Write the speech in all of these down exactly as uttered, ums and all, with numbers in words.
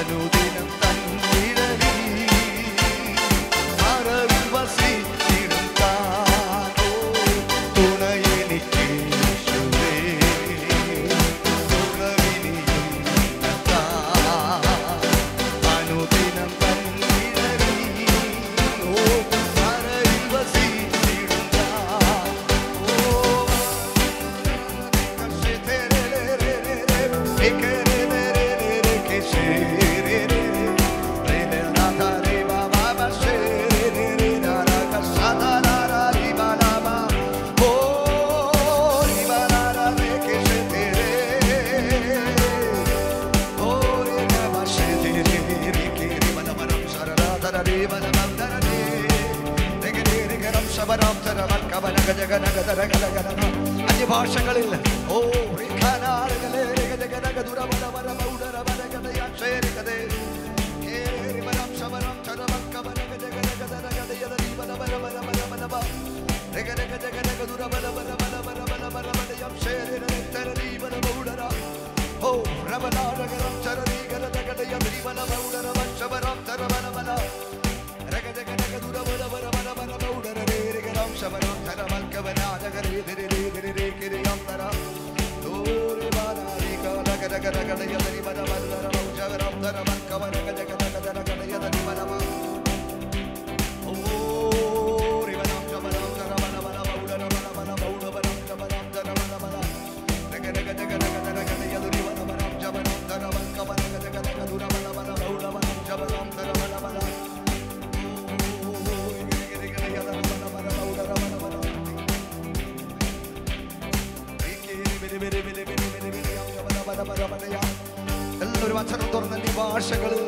അനുദിനം തന്നിഴലി മറവിൽ വസിച്ചിടും താനോ തുണയെനിക്ക് യേശുവേ തുണവിനിയും താൻ അനുദിനം തന്നിഴലി ഓ മറവിൽ വസിച്ചിടും താൻ ഓ അന്യഭാഷകളിൽ ഓ എല്ലാവരും അച്ഛനും തുറന്ന ഈ ഭാഷകളിൽ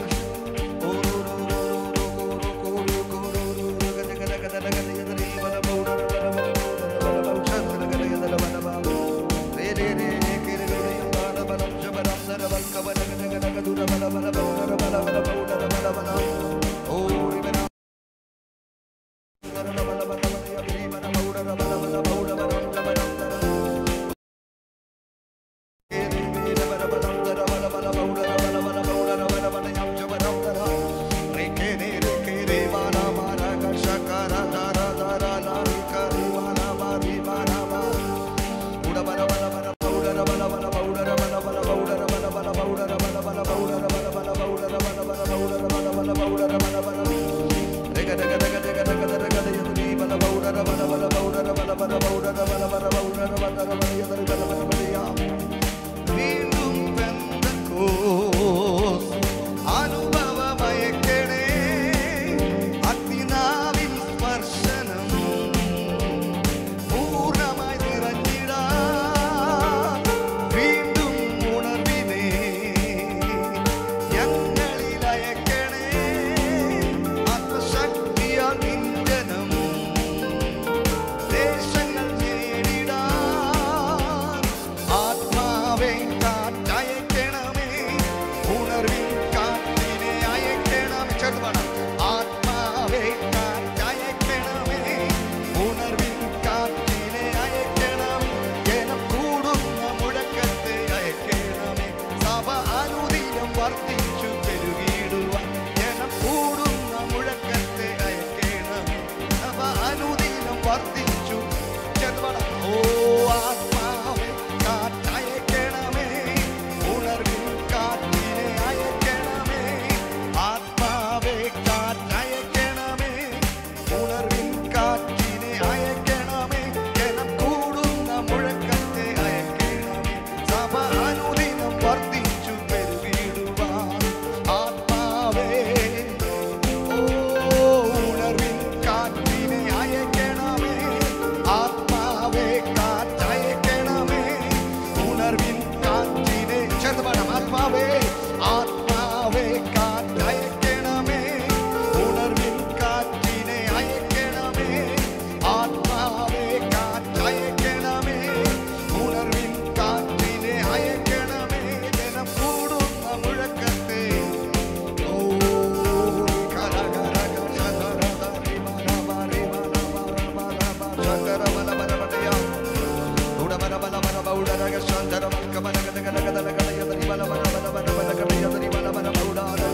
Bala bala bala bala bala bala bala bala bala bala bala bala bala bala bala bala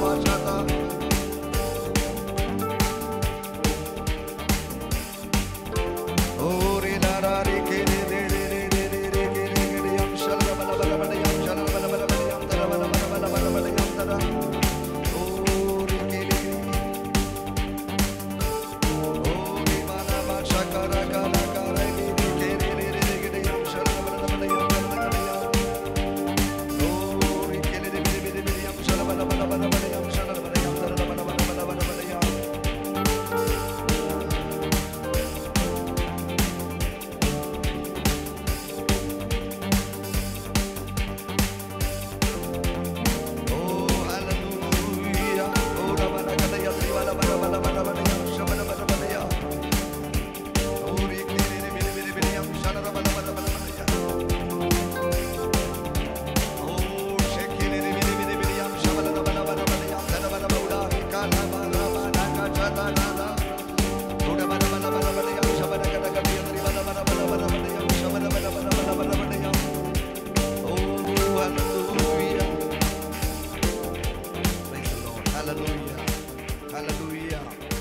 hallelujah hallelujah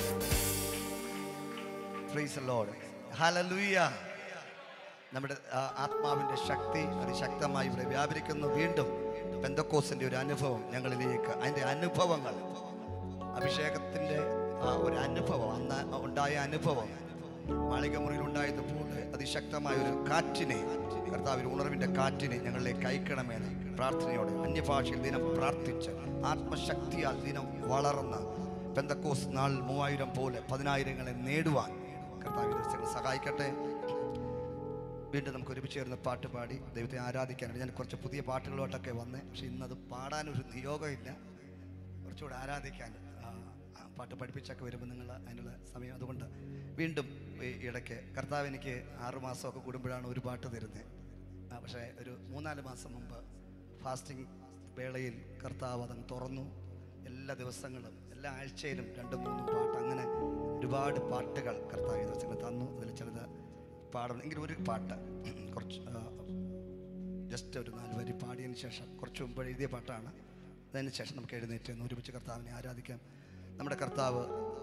praise the lord hallelujah. നമ്മുടെ ആത്മാവിൻ്റെ ശക്തി അതിശക്തമായി ഇവിടെ വ്യാപരിക്കുന്നു. വീണ്ടും പെന്തക്കോസ്തിൻ്റെ ഒരു അനുഭവം ഞങ്ങളിലേക്ക്, അതിൻ്റെ അനുഭവങ്ങൾ, അഭിഷേകത്തിൻ്റെ ആ ഒരു അനുഭവം, അന്ന് ഉണ്ടായ അനുഭവം, മാളികമുറിയിൽ ഉണ്ടായതുപോലെ അതിശക്തമായ ഒരു കാറ്റിനെ, കർത്താവിൻ്റെ ഉണർവിൻ്റെ കാറ്റിനെ ഞങ്ങളിലേക്ക് അയക്കണമെന്ന് പ്രാർത്ഥനയോടെ അന്യഭാഷയിൽ ദിനം പ്രാർത്ഥിച്ച് ആത്മശക്തിയാൽ ദിനം വളർന്ന് പെന്തക്കോസ്ത് നാൾ മൂവായിരം പോലെ പതിനായിരങ്ങളെ നേടുവാൻ കർത്താവ് ദിവസങ്ങൾ സഹായിക്കട്ടെ. വീണ്ടും നമുക്ക് ഒരുമിച്ച് ചേർന്ന് പാട്ട് പാടി ദൈവത്തെ ആരാധിക്കാനുണ്ട്. ഞാൻ കുറച്ച് പുതിയ പാട്ടുകളോട്ടൊക്കെ വന്നേ, പക്ഷെ ഇന്നത് പാടാനൊരു നിയോഗമില്ല. കുറച്ചുകൂടെ ആരാധിക്കാൻ പാട്ട് പഠിപ്പിച്ചൊക്കെ വരുമ്പോൾ നിങ്ങൾ അതിനുള്ള സമയം. അതുകൊണ്ട് വീണ്ടും ഈ ഇടയ്ക്ക് കർത്താവ് എനിക്ക് ആറുമാസമൊക്കെ കൂടുമ്പോഴാണ് ഒരു പാട്ട് തരുന്നത്. പക്ഷേ ഒരു മൂന്നാല് മാസം മുമ്പ് ഫാസ്റ്റിംഗ് വേളയിൽ കർത്താവ് അതങ്ങ് തുറന്നു. എല്ലാ ദിവസങ്ങളും എല്ലാ ആഴ്ചയിലും രണ്ടും മൂന്നും പാട്ട്, അങ്ങനെ ഒരുപാട് പാട്ടുകൾ കർത്താവ് ദിവസങ്ങൾ തന്നു. അതിൽ ചിലത് പാടണം. എങ്കിലും ഒരു പാട്ട് കുറച്ച് ജസ്റ്റ് ഒരു നാല് വരി പാടിയതിന് ശേഷം, കുറച്ച് മുമ്പ് എഴുതിയ പാട്ടാണ്. അതിന് ശേഷം നമുക്ക് എഴുന്നേറ്റ് എന്ന് ഒരുമിച്ച് കർത്താവിനെ ആരാധിക്കാം. നമ്മുടെ കർത്താവ്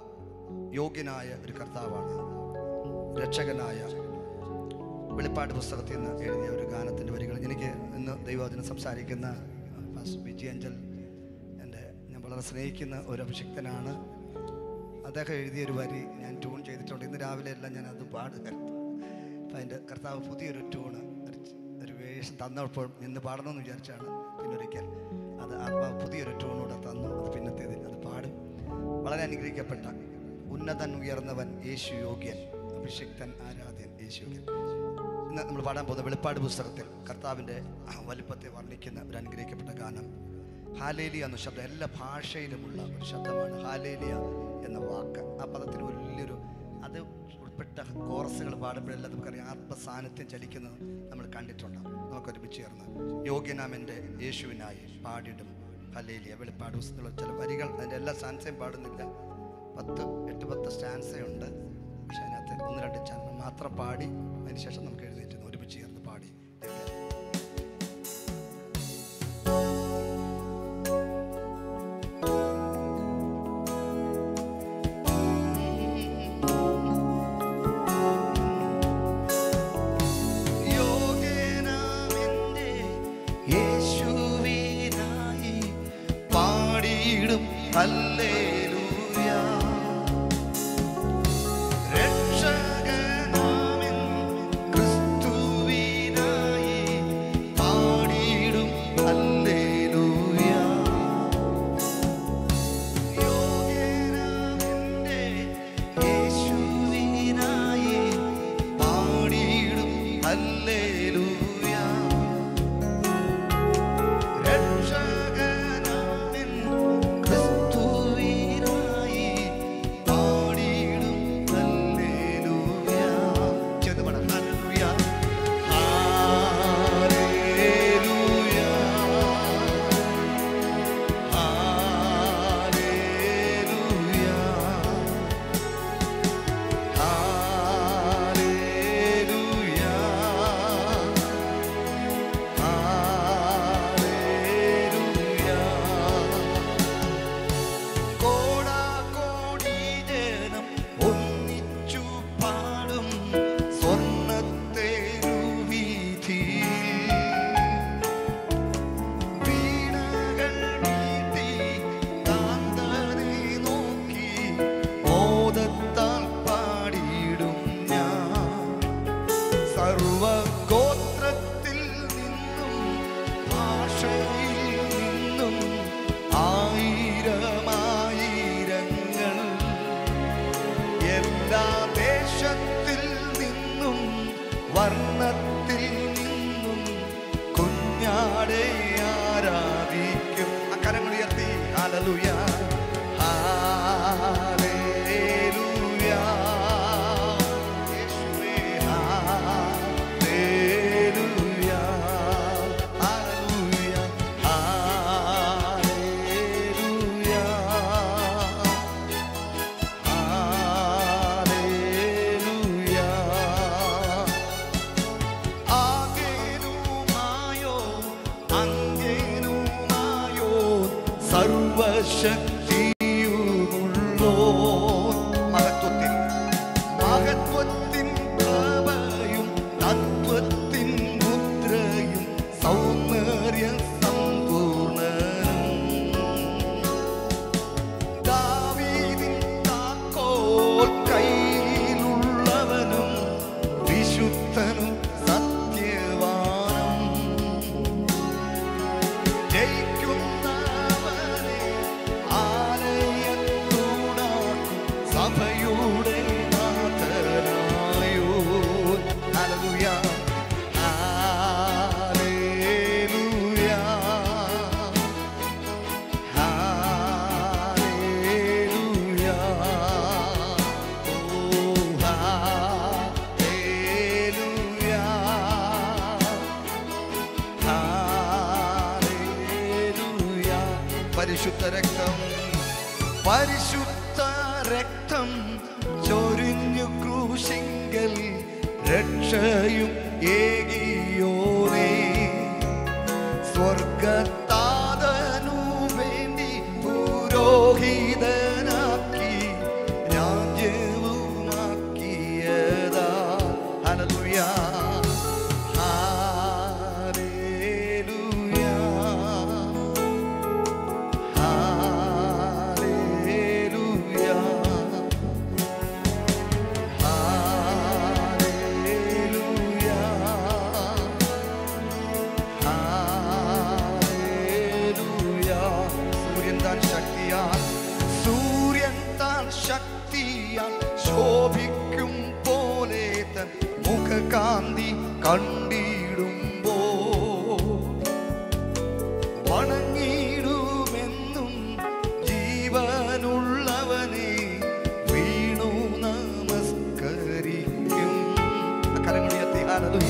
യോഗ്യനായ ഒരു കർത്താവാണ്, രക്ഷകനായ. വെളിപ്പാട് പുസ്തകത്തിൽ നിന്ന് എഴുതിയ ഒരു ഗാനത്തിൻ്റെ വരികൾ എനിക്ക് ഇന്ന് ദൈവവചനം സംസാരിക്കുന്ന ഫാസ്റ്റ് വിജി അഞ്ചൽ, എൻ്റെ ഞാൻ വളരെ സ്നേഹിക്കുന്ന ഒരു അഭിഷിക്തനാണ്. അദ്ദേഹം എഴുതിയൊരു വരി ഞാൻ ട്യൂൺ ചെയ്തിട്ടുണ്ട്. ഇന്ന് രാവിലെ എല്ലാം ഞാൻ അത് പാടുകയായിരുന്നു. അപ്പം അതിൻ്റെ കർത്താവ് പുതിയൊരു ട്യൂണ് ഒരു വേഷം തന്നപ്പോൾ ഇന്ന് പാടണമെന്ന് വിചാരിച്ചാണ്. പിന്നൊരിക്കൽ അത് ആത്മാവ് പുതിയൊരു ട്യൂണൂടെ തന്നു. അത് പിന്നത്തേതിൽ അത് പാടും. വളരെ അനുഗ്രഹിക്കപ്പെട്ട ഉന്നതൻ ഉയർന്നവൻ യേശു യോഗ്യൻ, അഭിഷിക്തൻ ആരാധ്യൻ യേശു യോഗ്യൻ. ഇന്ന് നമ്മൾ പാടാൻ പോകുന്ന വെളിപ്പാട് പുസ്തകത്തിൽ കർത്താവിൻ്റെ വലിപ്പത്തെ വർണ്ണിക്കുന്ന ഒരു അനുഗ്രഹിക്കപ്പെട്ട ഗാനം ഹാലേലിയ എന്ന ശബ്ദം. എല്ലാ ഭാഷയിലുമുള്ള ഒരു ശബ്ദമാണ് ഹാലേലിയ എന്ന വാക്ക്. ആ പദത്തിൽ വലിയൊരു അത് ഉൾപ്പെട്ട കോറസുകൾ പാടുമ്പോഴെല്ലാം നമുക്കറിയാം ആത്മസാന്നിധ്യം ചലിക്കുന്നത് നമ്മൾ കണ്ടിട്ടുണ്ട്. നമുക്കൊരുമിച്ച് ചേർന്ന് യോഗ്യനാമെൻ്റെ യേശുവിനായി പാടിയിടും ഹല്ലേലൂയ. വെളിപ്പാട് പുസ്തകത്തിലുള്ള ചില വരികൾ, അതിൻ്റെ എല്ലാ സ്റ്റാൻസയും പാടുന്നില്ല, പത്ത് എട്ട് പത്ത് സ്റ്റാൻസയുണ്ട്. പക്ഷെ അതിനകത്ത് ഒന്ന് രണ്ട് ചരണം മാത്രം പാടി അതിന് ശേഷം നമുക്ക് എഴുന്നേറ്റ് ഒരുമിച്ച് ചേർന്ന് പാടി ഹല്ലേലൂയ. രക്ഷകനാമൻ ക്രിസ്തുവിനായി പാടിയിടും ഹല്ലേലൂയ. യോഗ്യനാമെൻ്റെ യേശുവിനായി പാടിയിടും ഹല്ലേലൂയ. രക്ഷകനാമൻ സർവഗോത്രത്തിൽ നിന്നും ഭാഷയിൽ നിന്നും ആയിരമായിരങ്ങൾ, എല്ലാ ദേശത്തിൽ നിന്നും വർണ്ണത്തിൽ നിന്നും കുഞ്ഞാടെ ആരാധിക്കും. അക്കരങ്ങൾ ഉയർത്തി ഹല്ലേലൂയ ഹല്ലേലൂയ. സർവശക്തി പരിശുദ്ധ രക്തം പരിശുദ്ധ രക്തം ചൊരിഞ്ഞു ക്രൂശിങ്കൽ രക്ഷയും ഏകിയോനേ സ്വർഗത്താതനു വേണ്ടി പുരോഹിതനാക്കി രാജ്യവുമാക്കിയതാ. ഹല്ലേലൂയ ശോഭിക്കും പോലെ തൻ മുഖകാന്തി കണ്ടിടുമ്പോ വണങ്ങിടുമെന്നും ജീവനുള്ളവനെ വീണു നമസ്കരിക്കും. കരങ്ങളുയർത്തി ഹല്ലേലൂയ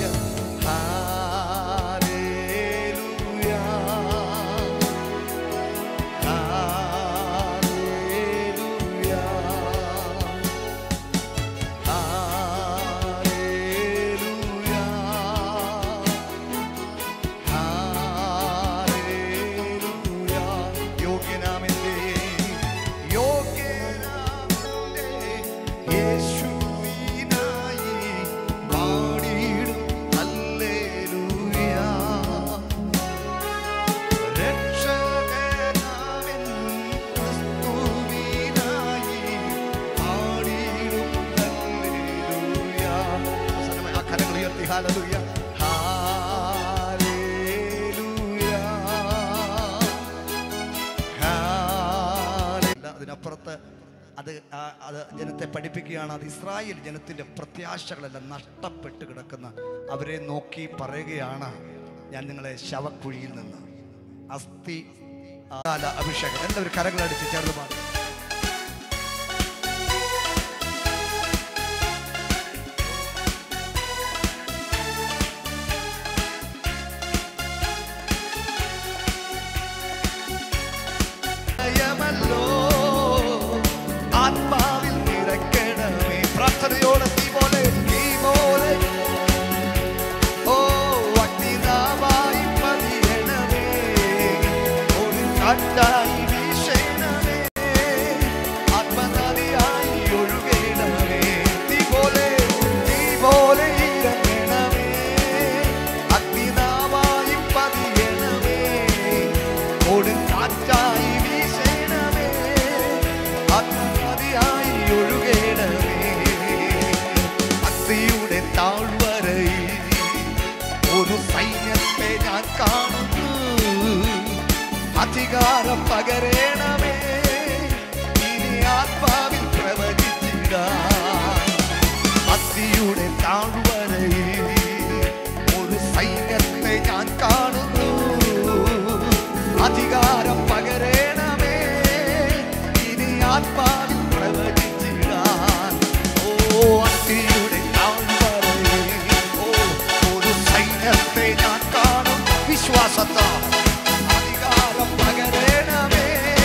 Hallelujah, hallelujah, hallelujah. അതിനപ്പുറത്ത് അത് അത് ജനത്തെ പഠിപ്പിക്കുകയാണ്. അത് ഇസ്രായേൽ ജനത്തിൻ്റെ പ്രത്യാശകളെല്ലാം നഷ്ടപ്പെട്ട് കിടക്കുന്ന അവരെ നോക്കി പറയുകയാണ്, ഞാൻ നിങ്ങളെ ശവക്കുഴിയിൽ നിന്ന് അസ്ഥി അഭിഷേകം. എല്ലാവരും കരങ്ങളടിച്ച് ചേർന്ന് പാടും. ആത്മാവിൽ നിറയ്ക്കണമേ പ്രാർത്ഥനയോടെ തീ പോലെ തീ പോലെ ഓ അഗ്നിനാവായി പതിയണമേ ഒരു കാറ്റായി വീശണമേ ആത്മനദിയായി ഒഴുകണമേ തീ പോലെ തീ പോലെ ഇറങ്ങണമേ അഗ്നിനാവായി പതിയണമേ ഒരു കാറ്റായി വീശണമേ ആത്മനദിയായി ഒഴുകണമേ. ഭക്തിയുടെ താഴ്വരയിൽ ഒരു സൈന്യത്തെ ഞാൻ കാണുന്നു, അധികാരം പകരണമേ ഇനി ആത്മാവിൽ പ്രവചിച്ചിടാൻ. ഭക്തിയുടെ താഴ്വരയിൽ ഒരു സൈന്യത്തെ ഞാൻ കാണുന്നു, അധികാരം പകരണമേ ഇനി ആത്മാവിൽ പ്രവചിച്ചിടാൻ. ഓ അഗ്നിയുടെ താഴ്വരയിൽ ഓ ഒരു സൈന്യത്തെ ഞാൻ കാണും വിശ്വാസത്താൽ. അധികാരം പകരണമേ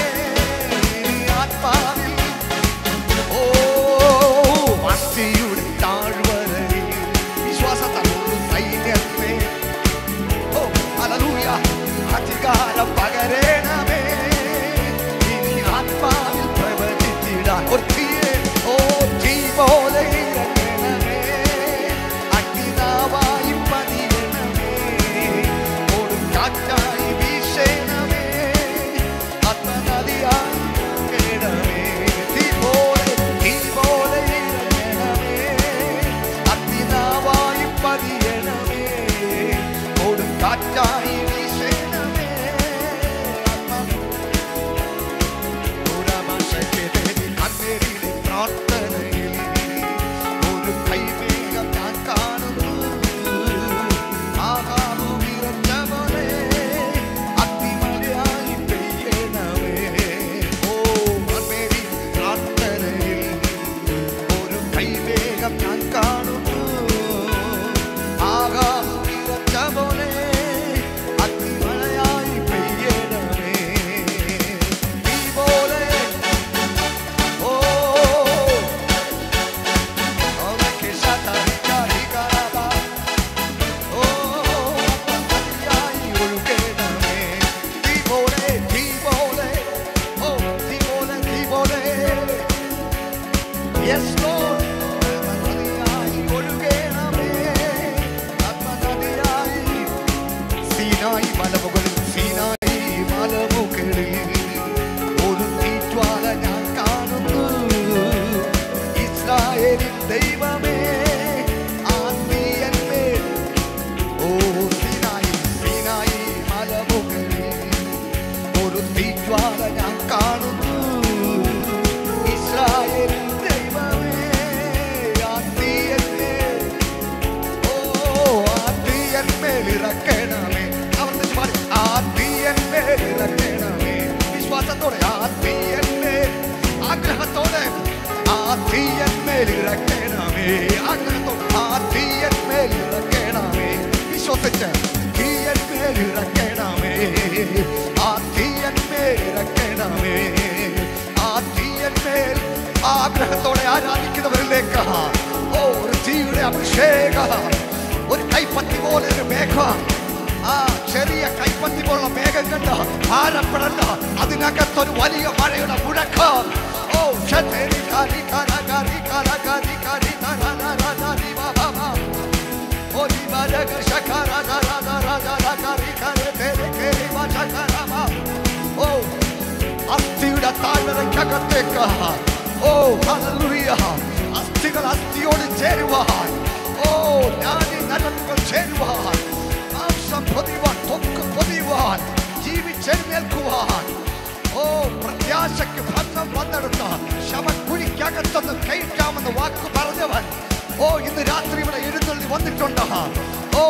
Yes, Lord. ആത്മനദിയായി ഒഴുകണമേ, ആത്മനദിയായി. സീനായി മലമുകളിൽ, സീനായി മലമുകളിൽ ഒരു തീജ്വാല ഞാൻ കാണുന്നു. ഇസ്രായേലിൻ ദൈവമേ, ആ തീയന്മേൽ. ഓ സീനായി, സീനായി മലമുകളിൽ ഒരു തീജ്വാല ഞാൻ കാണുന്നു. ഇസ്രായേലിൻ ദൈവമേ, ആ തീയന്മേൽ. ഓ ആ തീയന്മേൽ ഇറക്കണമേ. ആവർത്തിച്ച് പാടി. ആ തീയന്മേൽ ഇറക്കണമേ. വിശ്വാസത്തോടെ ആ തീയന്മേൽ, ആഗ്രഹത്തോടെ ആ തീയന്മേൽ ഇറക്കണമേ. ആഗ്രഹത്തോടെ ആ തീയന്മേൽ ഇറക്കണമേ. വിശ്വസിച്ച് തീയന്മേൽ ഇറക്കണമേ. ആ തീയന്മേൽ ഇറക്കണമേ. ആ തീയന്മേൽ ആഗ്രഹത്തോടെ ആരാധിക്കുന്നവരിലേക്ക് ഓ ഒരു തീയുടെ അഭിഷേകം, ഒരു കൈപ്പത്തി പോലെ ഒരു മേഘം. ആ ചെറിയ കൈപ്പത്തി പോലുള്ള മേഘം കണ്ട് ഭാരപ്പെടണ്ട. അതിനകത്തൊരു വലിയ മഴയുടെ മുഴക്കം. ഓ ശതേരി കാരി കാര കാരി കാര കാരി കാരി കാര കാരി ബാബാ. ഓ ദിവാരക ശകാര ദാര ദാര ദാര കാരി കാര തേരെ കേരി വാചകരമ. ഓ അസ്ഥിയുടെ താഴ്വരയ്ക്കകത്തേക്ക് ഓ ഹല്ലേലൂയ അസ്ഥികൾ അസ്ഥിയോട് ചേരുവാൻ, ഓ നാഡി നരമ്പുകൾ ചേരുവാൻ, മാംസം പൊതിയുവാൻ, ത്വക്ക് പൊതിയുവാൻ, ജീവിച്ചെഴുന്നേൽക്കുവാൻ. ഓ പ്രത്യാശയ്ക്ക് ഭംഗം വന്നെടുത്ത ശവക്കുഴിക്കകത്തൊന്ന് കഴിക്കാമെന്ന് വാക്ക് പറഞ്ഞവൻ ഓ ഇന്ന് രാത്രി ഇവിടെ എഴുന്നള്ളി വന്നിട്ടുണ്ട്. ഓ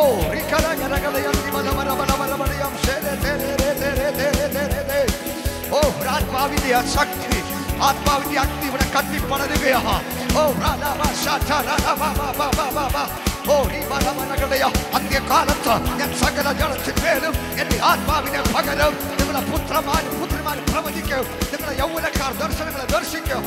ഓ ആത്മാവിന്റെ ശക്തി, ആത്മാവിന്റെ അഗ്നി ഇവിടെ കത്തിപ്പടരുകയാണ്. ഓ ഓ ഈ ബലമനകളുടെയ അന്ത്യകാലത്ത് ഞാൻ സകല ജനത്തിന്മേലും എന്റെ ആത്മാവിനെ പകരും. നിങ്ങളുടെ പുത്രന്മാരും പുത്രിമാരും പ്രവചിക്കും. നിങ്ങളുടെ യൗവനക്കാർ ദർശനങ്ങളെ ദർശിക്കും.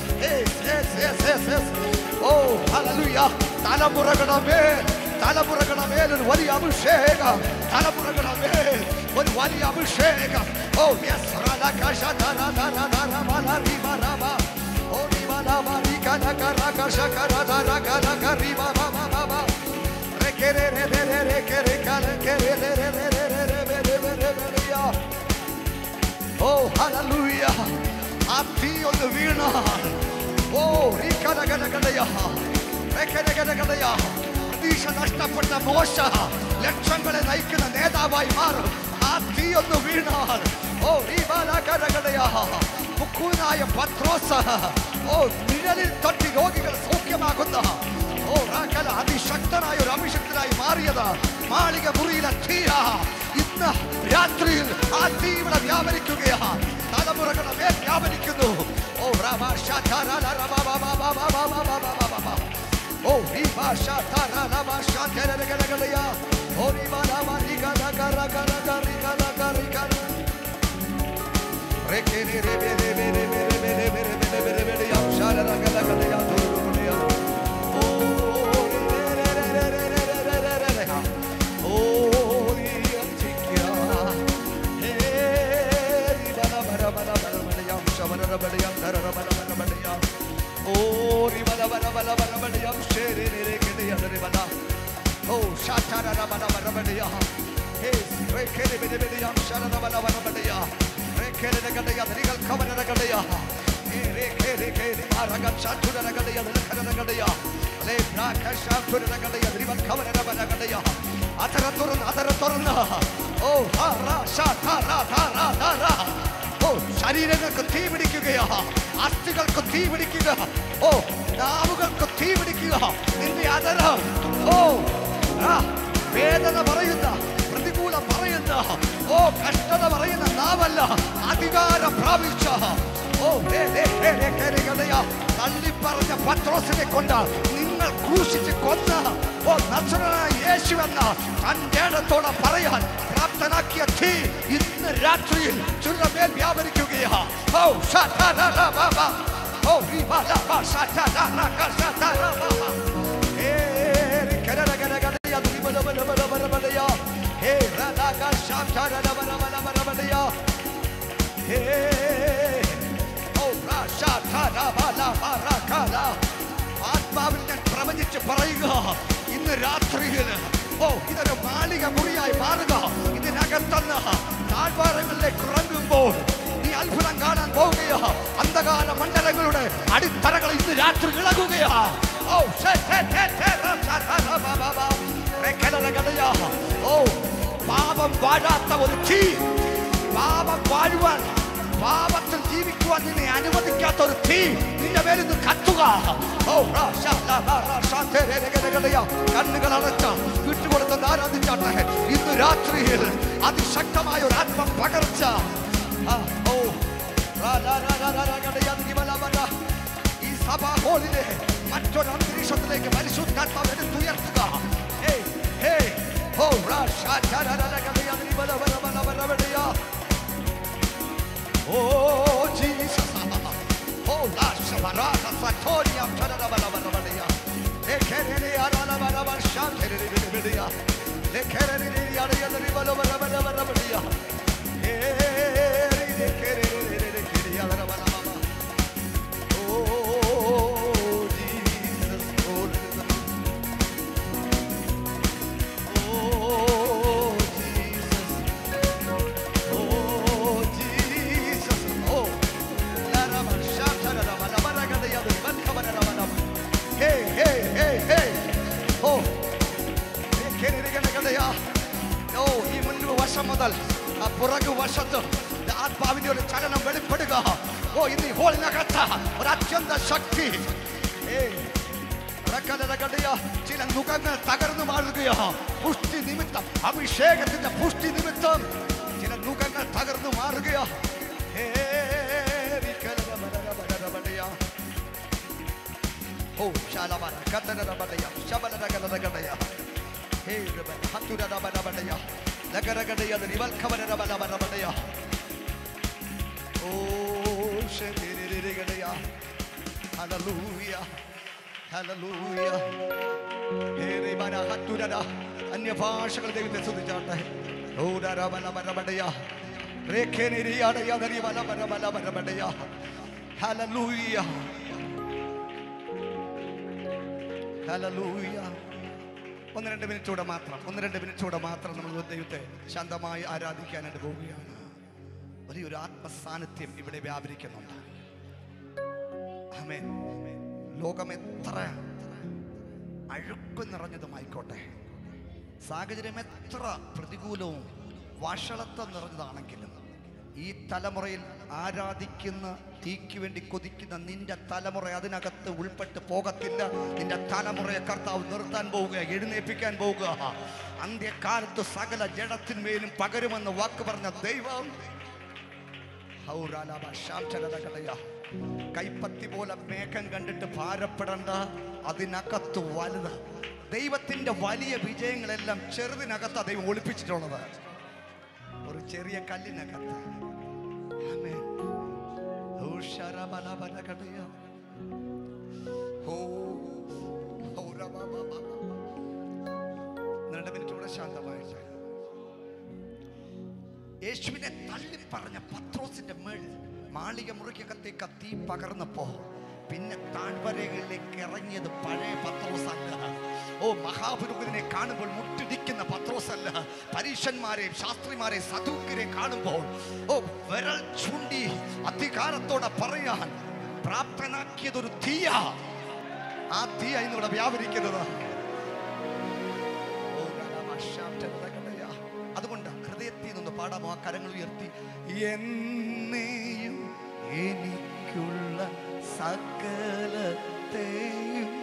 ഓ ഹല്ലേലൂയ. തലമുറകളുടെ മേൽ, തലമുറകളുടെ മേൽ ഒരു വലിയ അഭിഷേകം, തലമുറകളുടെ മേൽ ഒരു വലിയ അഭിഷേകം. ഓ യെസ് റലകാശ ദര ദര ദര മലരി മരബ. ഓ നിമലബ റികന കരകശ കര ദര കര കരി ബാബാ ബാബാ. രകരെ രെ രെ രെ രെ കരെ കര കരെ രെ രെ രെ രെ രെ രെ രെ രെ രെ. Oh hallelujah. ആ തീ ഒന്ന് വീണാൽ ഓ റികനകനകടയ രകനകനകടയ പ്രതീക്ഷ നഷ്ടപ്പെട്ട മോശ ലക്ഷങ്ങളെ നയിക്കുന്ന നേതാവായി മാറും. ആ തീ ഒന്ന് വീണാൽ ഓ റിബാലകനകടയ മുക്കുനായ പത്രോസ് ഓ നിഴലിൽ തട്ടി രോഗികൾ സൗഖ്യമാകുന്ന ഓ റാകല അതിശക്തനായ ഒരു അഭിഷക്തനായി മാറിയത് മാളിക മുറിയിലെ തീയ ഇന്ന് രാത്രിയിൽ ആ തീ ഇവിടെ വ്യാപരിക്കുകയാണ്. തലമുറകളുടെ മേൽ വ്യാപരിക്കുന്നു. ഓ ഓ ഈ ഭാഷ ശരീരങ്ങൾക്ക് തീ പിടിക്കുകയാ, അസ്ഥികൾക്ക് തീ പിടിക്കുക. ഓ നാവുകൾക്ക് തീ പിടിക്കുക. നിന്റെ അതരം ഓ വേദന പറയുന്ന, പ്രതികൂലം പറയുന്ന, ഓ കഷ്ടത പറയുന്ന നാവല്ല, അധികാരം പ്രാപിച്ച ഓ തള്ളിപ്പറഞ്ഞ പത്രോസിനെ കൊണ്ട് നിങ്ങൾ ക്രൂശിച്ച് കൊന്ന ഓ നസറേയനായ യേശുവെന്ന തന്റെ ഇടത്തോടെ പറയാൻ പ്രാപ്തനാക്കിയ തീ ഇന്ന് രാത്രിയിൽ ചുരുമേൽ വ്യാപരിക്കുകയാ. ഓ ഓ Hey, oh, Rasha, Tara, Bala, Baraka, ആത്മാവിൽ ഞാൻ പ്രവചിച്ച് പറയുക, ഇന്ന് രാത്രിയിൽ ഓ ഇതൊരു മാളിക മുറിയായി മാറുക. ഇതിനകത്തുനിന്ന് താഴ്വാരങ്ങളിലേക്ക് ഇറങ്ങുമ്പോൾ നീ അത്ഭുതം കാണാൻ പോവുകയാ. അന്ധകാര മണ്ഡലങ്ങളുടെ അടിത്തറകൾ ഇന്ന് രാത്രി ഇളകുകയാ. ഓ ഓ പാപം വാഴാത്ത ഒരു തീ, പാപം വാഴുവാൻ, പാപത്തിൽ ജീവിക്കുവാൻ നിന്നെ അനുവദിക്കാത്ത ഒരു തീ നിന്റെ മേലിൽ നിന്ന് കത്തുക. കണ്ണുകൾ അടച്ച വിട്ടുകൊടുത്ത് ആരാധിച്ചാട്ടെ. ഇന്ന് രാത്രിയിൽ അതിശക്തമായ ഒരു ആത്മ പകർച്ച ഈ സഭാ ഹോളിലെ മറ്റൊരു അന്തരീക്ഷത്തിലേക്ക് പരിശുദ്ധാത്മാവ് എടുത്തുയർത്തുക. Oh Jesus, oh la shabarata satoria tarada bala bala bala, lekerene arala bala bala shantere bala, lekerene arala bala bala bala bala bala, eh lekerene lekerene arala bala bala. Oh Jesus, oh ഈ മുൻപ് വശം മുതൽ ആ പുറകു വശത്ത് ആത്മാവിന്റെ ഒരു ചലനം വെളിപ്പെടുക. ഓ ഇന്ന് ഈ ഹോളിനകത്ത് ഒരു അത്യന്ത ശക്തി. ചില മുഖങ്ങൾ തകർന്നു മാറുകയോ പുഷ്ടി നിമിത്തം, അഭിഷേകത്തിന്റെ പുഷ്ടി നിമിത്തം ചില മുഖങ്ങൾ തകർന്നു മാറുകയോ. ഓ ശാലബല കത്തനബലയ ശബലനഗലനഗലയ ഹേ രബല ഹതുരബലബലയ ലഗരഗലയ നിവൽഖവനബലബലയ ഓ ശരിരിരിഗലയ. Hallelujah hallelujah. ഹേ രബല ഹതുരദ അന്യഭാഷകൾ ദൈവത്തെ സ്തുതിച്ചാട്ടെ. ഓ രബലബലബലയ രേഖേനിരിയാടയ ദരിബലബലബലബലയ. Hallelujah hallelujah. ഒന്ന് രണ്ട് മിനിറ്റൂടെ മാത്രം ഒന്ന് രണ്ട് മിനിറ്റൂടെ മാത്രം നമ്മൾ ദൈവത്തെ ശാന്തമായി ആരാധിക്കാനായിട്ട് പോവുകയാണ്. വലിയൊരു ആത്മസാന്നിധ്യം ഇവിടെ വ്യാപരിക്കുന്നുണ്ട്. ആമേൻ. ലോകം എത്ര അഴുക്ക് നിറഞ്ഞതുമായിക്കോട്ടെ, സാഹചര്യം എത്ര പ്രതികൂലവും വഷളത്വം നിറഞ്ഞതാണെങ്കിലും ഈ തലമുറയിൽ ആരാധിക്കുന്ന, തീക്ക് വേണ്ടി കൊതിക്കുന്ന നിന്റെ തലമുറ അതിനകത്ത് ഉൾപ്പെട്ട് പോകത്തില്ല. നിന്റെ തലമുറയെ കർത്താവ് നിർത്താൻ പോവുക, എഴുന്നേൽപ്പിക്കാൻ പോവുക. അന്ത്യകാലത്ത് സകല ജഡത്തിന്മേലും പകരുമെന്ന് വാക്ക് പറഞ്ഞ ദൈവം കൈപ്പത്തി പോലെ മേഘം കണ്ടിട്ട് ഭാരപ്പെടേണ്ട, അതിനകത്ത് വലുത്. ദൈവത്തിന്റെ വലിയ വിജയങ്ങളെല്ലാം ചെറുതിനകത്ത് ദൈവം ഒളിപ്പിച്ചിട്ടുള്ളത്, ഒരു ചെറിയ കല്ലിനകത്ത്. രണ്ട് മിനിറ്റ് കൂടെ ശാന്തമായിട്ട് യേശുവിനെ തള്ളി പറഞ്ഞ പത്രോസിന്റെ മേൽ മാളിക മുറിക്കകത്തേക്ക് തീ പകർന്നപ്പോ പിന്നെ താഴ്വരകളിലേക്ക് ഇറങ്ങിയത് പഴയ പത്രോസല്ല. ഓ മഹാപുരോഹിതനെ കാണുമ്പോൾ മുട്ടിടിക്കുന്ന പത്രോസല്ല. പരീശന്മാരെയും ശാസ്ത്രിമാരെയും സദൂക്യരെ കാണുമ്പോൾ ഓ വിരൽ ചൂണ്ടി അധികാരത്തോടെ പറയാൻ പ്രാപ്തനാക്കിയതൊരു തീയ. ആ തീയ ഇന്നിവിടെ വ്യാപരിക്കുന്നത്. അതുകൊണ്ട് ഹൃദയത്തിൽ നിന്ന് പാടാമോ? ആ കരങ്ങൾ ഉയർത്തി. എന്നെയും എനിക്കുള്ള സകലത്തെയും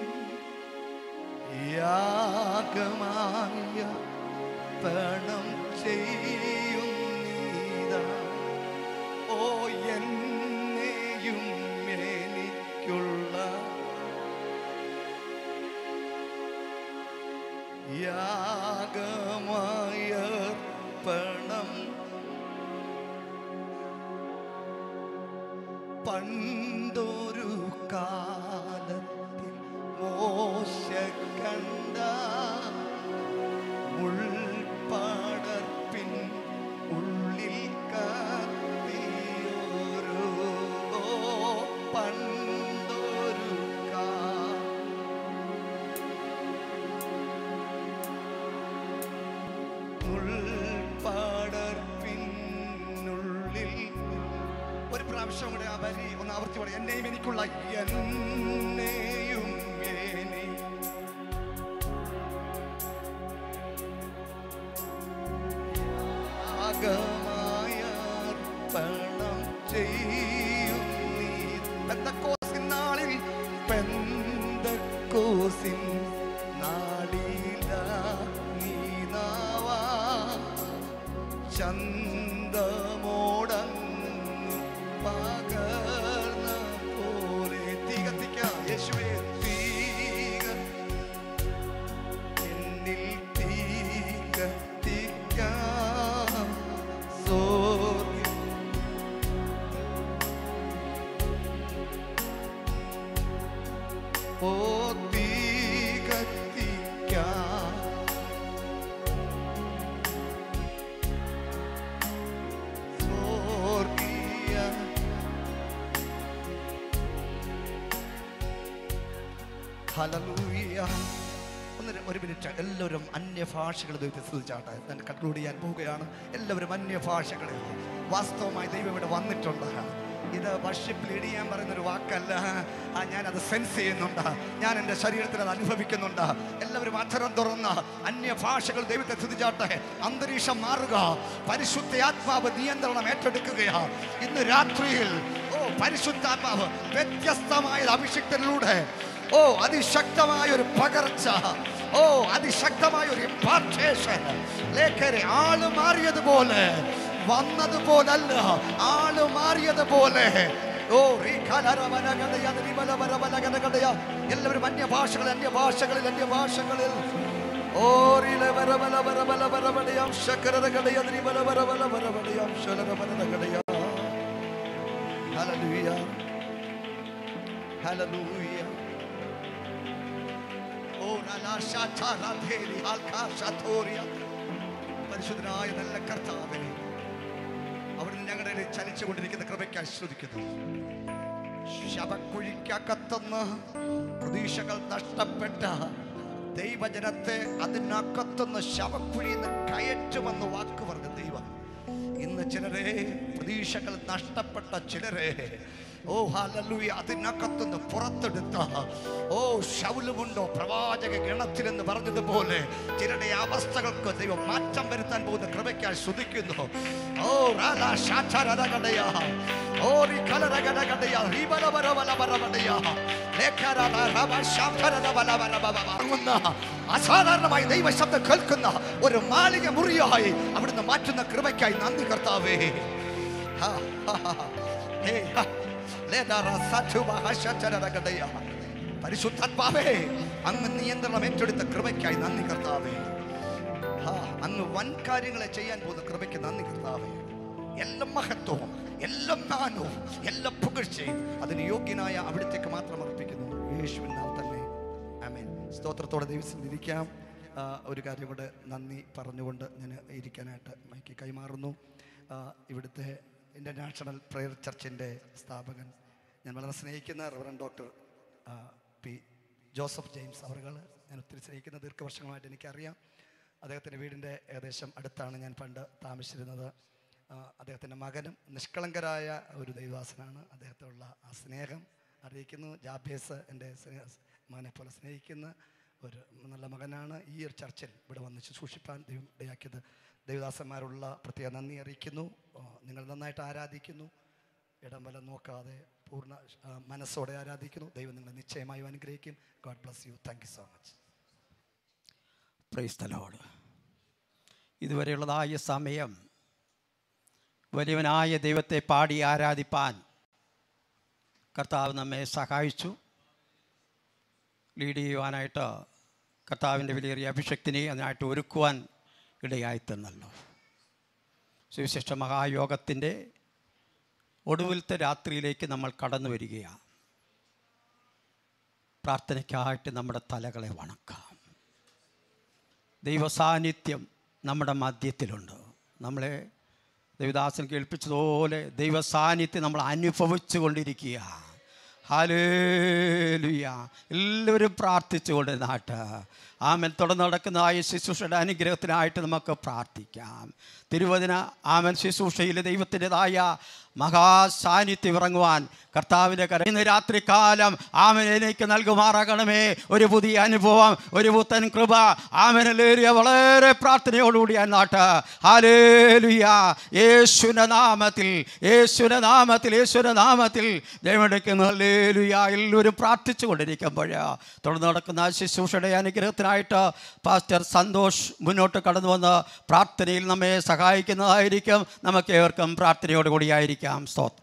യാഗമായ പണം ചെയ്യും നീതാ. ഓ എന്നെയും എനിക്കുള്ള യാഗമായ പണം പണ്ടൊരു കാലത്തിൽ മോശ കണ്ട ഉൾപ്പടർപ്പിൻ ഉള്ളിൽ കത്തിയൊരു പണ്ടൊരു പ്രാവശ്യം കൂടെ ആ വരി ഒന്ന് ആവർത്തി പറയാം. എന്നെയും എനിക്കുള്ള എന്നെയും ചെയ്യും നീ. പെന്തക്കോസിൻ നാളിൽ പെന്തക്കോസിൻ നാളില നീനാവാ ചന്തമോടങ്ങ് പകർന്ന പോലെ തീ കത്തിക്കാം യേശുവേ, തീക എന്നിൽ തീ കത്തിക്കാം സോർഗ ഓ തീ കത്തിക്കാം സ്വർഗീയ. ഹല്ലേലൂയ. ഒന്ന് ഒരു മിനിറ്റ് എല്ലാവരും അന്യഭാഷകൾ ദൈവത്തെ സ്തുതിച്ചാട്ടെ. ഞാൻ കൺക്ലൂഡ് ചെയ്യാൻ പോവുകയാണ്. എല്ലാവരും അന്യഭാഷകളിൽ. വാസ്തവമായി ദൈവം ഇവിടെ വന്നിട്ടുണ്ട്. ഇത് വർഷിപ്പ് ലീഡ് ചെയ്യാൻ പറയുന്നൊരു വാക്കല്ല. ആ ഞാനത് സെൻസ് ചെയ്യുന്നുണ്ട്. ഞാൻ എൻ്റെ ശരീരത്തിൽ അത് അനുഭവിക്കുന്നുണ്ട്. എല്ലാവരും അക്ഷരം തുറന്ന് അന്യഭാഷകൾ ദൈവത്തെ സ്തുതിച്ചാട്ടെ. അന്തരീക്ഷം മാറുക. പരിശുദ്ധ ആത്മാവ് നിയന്ത്രണം ഏറ്റെടുക്കുകയാ ഇന്ന് രാത്രിയിൽ. ഓ പരിശുദ്ധാത്മാവ് വ്യത്യസ്തമായ അഭിഷിക്തനിലൂടെ ഓ അതിശക്തമായ ഒരു പകർച്ച, ഓ അതിശക്തമായ ഒരു ഇംപാർട്ടേഷൻ. ലേഖരെ ആള് മാറിയതുപോലെ വന്നതുപോലല്ല, ആള് മാറിയതുപോലെ. ഓ എല്ലാവരും അന്യഭാഷകളിൽ അന്യഭാഷകളിൽ അന്യഭാഷകളിൽ പരിശുദ്ധനായ നല്ല കർത്താവേ, അവിടുന്ന് ഞങ്ങളുടെ ചലിച്ചുകൊണ്ടിരിക്കുന്ന കൃപയ്ക്കായി ശ്രദ്ധിക്കുന്നു. ശവക്കുഴിക്കകത്തുനിന്ന് പ്രതീക്ഷകൾ നഷ്ടപ്പെട്ട ദൈവജനത്തെ അതിനകത്തുനിന്ന് ശവക്കുഴിന്ന് കയറ്റുമെന്ന് വാക്ക് പറഞ്ഞ ദൈവം ഇന്ന് ചിലരെ പ്രതീക്ഷകൾ നഷ്ടപ്പെട്ട ചിലരെ ഓ ഹല്ലേലൂയ അതിനകത്തുനിന്ന് പുറത്തെടുത്ത ഓ ശൗലുമുണ്ടോ പ്രവാചക ഗണത്തിലെന്ന് പറഞ്ഞതുപോലെ ചിലരുടെ അവസ്ഥകൾക്ക് ദൈവം മാറ്റം വരുത്താൻ പോകുന്ന കൃപയ്ക്കായി സ്തുതിക്കുന്നു. ഓ റാലാ ശാചരരഗടയ ഓ റികലരഗടയ റിബലബരബലബരബടയ ലേഖരാല റബ ശാചരരബലബലബബ അസാധാരണമായി ദൈവ ശബ്ദം കേൾക്കുന്ന ഒരു മാലിക മുറിയായി അവിടുന്ന് മാറ്റുന്ന കൃപയ്ക്കായി നന്ദി കർത്താവേ. പരിശുദ്ധാത്മാവേ, അങ്ങ് നിയന്ത്രണം ഏറ്റെടുത്ത കൃപയ്ക്കായി നന്ദി കർത്താവേ. അങ്ങ് വൻ കാര്യങ്ങളെ ചെയ്യാൻ പോകുന്ന കൃപയ്ക്ക് നന്ദി കർത്താവേ. എല്ലാ മഹത്വവും എല്ലാ മാനവും എല്ലാ പുകഴ്ചയും അതിന് യോഗ്യനായ അവിടത്തേക്ക് മാത്രം അർപ്പിക്കുന്നു. യേശുവിൻ നാമത്തിൽ തന്നെ ആമേൻ. സ്തോത്രത്തോടെ ദൈവത്തിൽ ഇരിക്കാം. ഒരു കാര്യം കൂടെ നന്ദി പറഞ്ഞുകൊണ്ട് ഞാൻ ഇരിക്കാനായിട്ട് മൈക്ക് കൈമാറുന്നു. ഇവിടുത്തെ ഇൻ്റർനാഷണൽ പ്രയർ ചർച്ചിൻ്റെ സ്ഥാപകൻ, ഞാൻ വളരെ സ്നേഹിക്കുന്ന reverend doctor P Joseph James അവറുകൾ ഞാൻ ഒത്തിരി സ്നേഹിക്കുന്ന ദീർഘവർഷങ്ങളായിട്ട് എനിക്കറിയാം. അദ്ദേഹത്തിൻ്റെ വീടിൻ്റെ ഏകദേശം അടുത്താണ് ഞാൻ പണ്ട് താമസിച്ചിരുന്നത്. അദ്ദേഹത്തിൻ്റെ മകനും നിഷ്കളങ്കരായ ഒരു ദൈവദാസനാണ്. അദ്ദേഹത്തോടുള്ള ആ സ്നേഹം അറിയിക്കുന്നു. ജാബേസ് എൻ്റെ മകനെ പോലെ സ്നേഹിക്കുന്ന ഒരു നല്ല മകനാണ്. ഈ ഒരു ചർച്ചിൽ ഇവിടെ വന്ന് ശുശ്രൂഷിപ്പാൻ ദൈവം ഇടയാക്കിയത് ദൈവദാസന്മാരുള്ള പ്രത്യേക നന്ദി അറിയിക്കുന്നു. നിങ്ങൾ നന്നായിട്ട് ആരാധിക്കുന്നു, ഇടം വലം നോക്കാതെ പൂർണ്ണ മനസ്സോടെ ആരാധിക്കുന്നു. ദൈവം നിങ്ങളെ നിശ്ചയമായും അനുഗ്രഹിക്കും. God bless you. Thank you so much. Praise the lord. ഇതുവരെയുള്ളതായ സമയം വലിയവനായ ദൈവത്തെ പാടി ആരാധിപ്പാൻ കർത്താവ് നമ്മെ സഹായിച്ചു. ലീഡ് ചെയ്യുവാനായിട്ട് കർത്താവിൻ്റെ വിലയേറിയ അഭിഷക്തിനെ അതിനായിട്ട് ഒരുക്കുവാൻ ഇടയായി തന്നല്ലോ. സുവിശേഷ മഹായോഗത്തിൻ്റെ ഒടുവിലത്തെ രാത്രിയിലേക്ക് നമ്മൾ കടന്നു വരികയാണ്. പ്രാർത്ഥനയ്ക്കായിട്ട് നമ്മുടെ തലകളെ വണക്കാം. ദൈവസാന്നിധ്യം നമ്മുടെ മധ്യത്തിലുണ്ട്. നമ്മളെ ദൈവദാസൻ കേൾപ്പിച്ചതുപോലെ ദൈവസാന്നിധ്യം നമ്മൾ അനുഭവിച്ചു കൊണ്ടിരിക്കുക. ഹല്ലേലൂയ. എല്ലാവരും പ്രാർത്ഥിച്ചുകൊണ്ട് നാട്ട് ആമേൻ. തുടർന്ന് നടക്കുന്നതായ ശുശ്രൂഷയുടെ അനുഗ്രഹത്തിനായിട്ട് നമുക്ക് പ്രാർത്ഥിക്കാം. തിരുവചന ആമൻ ശുശ്രൂഷയിൽ ദൈവത്തിൻ്റെതായ മഹാസാന്നിധ്യം ഇറങ്ങുവാൻ കർത്താവിൻ്റെ കര ഇന്ന് രാത്രികാലം ആമനിലേക്ക് നൽകുമാറാകണമേ. ഒരു പുതിയ അനുഭവം, ഒരു പുത്തൻ കൃപ ആമനിലേറിയ വളരെ പ്രാർത്ഥനയോടുകൂടി നാട്ട് ഹല്ലേലൂയ. യേശുവിൻ്റെ നാമത്തിൽ, യേശുവിൻ്റെ നാമത്തിൽ, യേശുവിൻ്റെ നാമത്തിൽ ദൈവമെടുക്കുന്നു. ഹല്ലേലൂയ. എല്ലാവരും പ്രാർത്ഥിച്ചു കൊണ്ടിരിക്കുമ്പോൾ തുടർന്ന് നടക്കുന്ന ശുശ്രൂഷയുടെ അനുഗ്രഹത്തിനായിട്ട് പാസ്റ്റർ സന്തോഷ് മുന്നോട്ട് കടന്നു വന്ന് പ്രാർത്ഥനയിൽ നമ്മെ സഹായിക്കുന്നതായിരിക്കും. നമുക്ക് ഏവർക്കും പ്രാർത്ഥനയോടുകൂടിയായിരിക്കാം. സ്തോത്രം.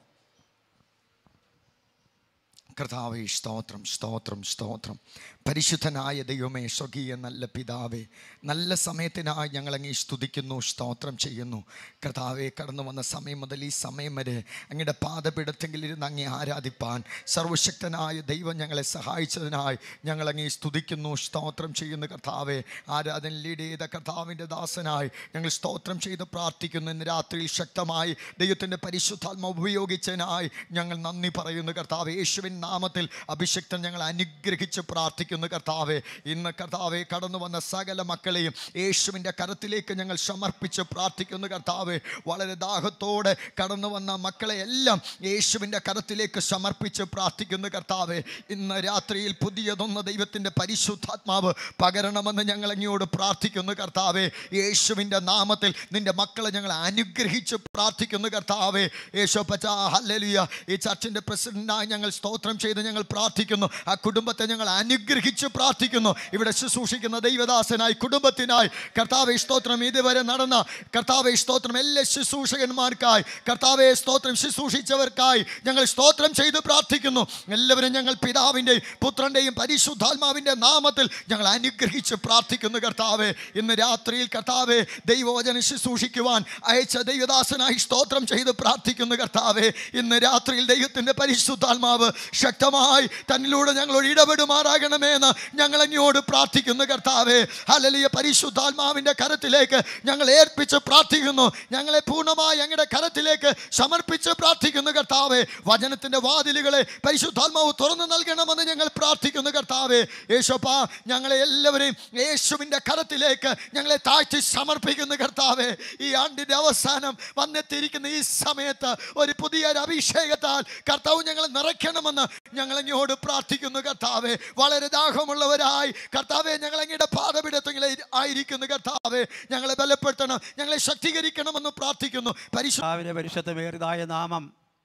കർത്താവേ, സ്തോത്രം, സ്തോത്രം, സ്തോത്രം. പരിശുദ്ധനായ ദൈവമേ, സ്വർഗീയ നല്ല പിതാവേ, നല്ല സമയത്തിനായി ഞങ്ങളങ്ങേ സ്തുതിക്കുന്നു, സ്തോത്രം ചെയ്യുന്നു. കർത്താവേ, കടന്നു വന്ന സമയം മുതൽ ഈ സമയം വരെ അങ്ങയുടെ പാദപീഠത്തെങ്കിലിരുന്ന് അങ്ങേ ആരാധിപ്പാൻ സർവശക്തനായ ദൈവം ഞങ്ങളെ സഹായിച്ചതിനായി ഞങ്ങളങ്ങേ സ്തുതിക്കുന്നു, സ്തോത്രം ചെയ്യുന്നു. കർത്താവേ, ആരാധന ലീഡ് ചെയ്ത കർത്താവിൻ്റെ ദാസനായി ഞങ്ങൾ സ്തോത്രം ചെയ്ത് പ്രാർത്ഥിക്കുന്നു. ഇന്ന് രാത്രിയിൽ ശക്തമായി ദൈവത്തിൻ്റെ പരിശുദ്ധാത്മ ഉപയോഗിച്ചതിനായി ഞങ്ങൾ നന്ദി പറയുന്നു. കർത്താവേ, യേശുവിൻ നാമത്തിൽ അഭിഷക്തൻ ഞങ്ങൾ അനുഗ്രഹിച്ച് പ്രാർത്ഥിക്കുന്നു. കർത്താവേ, ഇന്ന് കർത്താവേ കടന്നു വന്ന സകല മക്കളെയും യേശുവിൻ്റെ കരത്തിലേക്ക് ഞങ്ങൾ സമർപ്പിച്ച് പ്രാർത്ഥിക്കുന്നു. കർത്താവേ, വളരെ ദാഹത്തോടെ കടന്നു വന്ന മക്കളെ എല്ലാം യേശുവിൻ്റെ കരത്തിലേക്ക് സമർപ്പിച്ച് പ്രാർത്ഥിക്കുന്നു. കർത്താവേ, ഇന്ന് രാത്രിയിൽ പുതിയതൊന്ന് ദൈവത്തിൻ്റെ പരിശുദ്ധാത്മാവ് പകരണമെന്ന് ഞങ്ങൾ അങ്ങയോട് പ്രാർത്ഥിക്കുന്നു. കർത്താവേ, യേശുവിൻ്റെ നാമത്തിൽ നിൻ്റെ മക്കളെ ഞങ്ങൾ അനുഗ്രഹിച്ച് പ്രാർത്ഥിക്കുന്നു. കർത്താവേ, യേശോപ്പച്ച ഹല്ലേലൂയ. ഈ ചർച്ചിൻ്റെ പ്രസിഡന്റായി ഞങ്ങൾ സ്തോത്രം ചെയ്ത് ഞങ്ങൾ പ്രാർത്ഥിക്കുന്നു. ആ കുടുംബത്തെ ഞങ്ങൾ അനുഗ്രഹിച്ച് പ്രാർത്ഥിക്കുന്നു. ഇവിടെ ശുശ്രൂഷിക്കുന്ന ദൈവദാസനായി കുടുംബത്തിനായി കർത്താവേ സ്തോത്രം. ഇതുവരെ നടന്ന കർത്താവേ സ്തോത്രം എല്ലാ ശുശ്രൂഷകന്മാർക്കായി കർത്താവേ സ്തോത്രം ശുശ്രൂഷിച്ചവർക്കായി ഞങ്ങൾ സ്തോത്രം ചെയ്ത് പ്രാർത്ഥിക്കുന്നു. എല്ലാവരും ഞങ്ങൾ പിതാവിൻ്റെയും പുത്രൻ്റെയും പരിശുദ്ധാത്മാവിൻ്റെ നാമത്തിൽ ഞങ്ങൾ അനുഗ്രഹിച്ച് പ്രാർത്ഥിക്കുന്നു. കർത്താവേ, ഇന്ന് രാത്രിയിൽ കർത്താവേ ദൈവവചനം ശുശ്രൂഷിക്കുവാൻ അയച്ച ദൈവദാസനായി സ്തോത്രം ചെയ്ത് പ്രാർത്ഥിക്കുന്നു. കർത്താവേ, ഇന്ന് രാത്രിയിൽ ദൈവത്തിൻ്റെ പരിശുദ്ധാത്മാവ് ശക്തമായി തന്നിലൂടെ ഞങ്ങളോട് ഇടപെടുമാറാകണമേ എന്ന് ഞങ്ങൾ അങ്ങയോട് പ്രാർത്ഥിക്കുന്നു. കർത്താവേ, ഹല്ലേലൂയ. പരിശുദ്ധാത്മാവിൻ്റെ കരത്തിലേക്ക് ഞങ്ങൾ ഏൽപ്പിച്ച് പ്രാർത്ഥിക്കുന്നു. ഞങ്ങളെ പൂർണ്ണമായി അങ്ങയുടെ കരത്തിലേക്ക് സമർപ്പിച്ച് പ്രാർത്ഥിക്കുന്നു. കർത്താവേ, വചനത്തിൻ്റെ വാതിലുകളെ പരിശുദ്ധാത്മാവ് തുറന്നു നൽകണമെന്ന് ഞങ്ങൾ പ്രാർത്ഥിക്കുന്നു. കർത്താവേ, യേശോപ്പ ഞങ്ങളെ എല്ലാവരെയും യേശുവിൻ്റെ കരത്തിലേക്ക് ഞങ്ങളെ താഴ്ത്തി സമർപ്പിക്കുന്നു. കർത്താവേ, ഈ ആണ്ടിൻ്റെ അവസാനം വന്നെത്തിയിരിക്കുന്ന ഈ സമയത്ത് ഒരു പുതിയൊരു അഭിഷേകത്താൽ കർത്താവ് ഞങ്ങളെ നിറയ്ക്കണമെന്ന് ഞങ്ങൾ അങ്ങയോട് പ്രാർത്ഥിക്കുന്നു. കർത്താവേ, വളരെ ദാഹമുള്ളവരായി കർത്താവേ ഞങ്ങൾ അങ്ങയുടെ പാദപീഠത്തിൽ ആയിരിക്കുന്നു. കർത്താവേ, ഞങ്ങളെ ബലപ്പെടുത്തണം, ഞങ്ങളെ ശക്തീകരിക്കണമെന്ന് പ്രാർത്ഥിക്കുന്നു. പരിശുദ്ധാവിന്റെ പരിശുദ്ധമേറിയതായ നാമം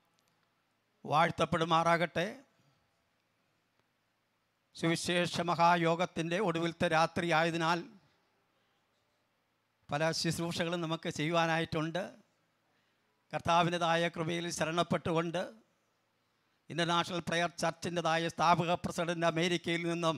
വാഴ്ത്തപ്പെടുമാറാകട്ടെ. സുവിശേഷ മഹായോഗത്തിൻ്റെ ഒടുവിലത്തെ രാത്രി ആയതിനാൽ പല ശുശ്രൂഷകളും നമുക്ക് ചെയ്യുവാനായിട്ടുണ്ട്. കർത്താവിൻ്റെതായ കൃപയിൽ ശരണപ്പെട്ടുകൊണ്ട് ഇൻ്റർനാഷണൽ പ്രയർ ചർച്ചിൻ്റെതായ സ്ഥാപക പ്രസിഡന്റ് അമേരിക്കയിൽ നിന്നും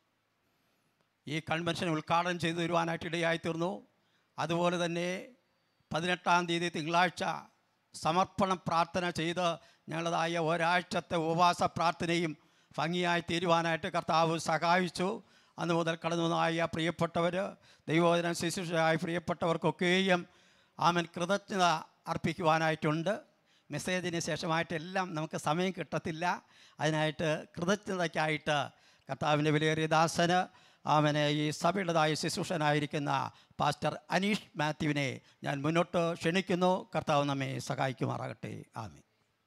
ഈ കൺവെൻഷൻ ഉദ്ഘാടനം ചെയ്തു തരുവാനായിട്ട് ഇടയായിത്തീർന്നു. അതുപോലെ തന്നെ പതിനെട്ടാം തീയതി തിങ്കളാഴ്ച സമർപ്പണ പ്രാർത്ഥന ചെയ്ത് ഞങ്ങളതായ ഒരാഴ്ചത്തെ ഉപവാസ പ്രാർത്ഥനയും ഭംഗിയായി തീരുവാനായിട്ട് കർത്താവ് സഹായിച്ചു. അന്ന് മുതൽ കടന്നു വന്നതായ പ്രിയപ്പെട്ടവർ, ദൈവവചന ശുശ്രൂഷയായ പ്രിയപ്പെട്ടവർക്കൊക്കെയും ആമൻ കൃതജ്ഞത അർപ്പിക്കുവാനായിട്ടുണ്ട്. മെസ്സേജിന് ശേഷമായിട്ടെല്ലാം നമുക്ക് സമയം കിട്ടത്തില്ല. അതിനായിട്ട് കൃതജ്ഞതയ്ക്കായിട്ട് കർത്താവിൻ്റെ വിലയേറിയ ദാസന് അവനെ ഈ സഭയുടേതായ ശുശ്രൂഷനായിരിക്കുന്ന പാസ്റ്റർ അനീഷ് മാത്യുവിനെ ഞാൻ മുന്നോട്ട് ക്ഷണിക്കുന്നു. കർത്താവ് നമ്മെ സഹായിക്കുമാറാകട്ടെ. ആമേൻ.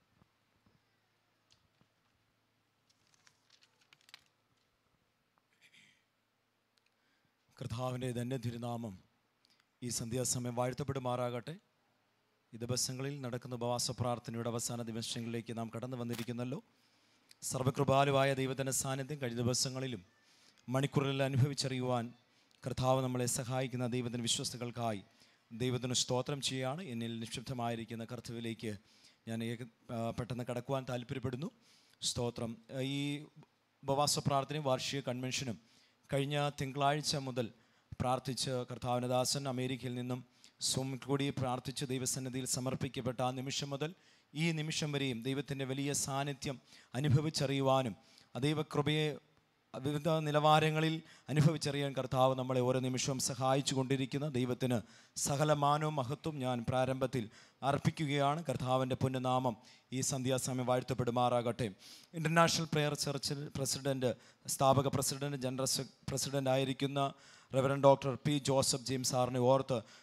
കർത്താവിൻ്റെ ധന്യ തിരുനാമം ഈ സന്ധ്യാസമയം വാഴ്ത്തപ്പെടുമാറാകട്ടെ. ഈ ദിവസങ്ങളിൽ നടക്കുന്ന ഉപവാസ പ്രാർത്ഥനയുടെ അവസാന ദിവസങ്ങളിലേക്ക് നാം കടന്നു വന്നിരിക്കുന്നല്ലോ. സർവകൃപാലുവായ ദൈവത്തിൻ്റെ സാന്നിധ്യം കഴിഞ്ഞ ദിവസങ്ങളിലും മണിക്കൂറിൽ അനുഭവിച്ചറിയുവാൻ കർത്താവ് നമ്മളെ സഹായിക്കുന്ന ദൈവത്തിൻ്റെ വിശ്വസ്തകൾക്കായി ദൈവത്തിന് സ്തോത്രം ചെയ്യുകയാണ്. എന്നിൽ നിക്ഷിപ്തമായിരിക്കുന്ന കർത്തവ്യത്തിലേക്ക് ഞാൻ പെട്ടെന്ന് കടക്കുവാൻ താല്പര്യപ്പെടുന്നു. സ്തോത്രം. ഈ ഉപവാസ പ്രാർത്ഥനയും വാർഷിക കൺവെൻഷനും കഴിഞ്ഞ തിങ്കളാഴ്ച മുതൽ പ്രാർത്ഥിച്ച് കർത്താവിൻ്റെ ദാസൻ അമേരിക്കയിൽ നിന്നും സൂം കൂടി പ്രാർത്ഥിച്ച് ദൈവസന്നിധിയിൽ സമർപ്പിക്കപ്പെട്ട ആ നിമിഷം മുതൽ ഈ നിമിഷം വരെയും ദൈവത്തിൻ്റെ വലിയ സാന്നിധ്യം അനുഭവിച്ചറിയുവാനും ദൈവകൃപയെ വിവിധ നിലവാരങ്ങളിൽ അനുഭവിച്ചറിയാൻ കർത്താവ് നമ്മളെ ഓരോ നിമിഷവും സഹായിച്ചു കൊണ്ടിരിക്കുന്ന ദൈവത്തിന് സകല മാനവും മഹത്വം ഞാൻ പ്രാരംഭത്തിൽ അർപ്പിക്കുകയാണ്. കർത്താവിൻ്റെ പുണ്യനാമം ഈ സന്ധ്യാസമയം വാഴ്ത്തപ്പെടുമാറാകട്ടെ. ഇൻ്റർനാഷണൽ പ്രെയർ ചർച്ചിൽ പ്രസിഡൻറ്റ്, സ്ഥാപക പ്രസിഡൻറ്റ്, ജനറൽ പ്രസിഡൻ്റ് ആയിരിക്കുന്ന reverend doctor P Joseph James സാറിനെ ഓർത്ത്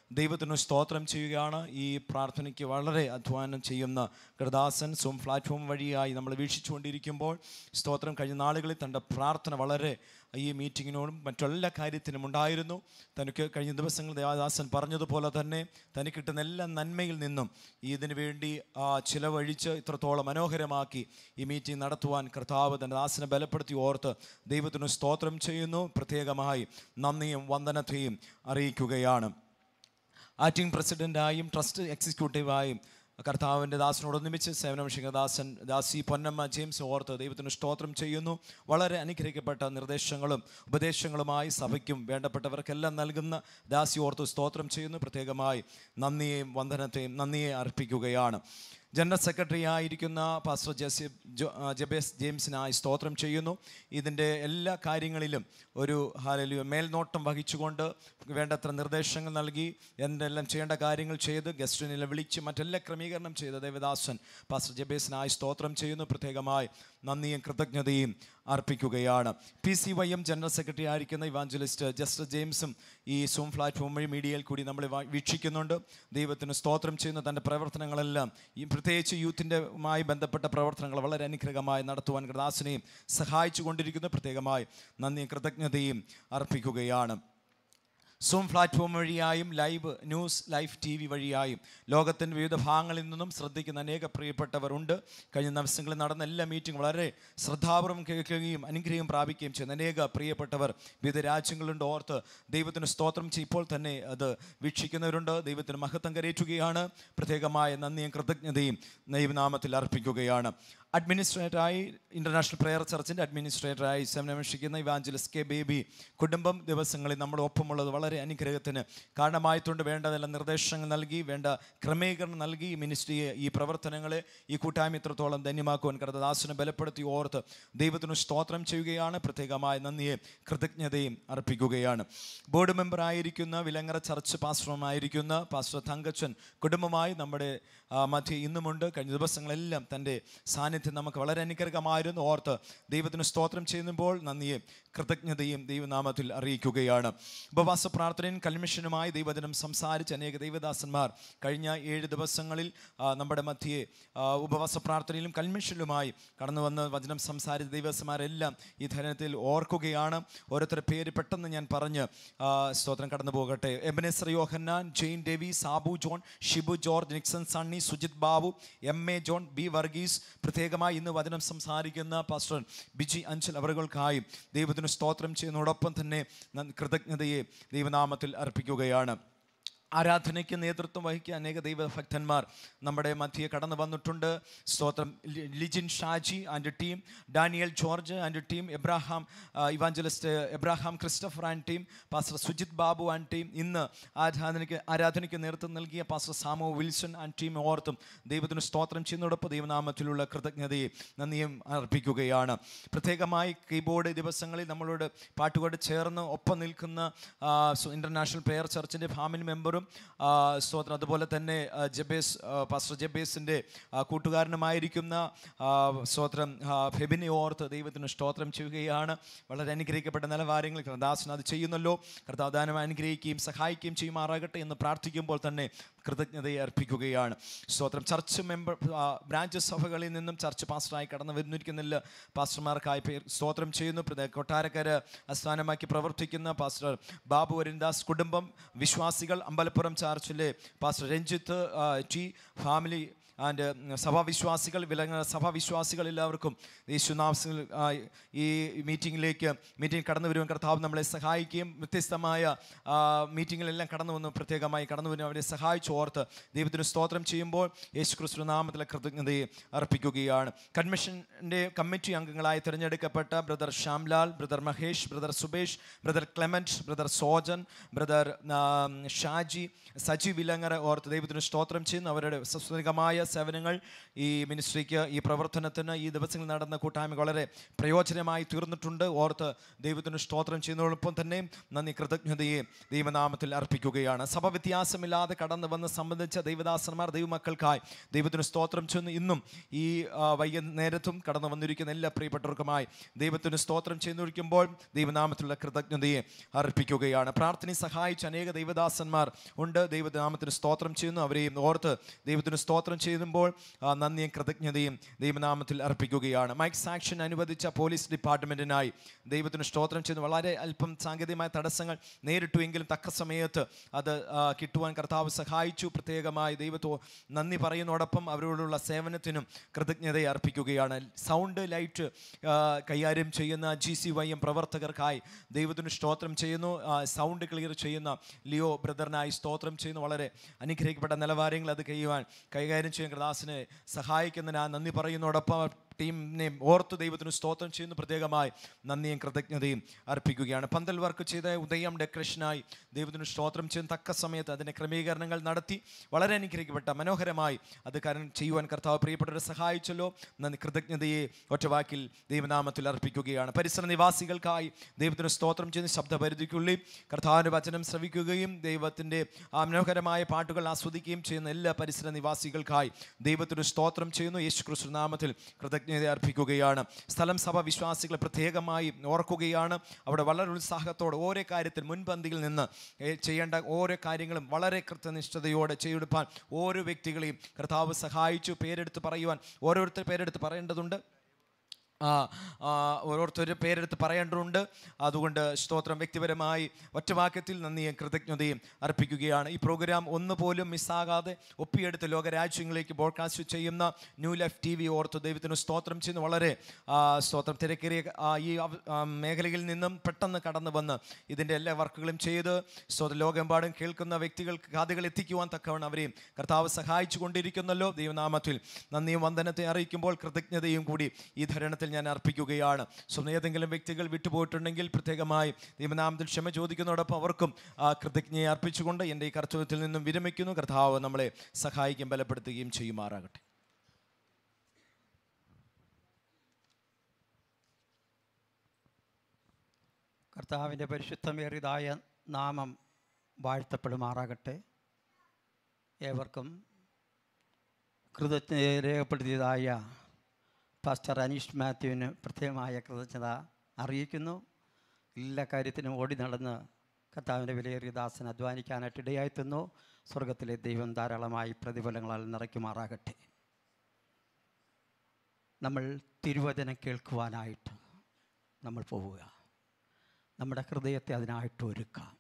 ദൈവത്തിന് സ്തോത്രം ചെയ്യുകയാണ്. ഈ പ്രാർത്ഥനയ്ക്ക് വളരെ അധ്വാനം ചെയ്യുന്ന കൃദാസൻ സൂം പ്ലാറ്റ്ഫോം വഴിയായി നമ്മൾ വീക്ഷിച്ചുകൊണ്ടിരിക്കുമ്പോൾ സ്തോത്രം കഴിഞ്ഞ നാളുകളിൽ തൻ്റെ പ്രാർത്ഥന വളരെ ഈ മീറ്റിങ്ങിനോടും മറ്റെല്ലാ കാര്യത്തിനും ഉണ്ടായിരുന്നു. തനിക്ക് കഴിഞ്ഞ ദിവസങ്ങൾ ദേവദാസൻ പറഞ്ഞതുപോലെ തന്നെ തനിക്ക് കിട്ടുന്ന എല്ലാ നന്മയിൽ നിന്നും ഇതിനു വേണ്ടി ചിലവഴിച്ച് ഇത്രത്തോളം മനോഹരമാക്കി ഈ മീറ്റിംഗ് നടത്തുവാൻ കർത്താവ് തൻ്റെ ദാസനെ ബലപ്പെടുത്തി ഓർത്ത് ദൈവത്തിന് സ്തോത്രം ചെയ്യുന്നു. പ്രത്യേകമായി നന്ദിയും വന്ദനത്തെയും അറിയിക്കുകയാണ്. ആക്ടിംഗ് പ്രസിഡൻ്റായും ട്രസ്റ്റ് എക്സിക്യൂട്ടീവായും കർത്താവിൻ്റെ ദാസനോടൊന്നിമിച്ച് സേവനമനുഷ്ഠിക്കുന്ന ദാസൻ ദാസി പൊന്നമ്മ ജെയിംസ് ഓർത്ത് ദൈവത്തിന് സ്തോത്രം ചെയ്യുന്നു. വളരെ അനുഗ്രഹിക്കപ്പെട്ട നിർദ്ദേശങ്ങളും ഉപദേശങ്ങളുമായി സഭയ്ക്കും വേണ്ടപ്പെട്ടവർക്കെല്ലാം നൽകുന്ന ദാസി ഓർത്ത് സ്തോത്രം ചെയ്യുന്നു. പ്രത്യേകമായി നന്ദിയെയും വന്ദനത്തെയും നന്ദിയെ അർപ്പിക്കുകയാണ്. ജനറൽ സെക്രട്ടറി ആയിരിക്കുന്ന പാസ്റ്റർ ജെസി ജബേസ് ജെയിംസിനായി സ്തോത്രം ചെയ്യുന്നു. ഇതിൻ്റെ എല്ലാ കാര്യങ്ങളിലും ഒരു ഹല്ലേലൂയ മേൽനോട്ടം വഹിച്ചുകൊണ്ട് വേണ്ടത്ര നിർദ്ദേശങ്ങൾ നൽകി എന്തെല്ലാം ചെയ്യേണ്ട കാര്യങ്ങൾ ചെയ്ത് ഗസ്റ്റിനെ വിളിച്ച് മറ്റെല്ലാ ക്രമീകരണം ചെയ്ത ദേവദാസൻ പാസ്റ്റർ ജബേസിനായി സ്തോത്രം ചെയ്യുന്നു. പ്രത്യേകമായി നന്ദിയും കൃതജ്ഞതയും അർപ്പിക്കുകയാണ്. P C Y M general secretary ആയിരിക്കുന്ന ഇവാഞ്ചലിസ്റ്റ് ജസ്റ്റിസ് ജെയിംസും ഈ സൂം പ്ലാറ്റ്ഫോം വഴി മീഡിയയിൽ കൂടി നമ്മൾ വീക്ഷിക്കുന്നുണ്ട്. ദൈവത്തിന് സ്തോത്രം ചെയ്യുന്ന തൻ്റെ പ്രവർത്തനങ്ങളെല്ലാം ഈ പ്രത്യേകിച്ച് യൂത്തിൻ്റെമായി ബന്ധപ്പെട്ട പ്രവർത്തനങ്ങൾ വളരെ അനുഗ്രഹമായി നടത്തുവാൻ കൃദാസനെയും സഹായിച്ചു കൊണ്ടിരിക്കുന്നു. പ്രത്യേകമായി നന്ദിയും കൃതജ്ഞതയും അർപ്പിക്കുകയാണ്. സൂം പ്ലാറ്റ്ഫോം വഴിയായും live news live T V വഴിയായും ലോകത്തിൻ്റെ വിവിധ ഭാഗങ്ങളിൽ നിന്നും ശ്രദ്ധിക്കുന്ന അനേക പ്രിയപ്പെട്ടവരുണ്ട്. കഴിഞ്ഞ ദിവസങ്ങളിൽ നടന്ന എല്ലാ മീറ്റിംഗ് വളരെ ശ്രദ്ധാപൂർവം കേൾക്കുകയും അനുഗ്രഹം പ്രാപിക്കുകയും ചെയ്യുന്ന അനേക പ്രിയപ്പെട്ടവർ വിവിധ രാജ്യങ്ങളുണ്ട്. ഓർത്ത് ദൈവത്തിന് സ്തോത്രം ഇപ്പോൾ തന്നെ അത് വീക്ഷിക്കുന്നവരുണ്ട്. ദൈവത്തിന് മഹത്വം കരേറ്റുകയാണ്. പ്രത്യേകമായ നന്ദിയും കൃതജ്ഞതയും ദൈവനാമത്തിൽ അർപ്പിക്കുകയാണ്. അഡ്മിനിസ്ട്രേറ്ററായി ഇൻ്റർനാഷണൽ പ്രെയർ ചർച്ചിൻ്റെ അഡ്മിനിസ്ട്രേറ്ററായി സേവനമനുഷ്ഠിക്കുന്ന ഇവാഞ്ചലിസ്റ്റ് കെ ബേബി കുടുംബം ദിവസങ്ങളിൽ നമ്മുടെ ഒപ്പമുള്ളത് വളരെ അനുഗ്രഹത്തിന് കാരണമായിട്ടുണ്ട്. വേണ്ടതെല്ലാം നിർദ്ദേശങ്ങൾ നൽകി വേണ്ട ക്രമീകരണം നൽകി മിനിസ്ട്രിയെ ഈ പ്രവർത്തനങ്ങളെ ഈ കൂട്ടായ്മ ഇത്രത്തോളം ധന്യമാക്കുവാൻ കർത്തദാസനെ ബലപ്പെടുത്തി ഓർത്ത് ദൈവത്തിന് സ്തോത്രം ചെയ്യുകയാണ്. പ്രത്യേകമായ നന്ദിയെ കൃതജ്ഞതയും അർപ്പിക്കുകയാണ്. ബോർഡ് മെമ്പറായിരിക്കുന്ന വിലങ്ങര ചർച്ച് പാസ്റ്ററുമായിരിക്കുന്ന പാസ്റ്റർ തങ്കച്ചൻ കുടുംബമായി നമ്മുടെ മധ്യ ഇന്നുമുണ്ട്. കഴിഞ്ഞ ദിവസങ്ങളെല്ലാം തൻ്റെ സാന്നിധ്യം നമുക്ക് വളരെ അനുഗ്രഹമായിരുന്നു. ഓർത്ത് ദൈവത്തിന് സ്തോത്രം ചെയ്യുമ്പോൾ നന്ദിയെ കൃതജ്ഞതയും ദൈവനാമത്തിൽ അറിയിക്കുകയാണ്. ഉപവാസ പ്രാർത്ഥനയും കൺമിഷനുമായി ദൈവദിനം സംസാരിച്ച് അനേക ദൈവദാസന്മാർ കഴിഞ്ഞ ഏഴ് ദിവസങ്ങളിൽ നമ്മുടെ മധ്യയെ ഉപവാസ പ്രാർത്ഥനയിലും കൺമിഷനിലുമായി കടന്നു വന്ന് വചനം സംസാരിച്ച ദൈവദാസന്മാരെല്ലാം ഈ ധനത്തിൽ ഓർക്കുകയാണ്. ഓരോരുത്തരുടെ പേര് പെട്ടെന്ന് ഞാൻ പറഞ്ഞ് സ്തോത്രം കടന്നു പോകട്ടെ. Ebenezer Yohannan, Jain Davy, Sabu John, Shibu George, Nixon Sunny, Sujith Babu, M A John, B Varghese, പ്രത്യേകമായി ഇന്ന് വചനം സംസാരിക്കുന്ന പാസ്റ്റർ ബിജി അഞ്ചൽ അവറുകൾക്കായി ദൈവത്തിന് സ്തോത്രം ചെയ്യുന്നതോടൊപ്പം തന്നെ കൃതജ്ഞതയെ ദൈവനാമത്തിൽ അർപ്പിക്കുകയാണ്. ആരാധനയ്ക്ക് നേതൃത്വം വഹിക്കുക അനേക ദൈവഭക്തന്മാർ നമ്മുടെ മധ്യയെ കടന്നു വന്നിട്ടുണ്ട്. സ്തോത്രം Lijin Shaji and team, Daniel George and team, Abraham evangelist Abraham Christopher and team, pastor Sujith Babu and team, ഇന്ന് ആരാധനയ്ക്ക് ആരാധനയ്ക്ക് നേതൃത്വം നൽകിയ pastor Samo Wilson and team ഓർത്തും ദൈവത്തിന് സ്തോത്രം ചെയ്യുന്നതോടൊപ്പം ദൈവനാമത്തിലുള്ള കൃതജ്ഞതയെ നന്ദിയും അർപ്പിക്കുകയാണ്. പ്രത്യേകമായി കീബോർഡ് ദിവസങ്ങളിൽ നമ്മളോട് പാട്ടുകൊണ്ട് ചേർന്ന് ഒപ്പം നിൽക്കുന്ന ഇൻ്റർനാഷണൽ പ്രെയർ ചർച്ചിൻ്റെ ഫാമിലി മെമ്പറും സ്തോത്രം അതുപോലെ തന്നെ ജബേസ് പാസ്റ്റർ ജബേസിൻ്റെ കൂട്ടുകാരനുമായിരിക്കുന്ന സ്തോത്രം ഫെബിനെ ഓർത്ത് ദൈവത്തിന് സ്തോത്രം ചെയ്യുകയാണ്. വളരെ അനുഗ്രഹിക്കപ്പെട്ട നിലവാരങ്ങൾ കർത്താദാസൻ അത് ചെയ്യുന്നല്ലോ. കർത്താദാനം അനുഗ്രഹിക്കുകയും സഹായിക്കുകയും ചെയ്യുമാറാകട്ടെ എന്ന് പ്രാർത്ഥിക്കുമ്പോൾ തന്നെ കൃതജ്ഞതയെ അർപ്പിക്കുകയാണ്. സ്തോത്രം ചർച്ച് മെമ്പർ ബ്രാഞ്ച് സഭകളിൽ നിന്നും ചർച്ച് പാസ്റ്ററായി കടന്നു വരുന്നിരിക്കുന്നില്ല പാസ്റ്റർമാർക്കായി പേർ സ്തോത്രം ചെയ്യുന്നു. കൊട്ടാരക്കര ആസ്ഥാനമാക്കി പ്രവർത്തിക്കുന്ന പാസ്റ്റർ ബാബു അരിൻദാസ് കുടുംബം, വിശ്വാസികൾ, അമ്പലപ്പുറം ചർച്ചിലെ pastor Ranjith T, family and സഭാവിശ്വാസികൾ, വിലങ്ങ സഭാവിശ്വാസികൾ എല്ലാവർക്കും യേശുനാമത്തിൽ ഈ മീറ്റിങ്ങിലേക്ക് മീറ്റിംഗ് കടന്നു വരുവാൻ കർത്താവ് നമ്മളെ സഹായിക്കുകയും വ്യത്യസ്തമായ മീറ്റിങ്ങിലെല്ലാം കടന്നു വന്ന് പ്രത്യേകമായി കടന്നു വരും അവരെ സഹായിച്ചു ഓർത്ത് ദൈവത്തിന് സ്തോത്രം ചെയ്യുമ്പോൾ യേശു ക്രിസ്തു നാമത്തിലെ കൃതജ്ഞതയെ അർപ്പിക്കുകയാണ്. കൺവെൻഷൻ്റെ കമ്മിറ്റി അംഗങ്ങളായി തിരഞ്ഞെടുക്കപ്പെട്ട brother Shyamlal, brother Mahesh, brother Subesh, brother Clement, brother Sojan, brother Shaji, Saji Vilangara ഓർത്ത് ദൈവത്തിന് സ്തോത്രം ചെയ്യുന്നു. അവരുടെ സസ്വനികമായ സേവനങ്ങൾ ഈ മിനിസ്ട്രിക്ക്, ഈ പ്രവർത്തനത്തിന്, ഈ ദിവസങ്ങളിൽ നടന്ന കൂട്ടായ്മ വളരെ പ്രയോജനമായി തീർന്നിട്ടുണ്ട്. ഓർത്ത് ദൈവത്തിന് സ്തോത്രം ചെയ്യുന്നതോടൊപ്പം തന്നെ നന്ദി കൃതജ്ഞതയെ ദൈവനാമത്തിൽ അർപ്പിക്കുകയാണ്. സഭ വ്യത്യാസമില്ലാതെ കടന്നു വന്ന് സംബന്ധിച്ച ദൈവദാസന്മാർ, ദൈവമക്കൾക്കായി ദൈവത്തിന് സ്തോത്രം ചെയ്യുന്നു. ഇന്നും ഈ വൈകുന്നേരത്തും കടന്നു വന്നിരിക്കുന്ന എല്ലാ പ്രിയപ്പെട്ടവർക്കുമായി ദൈവത്തിന് സ്തോത്രം ചെയ്യുന്നിരിക്കുമ്പോൾ ദൈവനാമത്തിലുള്ള കൃതജ്ഞതയെ അർപ്പിക്കുകയാണ്. പ്രാർത്ഥനയെ സഹായിച്ച അനേക ദൈവദാസന്മാർ ഉണ്ട്. ദൈവനാമത്തിന് സ്തോത്രം ചെയ്യുന്നു. അവരെയും ഓർത്ത് ദൈവത്തിന് സ്തോത്രം ചെയ്യുമ്പോൾ നന്ദിയും കൃതജ്ഞതയും ദൈവനാമത്തിൽ അർപ്പിക്കുകയാണ്. മൈക്ക് സാക്ഷൻ അനുവദിച്ച പോലീസ് ഡിപ്പാർട്ട്മെൻറ്റിനായി ദൈവത്തിന് സ്തോത്രം ചെയ്യുന്നു. വളരെ അല്പം സാങ്കേതികമായ തടസ്സങ്ങൾ നേരിട്ടു എങ്കിലും തക്ക സമയത്ത് അത് കിട്ടുവാൻ കർത്താവ് സഹായിച്ചു. പ്രത്യേകമായി ദൈവത്തോ നന്ദി പറയുന്നതോടൊപ്പം അവരോടുള്ള സേവനത്തിനും കൃതജ്ഞതയെ അർപ്പിക്കുകയാണ്. സൗണ്ട് ലൈറ്റ് കൈകാര്യം ചെയ്യുന്ന ജി സി വൈ എം പ്രവർത്തകർക്കായി ദൈവത്തിന് സ്തോത്രം ചെയ്യുന്നു. സൗണ്ട് ക്ലിയർ ചെയ്യുന്ന ലിയോ ബ്രദറിനായി സ്തോത്രം ചെയ്യുന്നു. വളരെ അനുഗ്രഹിക്കപ്പെട്ട നിലവാരങ്ങൾ അത് ചെയ്യുവാൻ കൈകാര്യം ചെയ്യാൻ കർത്താവിനെ സഹായിക്കുന്നതിന് നന്ദി പറയുന്നതോടൊപ്പം ടീമിനെ ഓർത്ത് ദൈവത്തിന് സ്തോത്രം ചെയ്യുന്നു. പ്രത്യേകമായി നന്ദിയും കൃതജ്ഞതയും അർപ്പിക്കുകയാണ്. പന്തൽ വർക്ക് ചെയ്ത ഉദയം ഡെക്കറേഷനായി ദൈവത്തിന് സ്തോത്രം ചെയ്യുന്ന തക്ക സമയത്ത് അതിൻ്റെ ക്രമീകരണങ്ങൾ നടത്തി വളരെ അനുഗ്രഹിക്കപ്പെട്ട മനോഹരമായി അത് കാരണം ചെയ്യുവാൻ കർത്താവ് പ്രിയപ്പെട്ടവരെ സഹായിച്ചല്ലോ. നന്ദി കൃതജ്ഞതയെ ഒറ്റവാക്കിൽ ദൈവനാമത്തിൽ അർപ്പിക്കുകയാണ്. പരിസര നിവാസികൾക്കായി ദൈവത്തിന് സ്തോത്രം ചെയ്യുന്ന ശബ്ദപരിധിക്കുള്ളിൽ കർത്താവിൻ്റെ വചനം ശ്രവിക്കുകയും ദൈവത്തിൻ്റെ ആ മനോഹരമായ പാട്ടുകൾ ആസ്വദിക്കുകയും ചെയ്യുന്ന എല്ലാ പരിസര നിവാസികൾക്കായി ദൈവത്തിന് സ്തോത്രം ചെയ്യുന്നു. യേശു ക്രിസ്തു നാമത്തിൽ കൃതജ്ഞ അർപ്പിക്കുകയാണ്. സ്ഥലം സഭ വിശ്വാസികളെ പ്രത്യേകമായി ഓർക്കുകയാണ്. അവിടെ വളരെ ഉത്സാഹത്തോടെ ഓരോ കാര്യത്തിൽ മുൻപന്തിയിൽ നിന്ന് ചെയ്യേണ്ട ഓരോ കാര്യങ്ങളും വളരെ കൃത്യനിഷ്ഠതയോടെ ചെയ്തെടുപ്പാൻ ഓരോ വ്യക്തികളെയും കർത്താവ് സഹായിച്ചു. പേരെടുത്ത് പറയുവാൻ ഓരോരുത്തർ പേരെടുത്ത് പറയേണ്ടതുണ്ട്. ഓരോരുത്തർ പേരെടുത്ത് പറയേണ്ടതുണ്ട്. അതുകൊണ്ട് സ്തോത്രം വ്യക്തിപരമായി ഒറ്റവാക്യത്തിൽ നന്ദിയും കൃതജ്ഞതയും അർപ്പിക്കുകയാണ്. ഈ പ്രോഗ്രാം ഒന്നുപോലും മിസ്സാകാതെ ഒപ്പിയെടുത്ത് ലോകരാജ്യങ്ങളിലേക്ക് ബ്രോഡ്കാസ്റ്റ് ചെയ്യുന്ന ന്യൂ ലൈഫ് ടി വി ഓർത്ത് ദൈവത്തിന് സ്തോത്രം ചെയ്യുന്നു. വളരെ സ്തോത്രം തിരക്കേറിയ ഈ മേഖലയിൽ നിന്നും പെട്ടെന്ന് കടന്നു വന്ന് ഇതിൻ്റെ എല്ലാ വർക്കുകളും ചെയ്ത് സ്തോത്രം ലോകമെമ്പാടും കേൾക്കുന്ന വ്യക്തികൾക്ക് കാതുകൾ എത്തിക്കുവാൻ തക്കവണ്ണം അവരെയും കർത്താവ് സഹായിച്ചു കൊണ്ടിരിക്കുന്നല്ലോ. ദൈവനാമത്തിൽ നന്ദിയും വന്ദനത്തെ അറിയിക്കുമ്പോൾ കൃതജ്ഞതയും കൂടി ഈ ധരണത്തിൽ ഞാൻ അർപ്പിക്കുകയാണ്. സ്വന്തം ഏതെങ്കിലും വ്യക്തികൾ വിട്ടുപോയിട്ടുണ്ടെങ്കിൽ പ്രത്യേകമായി ദൈവനാമത്തിൽ ക്ഷമ ചോദിക്കുന്നതോടൊപ്പം അവർക്കും ആ കൃതജ്ഞയെ അർപ്പിച്ചുകൊണ്ട് എൻ്റെ ഈ കർത്തവ്യത്തിൽ നിന്നും വിരമിക്കുന്നു. കർത്താവ് നമ്മളെ സഹായിക്കുകയും ബലപ്പെടുത്തുകയും ചെയ്യുമാറാകട്ടെ. കർത്താവിൻ്റെ പരിശുദ്ധമേറിയതായ നാമം വാഴ്ത്തപ്പെടുമാറാകട്ടെ. ഏവർക്കും കൃതജ്ഞത രേഖപ്പെടുത്തിയതായ പാസ്റ്റർ അനീഷ് മാത്യുവിന് പ്രത്യേകമായ കൃതജ്ഞത അറിയിക്കുന്നു. എല്ലാ കാര്യത്തിനും ഓടി നടന്ന് കർത്താവിൻ്റെ വിലയേറിയ ദാസൻ അധ്വാനിക്കാനായിട്ട് ഇടയായിത്തുന്നു. സ്വർഗത്തിലെ ദൈവം ധാരാളമായി പ്രതിഫലങ്ങളാൽ നിറയ്ക്കുമാറാകട്ടെ. നമ്മൾ തിരുവചനം കേൾക്കുവാനായിട്ട് നമ്മൾ പോവുക. നമ്മുടെ ഹൃദയത്തെ അതിനായിട്ട് ഒരുക്കാം.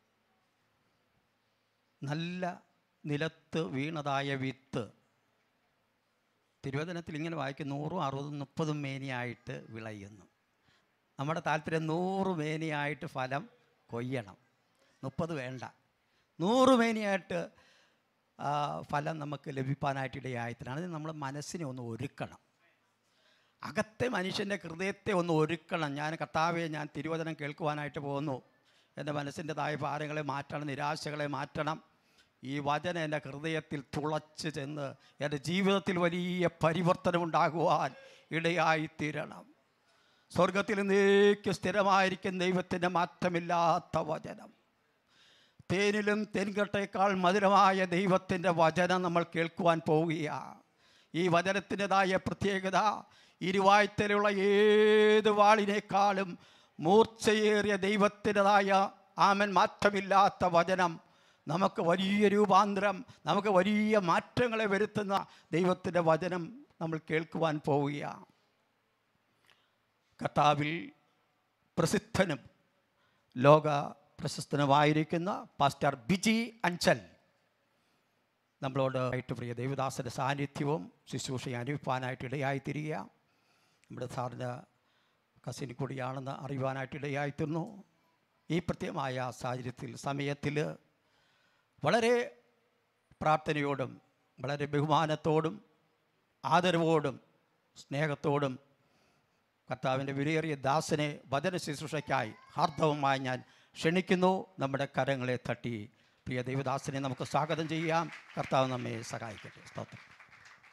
നല്ല നിലത്ത് വീണതായ വിത്ത് തിരുവചനത്തിൽ ഇങ്ങനെ വായിക്കും, നൂറും അറുപതും മുപ്പതും മേനിയായിട്ട് വിളയുന്നു. നമ്മുടെ താല്പര്യം നൂറ് മേനിയായിട്ട് ഫലം കൊയ്യണം, മുപ്പത് വേണ്ട. നൂറ് മേനിയായിട്ട് ഫലം നമുക്ക് ലഭിക്കാനായിട്ട് ഇടയായിട്ടാണ്. അതിന് നമ്മൾ മനസ്സിനെ ഒന്ന് ഒരുക്കണം. അകത്തെ മനുഷ്യൻ്റെ ഹൃദയത്തെ ഒന്ന് ഒരുക്കണം. ഞാൻ കർത്താവെ, ഞാൻ തിരുവചനം കേൾക്കുവാനായിട്ട് പോകുന്നു. എൻ്റെ മനസ്സിൻ്റെതായ ഭാരങ്ങളെ മാറ്റണം, നിരാശകളെ മാറ്റണം. ഈ വചനം എൻ്റെ ഹൃദയത്തിൽ തുളച്ച് ചെന്ന് എൻ്റെ ജീവിതത്തിൽ വലിയ പരിവർത്തനം ഉണ്ടാകുവാൻ ഇടയായിത്തീരണം. സ്വർഗത്തിൽ നീക്ക് സ്ഥിരമായിരിക്കും ദൈവത്തിൻ്റെ മാറ്റമില്ലാത്ത വചനം. തേനിലും തേൻകട്ടയേക്കാൾ മധുരമായ ദൈവത്തിൻ്റെ വചനം നമ്മൾ കേൾക്കുവാൻ പോവുകയാണ്. ഈ വചനത്തിൻ്റെതായ പ്രത്യേകത ഇരുവായ്ത്തലുള്ള ഏത് വാളിനേക്കാളും മൂർച്ചയേറിയ ദൈവത്തിൻ്റെതായ ആമൻ മാറ്റമില്ലാത്ത വചനം നമുക്ക് വലിയ രൂപാന്തരം, നമുക്ക് വലിയ മാറ്റങ്ങളെ വരുത്തുന്ന ദൈവത്തിൻ്റെ വചനം നമ്മൾ കേൾക്കുവാൻ പോവുകയാണ്. കർത്താവിൽ പ്രസിദ്ധനും ലോക പ്രശസ്തനുമായിരിക്കുന്ന പാസ്റ്റർ ബിജി അഞ്ചൽ നമ്മളോട് ആയിട്ട് പ്രിയ ദേവദാസൻ്റെ സാന്നിധ്യവും ശുശ്രൂഷയും അനുഭവിക്കാനായിട്ട് ഇടയായിത്തീരുക. നമ്മുടെ സാറിൻ്റെ കസിൻ കൂടിയാണെന്ന് അറിയുവാനായിട്ട് ഇടയായിത്തീർന്നു. ഈ പ്രത്യേകമായ സാഹചര്യത്തിൽ സമയത്തിൽ വളരെ പ്രാർത്ഥനയോടും വളരെ ബഹുമാനത്തോടും ആദരവോടും സ്നേഹത്തോടും കർത്താവിൻ്റെ വിലയേറിയ ദാസനെ വചന ശുശ്രൂഷയ്ക്കായി ഹാർദവമായി ഞാൻ ക്ഷണിക്കുന്നു. നമ്മുടെ കരങ്ങളെ തട്ടി പ്രിയ ദൈവദാസനെ നമുക്ക് സ്വാഗതം ചെയ്യാം. കർത്താവ് നമ്മെ സഹായിക്കട്ടെ. സ്തോത്രം.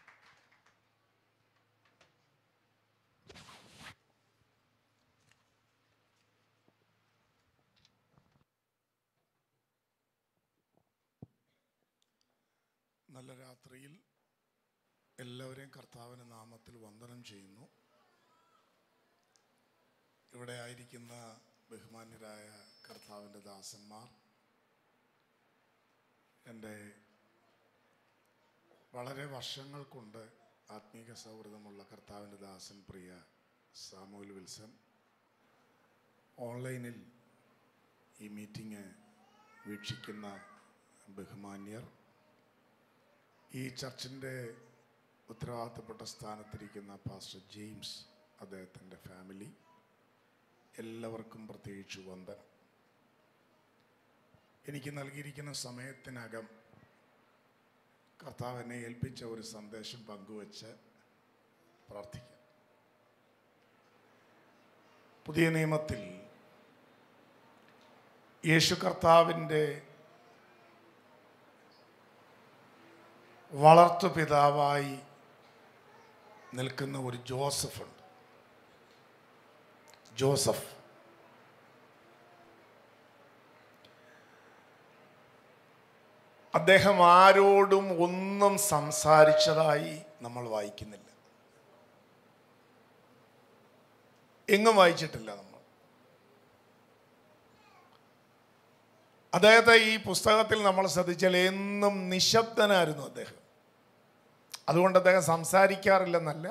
നല്ല രാത്രിയിൽ എല്ലാവരെയും കർത്താവിൻ്റെ നാമത്തിൽ വന്ദനം ചെയ്യുന്നു. ഇവിടെ ആയിരിക്കുന്ന ബഹുമാന്യരായ കർത്താവിൻ്റെ ദാസന്മാർ, എൻ്റെ വളരെ വർഷങ്ങൾ കൊണ്ട് ആത്മീക സൗഹൃദമുള്ള കർത്താവിൻ്റെ ദാസൻ പ്രിയ സാമുവൽ വിൽസൺ, ഓൺലൈനിൽ ഈ മീറ്റിംഗ് വീക്ഷിക്കുന്ന ബഹുമാന്യർ, ഈ ചർച്ചിൻ്റെ ഉത്തരവാദിത്തപ്പെട്ട സ്ഥാനത്തിരിക്കുന്ന പാസ്റ്റർ ജെയിംസ്, അദ്ദേഹത്തിൻ്റെ ഫാമിലി, എല്ലാവർക്കും പ്രത്യേകിച്ച് വന്ദനം. എനിക്ക് നൽകിയിരിക്കുന്ന സമയത്തിനകം കർത്താവ് എന്നെ ഏൽപ്പിച്ച ഒരു സന്ദേശം പങ്കുവച്ച് പ്രാർത്ഥിക്കാം. പുതിയ നിയമത്തിൽ യേശു കർത്താവിൻ്റെ വളർത്തു പിതാവായി നിൽക്കുന്ന ഒരു ജോസഫ് ഉണ്ട്. ജോസഫ് അദ്ദേഹം ആരോടും ഒന്നും സംസാരിച്ചതായി നമ്മൾ വായിക്കുന്നില്ല, എങ്ങും വായിച്ചിട്ടില്ല നമ്മൾ. അദ്ദേഹത്തെ ഈ പുസ്തകത്തിൽ നമ്മൾ ശ്രദ്ധിച്ചാൽ എന്നും നിശബ്ദനായിരുന്നു അദ്ദേഹം. അതുകൊണ്ട് അദ്ദേഹം സംസാരിക്കാറില്ലെന്നല്ല,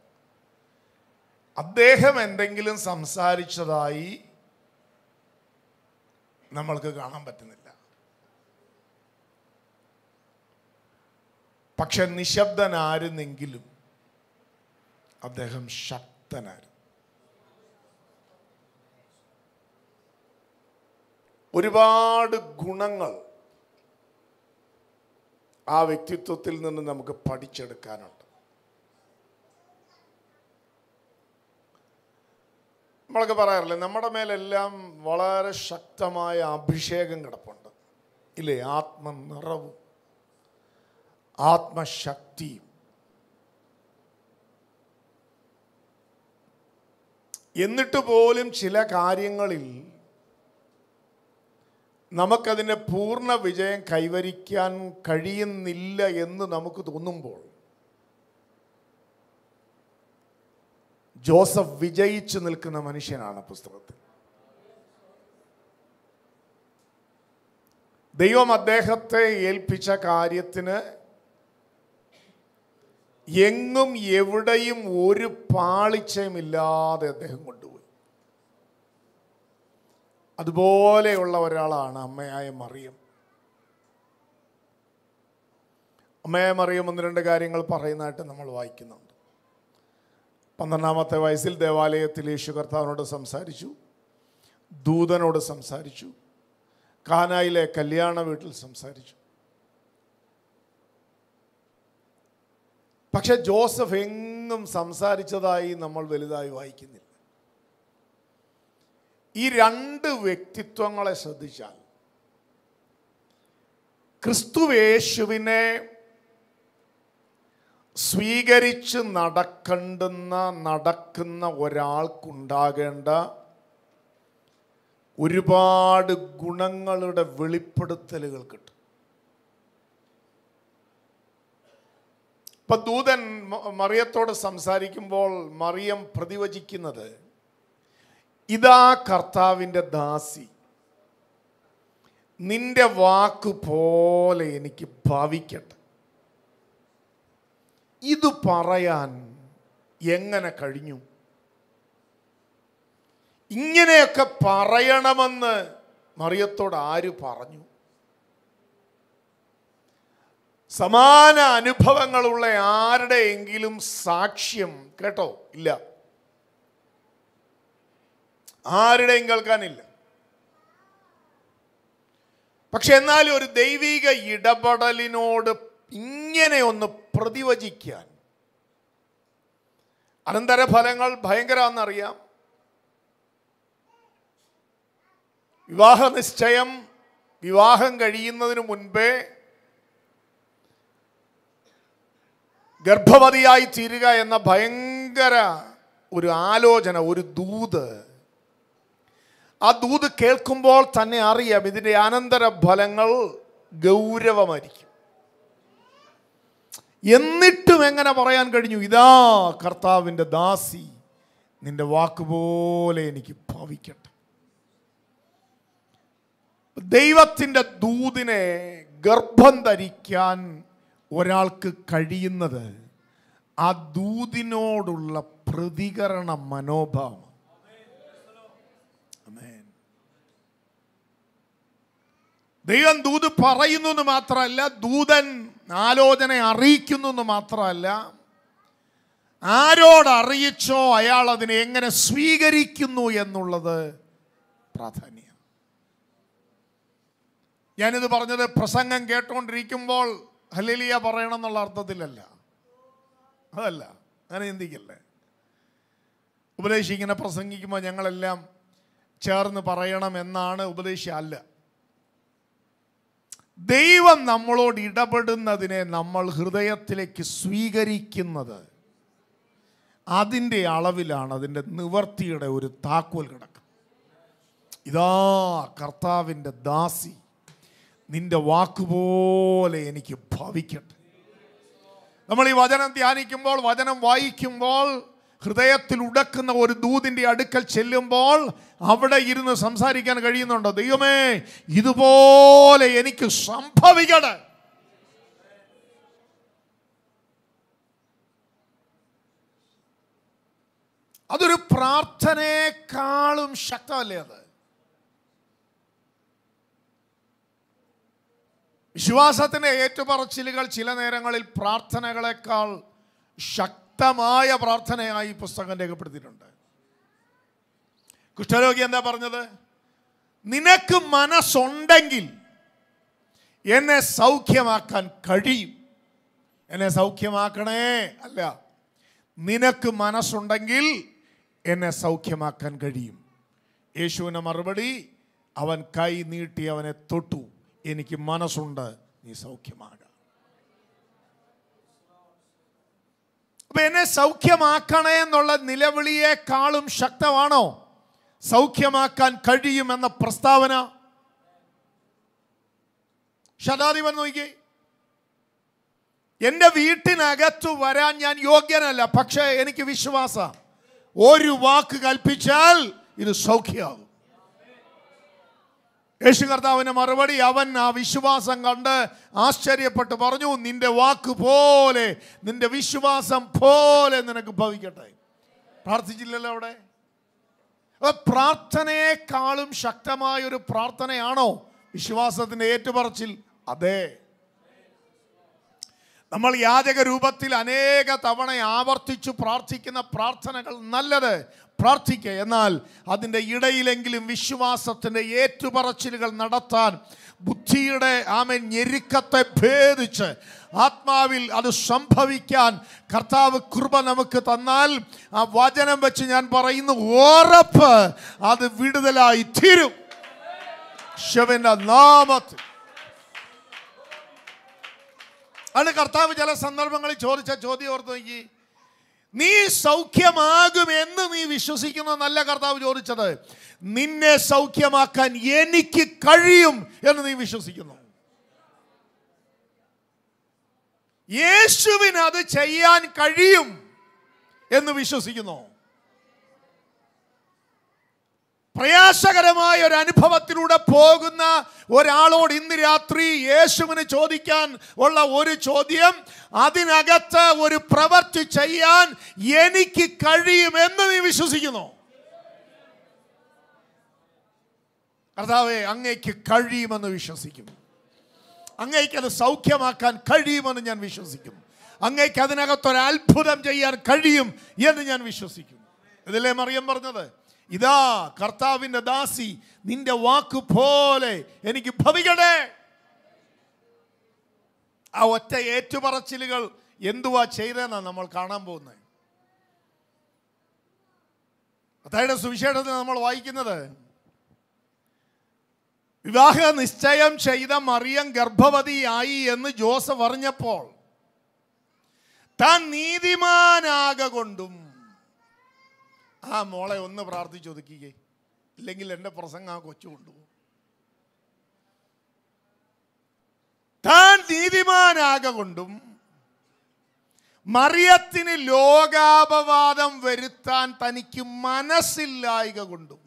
അദ്ദേഹം എന്തെങ്കിലും സംസാരിച്ചതായി നമ്മൾക്ക് കാണാൻ പറ്റുന്നില്ല. പക്ഷെ നിശബ്ദനായിരുന്നെങ്കിലും അദ്ദേഹം ശക്തനായിരുന്നു. ഒരുപാട് ഗുണങ്ങൾ ആ വ്യക്തിത്വത്തിൽ നിന്ന് നമുക്ക് പഠിച്ചെടുക്കാനുണ്ട്. നമ്മളൊക്കെ പറയാറില്ലേ, നമ്മുടെ മേലെല്ലാം വളരെ ശക്തമായ അഭിഷേകം കിടപ്പുണ്ട്, ഇല്ലേ? ആത്മനിറവും ആത്മശക്തിയും. എന്നിട്ട് പോലും ചില കാര്യങ്ങളിൽ നമുക്കതിൻ്റെ പൂർണ്ണ വിജയം കൈവരിക്കാൻ കഴിയുന്നില്ല എന്ന് നമുക്ക് തോന്നുമ്പോൾ ജോസഫ് വിജയിച്ചു നിൽക്കുന്ന മനുഷ്യനാണ് പുസ്തകത്തിൽ. ദൈവം അദ്ദേഹത്തെ ഏൽപ്പിച്ച കാര്യത്തിന് എങ്ങും എവിടെയും ഒരു പാളിച്ചയുമില്ലാതെ അദ്ദേഹം കൊണ്ടുപോയി. അതുപോലെയുള്ള ഒരാളാണ് അമ്മയായ മറിയം. അമ്മയായ മറിയം ഒന്ന് രണ്ട് കാര്യങ്ങൾ പറയുന്നതായിട്ട് നമ്മൾ വായിക്കുന്നുണ്ട്. പന്ത്രണ്ടാമത്തെ വയസ്സിൽ ദേവാലയത്തിൽ യേശു കർത്താവിനോട് സംസാരിച്ചു, ദൂതനോട് സംസാരിച്ചു, കാനായിലെ കല്യാണ വീട്ടിൽ സംസാരിച്ചു. പക്ഷെ ജോസഫ് എങ്ങും സംസാരിച്ചതായി നമ്മൾ വലുതായി വായിക്കുന്നില്ല. ഈ രണ്ട് വ്യക്തിത്വങ്ങളെ ശ്രദ്ധിച്ചാൽ ക്രിസ്തുവേശുവിനെ സ്വീകരിച്ച് നടക്കേണ്ടുന്ന നടക്കുന്ന ഒരാൾക്കുണ്ടാകേണ്ട ഒരുപാട് ഗുണങ്ങളുടെ വെളിപ്പെടുത്തലുകൾ കിട്ടും. ഇപ്പം ദൂതൻ മറിയത്തോട് സംസാരിക്കുമ്പോൾ മറിയം പ്രതിവചിക്കുന്നത്, ഇതാ കർത്താവിൻ്റെ ദാസി, നിന്റെ വാക്ക് പോലെ എനിക്ക് ഭാവിക്കട്ടെ. ഇത് പറയാൻ എങ്ങനെ കഴിഞ്ഞു? ഇങ്ങനെയൊക്കെ പറയണമെന്ന് മറിയത്തോട് ആര് പറഞ്ഞു? സമാന അനുഭവങ്ങളുള്ള ആരുടെയെങ്കിലും സാക്ഷ്യം കേട്ടോ? ഇല്ല, ആരുടെയും കേൾക്കാനില്ല. പക്ഷെ എന്നാലും ഒരു ദൈവിക ഇടപെടലിനോട് ഇങ്ങനെ ഒന്ന് പ്രതിവചിക്കാൻ അനന്തരഫലങ്ങൾ ഭയങ്കരമാണെന്നറിയാം. വിവാഹ നിശ്ചയം, വിവാഹം കഴിയുന്നതിന് മുൻപേ ഗർഭവതിയായി തീരുക എന്ന ഭയങ്കര ഒരു ആലോചന, ഒരു ദൂത്. ആ ദൂത് കേൾക്കുമ്പോൾ തന്നെ അറിയാം ഇതിൻ്റെ അനന്തര ഫലങ്ങൾ ഗൗരവമായിരിക്കും. എന്നിട്ടും എങ്ങനെ പറയാൻ കഴിഞ്ഞു? ഇതാ കർത്താവിൻ്റെ ദാസി, നിന്റെ വാക്കുപോലെ എനിക്ക് ഭവിക്കട്ടെ. ദൈവത്തിൻ്റെ ദൂതിനെ ഗർഭം ധരിക്കാൻ ഒരാൾക്ക് കഴിയുന്നത് ആ ദൂതിനോടുള്ള പ്രതികരണ മനോഭാവം. ദൈവം ദൂത് പറയുന്നു എന്ന് മാത്രമല്ല, ദൂതൻ ആലോചന അറിയിക്കുന്നു എന്ന് മാത്രമല്ല, ആരോട് അറിയിച്ചോ അയാൾ അതിനെ എങ്ങനെ സ്വീകരിക്കുന്നു എന്നുള്ളത് പ്രാധാന്യം. ഞാനിത് പറഞ്ഞത് പ്രസംഗം കേട്ടുകൊണ്ടിരിക്കുമ്പോൾ ഹല്ലേലൂയ പറയണം എന്നുള്ള അർത്ഥത്തിലല്ല, അതല്ല, അങ്ങനെ ചിന്തിക്കല്ലേ. ഉപദേശി ഇങ്ങനെ പ്രസംഗിക്കുമ്പോൾ ഞങ്ങളെല്ലാം ചേർന്ന് പറയണം എന്നാണ് ഉപദേശം അല്ല. ദൈവം നമ്മളോട് ഇടപെടുന്നതിനെ നമ്മൾ ഹൃദയത്തിലേക്ക് സ്വീകരിക്കുന്നത്, അതിൻ്റെ അളവിലാണ് അതിൻ്റെ നിവർത്തിയുടെ ഒരു താക്കോൽ കിടക്കുന്നത്. ഇതാ കർത്താവിൻ്റെ ദാസി, നിന്റെ വാക്കുപോലെ എനിക്ക് ഭവിക്കട്ടെ. നമ്മൾ ഈ വചനം ധ്യാനിക്കുമ്പോൾ, വചനം വായിക്കുമ്പോൾ, ഹൃദയത്തിൽ ഉടക്കുന്ന ഒരു ദൂതിൻ്റെ അടുക്കൽ ചെല്ലുമ്പോൾ അവിടെ ഇരുന്ന് സംസാരിക്കാൻ കഴിയുന്നുണ്ടോ? ദൈവമേ, ഇതുപോലെ എനിക്ക് സംഭവിക്കട്ടെ. അതൊരു പ്രാർത്ഥനയെക്കാളും ശക്തമല്ലേ അത്? വിശ്വാസത്തിൻ്റെ ഏറ്റുപറച്ചിലുകൾ ചില നേരങ്ങളിൽ പ്രാർത്ഥനകളെക്കാൾ ശക്തമായ പ്രാർത്ഥനയായി പുസ്തകം രേഖപ്പെടുത്തിയിട്ടുണ്ട്. കുഷ്ഠരോഗി എന്താ പറഞ്ഞത്? നിനക്ക് മനസ്സുണ്ടെങ്കിൽ എന്നെ സൗഖ്യമാക്കാൻ കഴിയും. എന്നെ സൗഖ്യമാക്കണേ അല്ല, നിനക്ക് മനസ്സുണ്ടെങ്കിൽ എന്നെ സൗഖ്യമാക്കാൻ കഴിയും. യേശുവിൻ്റെ മറുപടി, അവൻ കൈ നീട്ടി അവനെ തൊട്ടു, എനിക്ക് മനസ്സുണ്ട്, നീ സൗഖ്യമാകാം. അപ്പൊ എന്നെ സൗഖ്യമാക്കണേ എന്നുള്ള നിലവിളിയേക്കാളും ശക്തമാണോ സൗഖ്യമാക്കാൻ കഴിയുമെന്ന പ്രസ്താവന? ശതാധിപൻ നോക്കി, എൻ്റെ വീട്ടിനകത്തു വരാൻ ഞാൻ യോഗ്യനല്ല, പക്ഷേ എനിക്ക് വിശ്വാസം, ഒരു വാക്ക് കൽപ്പിച്ചാൽ ഇത് സൗഖ്യമാകും. യേശു കർത്താവിൻ്റെ മറുപടി, അവൻ ആ വിശ്വാസം കണ്ട് ആശ്ചര്യപ്പെട്ട് പറഞ്ഞു, നിന്റെ വാക്ക് പോലെ, നിന്റെ വിശ്വാസം പോലെ നിനക്ക് ഭവിക്കട്ടെ. പ്രാർത്ഥിച്ചില്ലല്ലോ അവിടെ? പ്രാർത്ഥനയെക്കാളും ശക്തമായൊരു പ്രാർത്ഥനയാണോ വിശ്വാസത്തിൻ്റെ ഏറ്റുപറച്ചിൽ? അതെ. നമ്മൾ യാചക രൂപത്തിൽ അനേക തവണ ആവർത്തിച്ചു പ്രാർത്ഥിക്കുന്ന പ്രാർത്ഥനകൾ നല്ലത്, പ്രാർത്ഥിക്കുക. എന്നാൽ അതിൻ്റെ ഇടയിലെങ്കിലും വിശ്വാസത്തിൻ്റെ ഏറ്റുപറച്ചിലുകൾ നടത്താൻ, ബുദ്ധിയുടെ ആമേൻ ഞെരുക്കത്തെ ഭേദിച്ച് ആത്മാവിൽ അത് സംഭവിക്കാൻ കർത്താവ് കൃപ നമുക്ക് തന്നാൽ, ആ വചനം വെച്ച് ഞാൻ പറയുന്നു, ഉറപ്പ് അത് വിടുതലായി തീരും. യേശുവിന്റെ നാമത്തിൽ. അത് കർത്താവ് ചില സന്ദർഭങ്ങളിൽ ചോദിച്ച ചോദ്യം ഓർത്ത് നോക്കി. നീ സൗഖ്യമാകുമെന്ന് നീ വിശ്വസിക്കുന്നു എന്നല്ല കർത്താവ് ചോദിച്ചത്, നിന്നെ സൗഖ്യമാക്കാൻ എനിക്ക് കഴിയും എന്ന് നീ വിശ്വസിക്കുന്നു. യേശുവിന് അത് ചെയ്യാൻ കഴിയും എന്ന് വിശ്വസിക്കുന്നു. പ്രയാസകരമായ ഒരു അനുഭവത്തിലൂടെ പോകുന്ന ഒരാളോട് ഇന്ന് രാത്രി യേശുവിന് ചോദിക്കാൻ ഉള്ള ഒരു ചോദ്യം, അതിനകത്ത് ഒരു പ്രവൃത്തി ചെയ്യാൻ എനിക്ക് കഴിയുമെന്ന് നീ വിശ്വസിക്കുന്നു. കർത്താവേ, അങ്ങേക്ക് കഴിയുമെന്ന് വിശ്വസിക്കും. അങ്ങേക്ക് അത് സൗഖ്യമാക്കാൻ കഴിയുമെന്ന് ഞാൻ വിശ്വസിക്കും. അങ്ങേക്ക് അതിനകത്തൊരു അത്ഭുതം ചെയ്യാൻ കഴിയും എന്ന് ഞാൻ വിശ്വസിക്കും. ഇതിലെ മറിയം പറഞ്ഞത്, ഇതാ കർത്താവിൻ്റെ ദാസി, നിന്റെ വാക്ക് പോലെ എനിക്ക് ഭവിക്കട്ടെ. ആ ഒറ്റ ഏറ്റുപറച്ചിലുകൾ എന്തുവാ ചെയ്തതെന്നാണ് നമ്മൾ കാണാൻ പോകുന്നത്. മത്തായിയുടെ സുവിശേഷത്തിൽ നമ്മൾ വായിക്കുന്നത്, വിവാഹ നിശ്ചയം ചെയ്ത മറിയം ഗർഭവതിയായി എന്ന് ജോസഫ് അറിഞ്ഞപ്പോൾ താൻ നീതിമാനാകൊണ്ടും, ആ മോളെ ഒന്ന് പ്രാർത്ഥിച്ചു ഒതുക്കിക്കേ, ഇല്ലെങ്കിൽ എൻ്റെ പ്രസംഗം ആ കൊച്ചു കൊണ്ടുപോകും. താൻ നീതിമാനാകൊണ്ടും മറിയത്തിന് ലോകാപവാദം വരുത്താൻ തനിക്ക് മനസ്സില്ലായ്ക കൊണ്ടും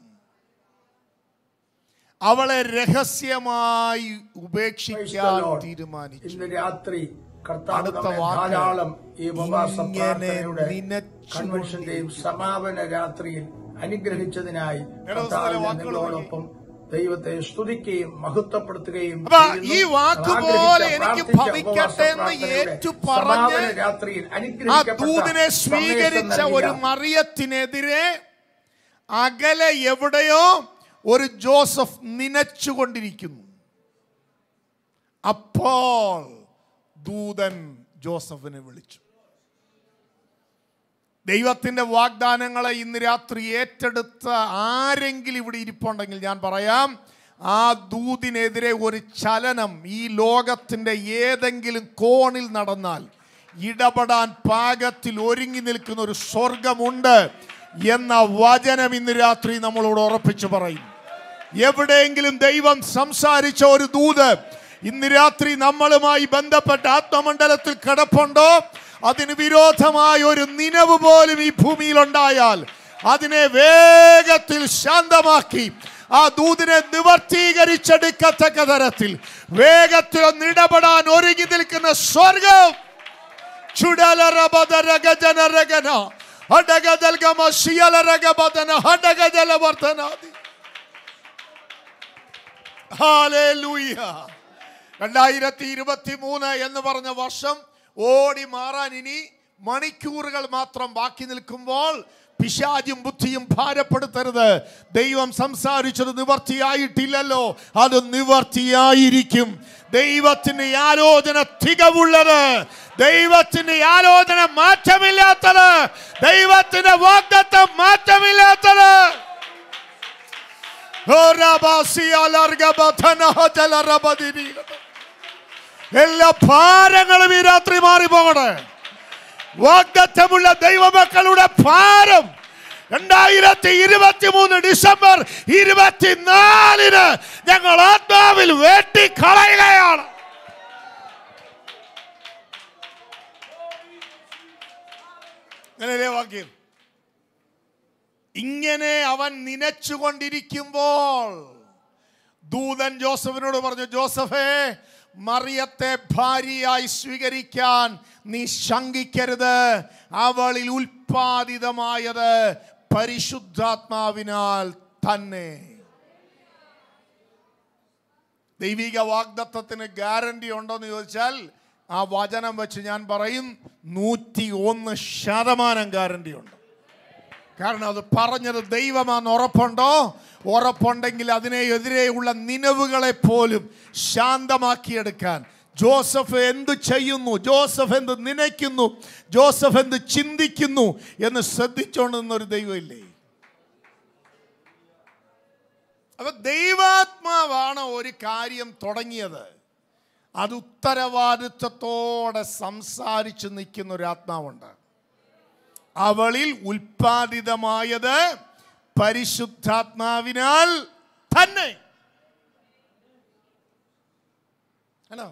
അവളെ രഹസ്യമായി ഉപേക്ഷിക്കാൻ തീരുമാനിച്ചു. ഇന്ന് രാത്രി അടുത്ത ധാരാളം ഈ കൺവെൻഷന്റെയും സമാപന രാത്രിയിൽ അനുഗ്രഹിച്ചതിനായി നിങ്ങളോടൊപ്പം ദൈവത്തെ സ്തുതിക്കുകയും മഹത്വപ്പെടുത്തുകയും ഈ വാക്കുപോലെ എനിക്ക് ഭവിക്കട്ടെ എന്ന് ഏറ്റു പറഞ്ഞ് രാത്രിയിൽ ആ ദൂതനെ സ്വീകരിച്ച ഒരു മറിയത്തിനെതിരെ അകലെ എവിടെയോ ഒരു ജോസഫ് നനച്ചുകൊണ്ടിരിക്കുന്നു. അപ്പോൾ ദൂതൻ ജോസഫിനെ വിളിച്ചു. ദൈവത്തിന്റെ വാഗ്ദാനങ്ങളെ ഇന്ന് രാത്രി ഏറ്റെടുത്ത ആരെങ്കിലും ഇവിടെ ഇരിപ്പുണ്ടെങ്കിൽ ഞാൻ പറയാം, ആ ദൂതിനെതിരെ ഒരു ചലനം ഈ ലോകത്തിന്റെ ഏതെങ്കിലും കോണിൽ നടന്നാൽ ഇടപെടാൻ പാകത്തിൽ ഒരുങ്ങി നിൽക്കുന്ന ഒരു സ്വർഗമുണ്ട് എന്ന വചനം ഇന്ന് രാത്രി നമ്മളോട് ഉറപ്പിച്ചു പറയും. എവിടെയെങ്കിലും ദൈവം സംസാരിച്ച ഒരു ദൂത് ഇന്ന് രാത്രി നമ്മളുമായി ബന്ധപ്പെട്ട ആത്മമണ്ഡലത്തിൽ കിടപ്പുണ്ടോ, അതിന് വിരോധമായ ഒരു നിലവ് പോലും ഈ ഭൂമിയിൽ ഉണ്ടായാൽ അതിനെ വേഗത്തിൽ ശാന്തമാക്കി ആ ദൂതിനെ നിവർത്തീകരിച്ചെടുക്കത്തക്ക തരത്തിൽ വേഗത്തിൽ ഒന്ന് ഇടപെടാൻ ഒരുങ്ങി നിൽക്കുന്ന സ്വർഗം രണ്ടായിരത്തി ഇരുപത്തി മൂന്ന് എന്ന് പറഞ്ഞ വർഷം ഓടി മാറാൻ ഇനി മണിക്കൂറുകൾ മാത്രം ബാക്കി നിൽക്കുമ്പോൾ പിശാചും ബുദ്ധിയും ഭാരപ്പെടുത്തരുത്. ദൈവം സംസാരിച്ചത് നിവർത്തിയായിട്ടില്ലല്ലോ, അത് നിവർത്തിയായിരിക്കും. ദൈവത്തിന്റെ ആലോചന തികവുള്ളത്, ദൈവത്തിന്റെ ആലോചന മാറ്റമില്ലാത്തത്, ദൈവത്തിന്റെ വാഗ്ദത്തം മാറ്റമില്ലാത്തത്. എല്ലാ ഭാരങ്ങളും ഈ രാത്രി മാറിപ്പോകട്ടെ. വാഗ്ദത്തമുള്ള ദൈവമക്കളുടെ ഭാരം രണ്ടായിരത്തി ഇരുപത്തി മൂന്ന് ഡിസംബർ ഇരുപത്തിനാലിന് ഞങ്ങൾ ആത്മാവിൽ വെട്ടിക്കളയുകയാണ്. അങ്ങനെയല്ലേ വാക്യം? ഇങ്ങനെ അവൻ നനച്ചുകൊണ്ടിരിക്കുമ്പോൾ ദൂതൻ ജോസഫിനോട് പറഞ്ഞു, ജോസഫേ, മറിയത്തെ ഭാര്യയായി സ്വീകരിക്കാൻ നീ ശങ്കിക്കരുത്. അവളിൽ ഉൽപ്പാദിതമായത് പരിശുദ്ധാത്മാവിനാൽ തന്നെ. ദൈവിക വാഗ്ദത്തത്തിന് ഗ്യാരണ്ടി ഉണ്ടോ എന്ന് ചോദിച്ചാൽ ആ വചനം വെച്ച് ഞാൻ പറയും നൂറ്റി ഒന്ന് ശതമാനം ഗ്യാരണ്ടി ഉണ്ട്. കാരണം അത് പറഞ്ഞത് ദൈവമാണെന്ന് ഉറപ്പുണ്ടോ? ഉറപ്പുണ്ടെങ്കിൽ അതിനെതിരെയുള്ള നിലവുകളെ പോലും ശാന്തമാക്കിയെടുക്കാൻ ജോസഫ് എന്ത് ചെയ്യുന്നു, ജോസഫ് എന്ത് നനയ്ക്കുന്നു, ജോസഫ് എന്ത് ചിന്തിക്കുന്നു എന്ന് ശ്രദ്ധിച്ചോണ്ടുന്നൊരു ദൈവമില്ലേ? അപ്പൊ ദൈവാത്മാവാണ് ഒരു കാര്യം തുടങ്ങിയത്, അത് ഉത്തരവാദിത്വത്തോടെ സംസാരിച്ച് നിൽക്കുന്ന ഒരു ആത്മാവുണ്ട്. അവളിൽ ഉൽപ്പാദിതമായത് പരിശുദ്ധാത്മാവിനാൽ തന്നെ. ഹലോ,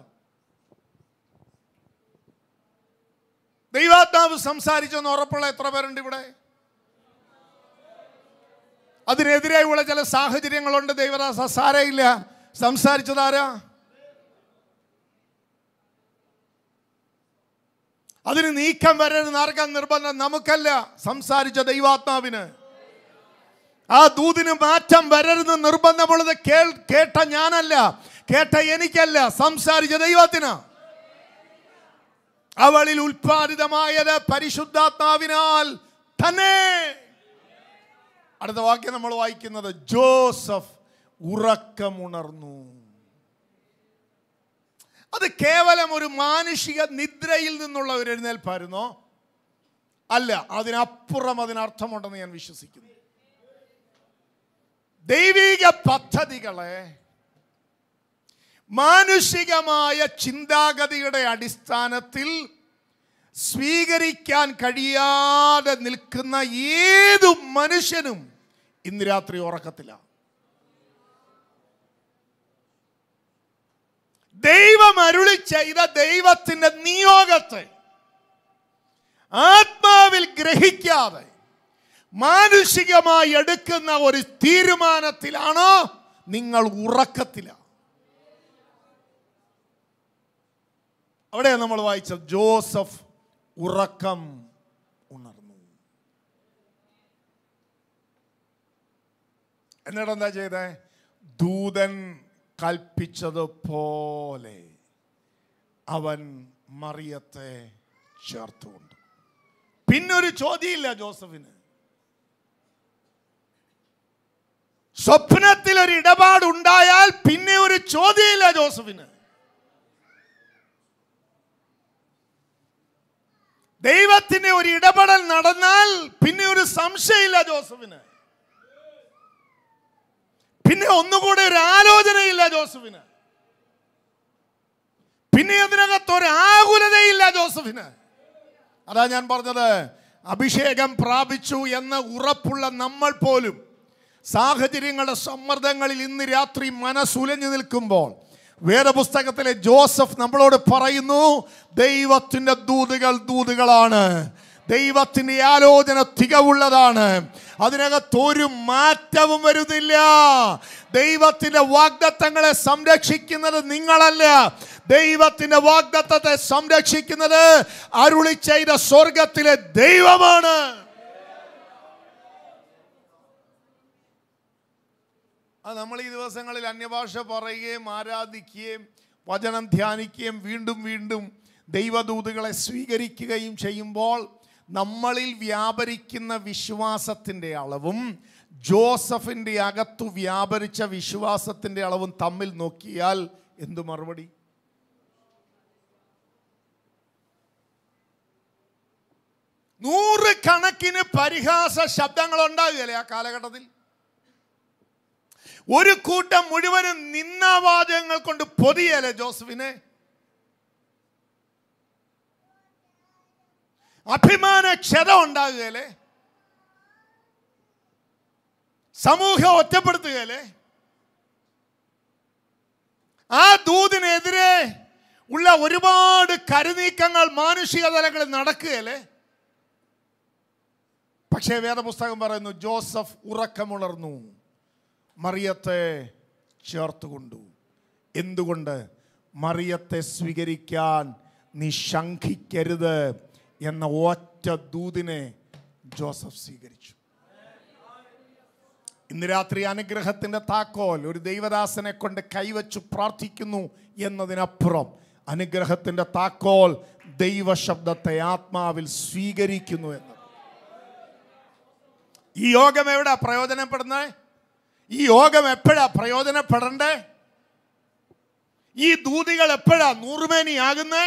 ദൈവാത്മാവ് സംസാരിച്ചെന്ന് ഉറപ്പുള്ള എത്ര പേരുണ്ട് ഇവിടെ? അതിനെതിരെയുള്ള ചില സാഹചര്യങ്ങളുണ്ട്. ദൈവദാസ സാരയില്ല, സംസാരിച്ചതാരാ? അതിന് നീക്കം വരരുന്ന് ആർക്കാൻ നിർബന്ധം? നമുക്കല്ല, സംസാരിച്ച ദൈവാത്മാവിന്. ആ ദൂതിന് മാറ്റം വരരുന്ന് നിർബന്ധമുള്ളത് കേട്ട ഞാനല്ല, കേട്ട എനിക്കല്ല, സംസാരിച്ച ദൈവത്തിന്. അവളിൽ ഉൽപ്പാദിതമായത് പരിശുദ്ധാത്മാവിനാൽ തന്നെ. അടുത്ത വാക്യം നമ്മൾ വായിക്കുന്നത്, ജോസഫ് ഉറക്കമുണർന്നു. അത് കേവലം ഒരു മാനുഷിക നിദ്രയിൽ നിന്നുള്ള ഒരു എഴുന്നേൽപ്പായിരുന്നോ? അല്ല, അതിനപ്പുറം അതിനർത്ഥമുണ്ടെന്ന് ഞാൻ വിശ്വസിക്കുന്നു. ദൈവിക പദ്ധതികളെ മാനുഷികമായ ചിന്താഗതിയുടെ അടിസ്ഥാനത്തിൽ സ്വീകരിക്കാൻ കഴിയാതെ നിൽക്കുന്ന ഏതു മനുഷ്യനും ഇന്ന് രാത്രി ഉറക്കത്തില്ല. ദൈവം അരുളി ചെയ്ത ദൈവത്തിന്റെ നിയോഗത്തെ ആത്മാവിൽ ഗ്രഹിക്കാതെ മാനുഷികമായി എടുക്കുന്ന ഒരു തീരുമാനത്തിലാണോ നിങ്ങൾ ഉറക്കത്തിലാണ്. അവിടെയാണ് നമ്മൾ വായിച്ചത്, ജോസഫ് ഉറക്കം ഉണർന്നു. എന്നിട്ട് എന്താ ചെയ്തേ? ദൂതൻ കൽപ്പിച്ചതുപോലെ അവൻ മറിയത്തെ ചേർത്തുകൊണ്ടു. പിന്നൊരു ചോദ്യമില്ല ജോസഫിന്. സ്വപ്നത്തിൽ ഒരു ഇടപാടുണ്ടായാൽ പിന്നെ ഒരു ചോദ്യമില്ല ജോസഫിന്. ദൈവത്തിന്റെ ഒരു ഇടപെടൽ നടന്നാൽ പിന്നെ ഒരു സംശയമില്ല ജോസഫിന്. പിന്നെ ഒന്നുകൂടെ ഒരു ആലോചനയില്ല ജോസഫിന്. പിന്നെ അതിനകത്ത് ഒരു ആകുലതയില്ല ജോസഫിന്. അതാ ഞാൻ പറഞ്ഞത്, അഭിഷേകം പ്രാപിച്ചു എന്ന് ഉറപ്പുള്ള നമ്മൾ പോലും സാഹചര്യങ്ങളുടെ സമ്മർദ്ദങ്ങളിൽ ഇന്ന് രാത്രി മനസ്സുലഞ്ഞു നിൽക്കുമ്പോൾ വേദപുസ്തകത്തിലെ ജോസഫ് നമ്മളോട് പറയുന്നു, ദൈവത്തിൻ്റെ ദൂതുകൾ ദൂതുകളാണ്, ദൈവത്തിൻ്റെ ആലോചന തികവുള്ളതാണ്, അതിനകത്ത് ഒരു മാറ്റവും വരുന്നില്ല. ദൈവത്തിൻ്റെ വാഗ്ദത്തങ്ങളെ സംരക്ഷിക്കുന്നത് നിങ്ങളല്ല, ദൈവത്തിൻ്റെ വാഗ്ദത്തത്തെ സംരക്ഷിക്കുന്നത് അരുളി ചെയ്ത സ്വർഗത്തിലെ ദൈവമാണ്. അത് നമ്മൾ ഈ ദിവസങ്ങളിൽ അന്യഭാഷ പറയുകയും ആരാധിക്കുകയും വചനം ധ്യാനിക്കുകയും വീണ്ടും വീണ്ടും ദൈവദൂതുകളെ സ്വീകരിക്കുകയും ചെയ്യുമ്പോൾ നമ്മളിൽ വ്യാപരിക്കുന്ന വിശ്വാസത്തിൻ്റെ അളവും ജോസഫിൻ്റെ അകത്തു വ്യാപരിച്ച വിശ്വാസത്തിൻ്റെ അളവും തമ്മിൽ നോക്കിയാൽ എന്തു മറുപടി? നൂറുകണക്കിന് പരിഹാസ ശബ്ദങ്ങൾ ഉണ്ടാകുകയല്ലേ ആ കാലഘട്ടത്തിൽ. ഒരു കൂട്ടം മുഴുവനും നിന്ദാവാചകങ്ങൾ കൊണ്ട് പൊതിയല്ലേ ജോസഫിനെ. അഭിമാന ക്ഷത ഉണ്ടാകുകയല്ലേ, സമൂഹം ഒറ്റപ്പെടുത്തുകയല്ലേ, ആ ദൂതിനെതിരെ ഉള്ള ഒരുപാട് കരുനീക്കങ്ങൾ മാനുഷിക തലങ്ങളിൽ നടക്കുകയല്ലേ. പക്ഷേ വേദപുസ്തകം പറയുന്നു, ജോസഫ് ഉറക്കമുണർന്നു, മറിയത്തെ ചേർത്തുകൊണ്ടു. എന്തുകൊണ്ട്? മറിയത്തെ സ്വീകരിക്കാൻ നീ ശങ്കിക്കരുത് എന്ന ഒറ്റ ദൂതിനെ ജോസഫ് സ്വീകരിച്ചു. ഇന്ന് രാത്രി അനുഗ്രഹത്തിൻ്റെ താക്കോൽ ഒരു ദൈവദാസനെ കൊണ്ട് കൈവച്ചു പ്രാർത്ഥിക്കുന്നു എന്നതിനപ്പുറം അനുഗ്രഹത്തിൻ്റെ താക്കോൽ ദൈവശബ്ദത്തെ ആത്മാവിൽ സ്വീകരിക്കുന്നു എന്നത്. ഈ യോഗം എവിടാ പ്രയോജനപ്പെടുന്നത്? ഈ യോഗം എപ്പോഴാ പ്രയോജനപ്പെടണ്ടേ? ഈ ദൂതികൾ എപ്പോഴാ നൂറുമേനിയാകുന്നേ?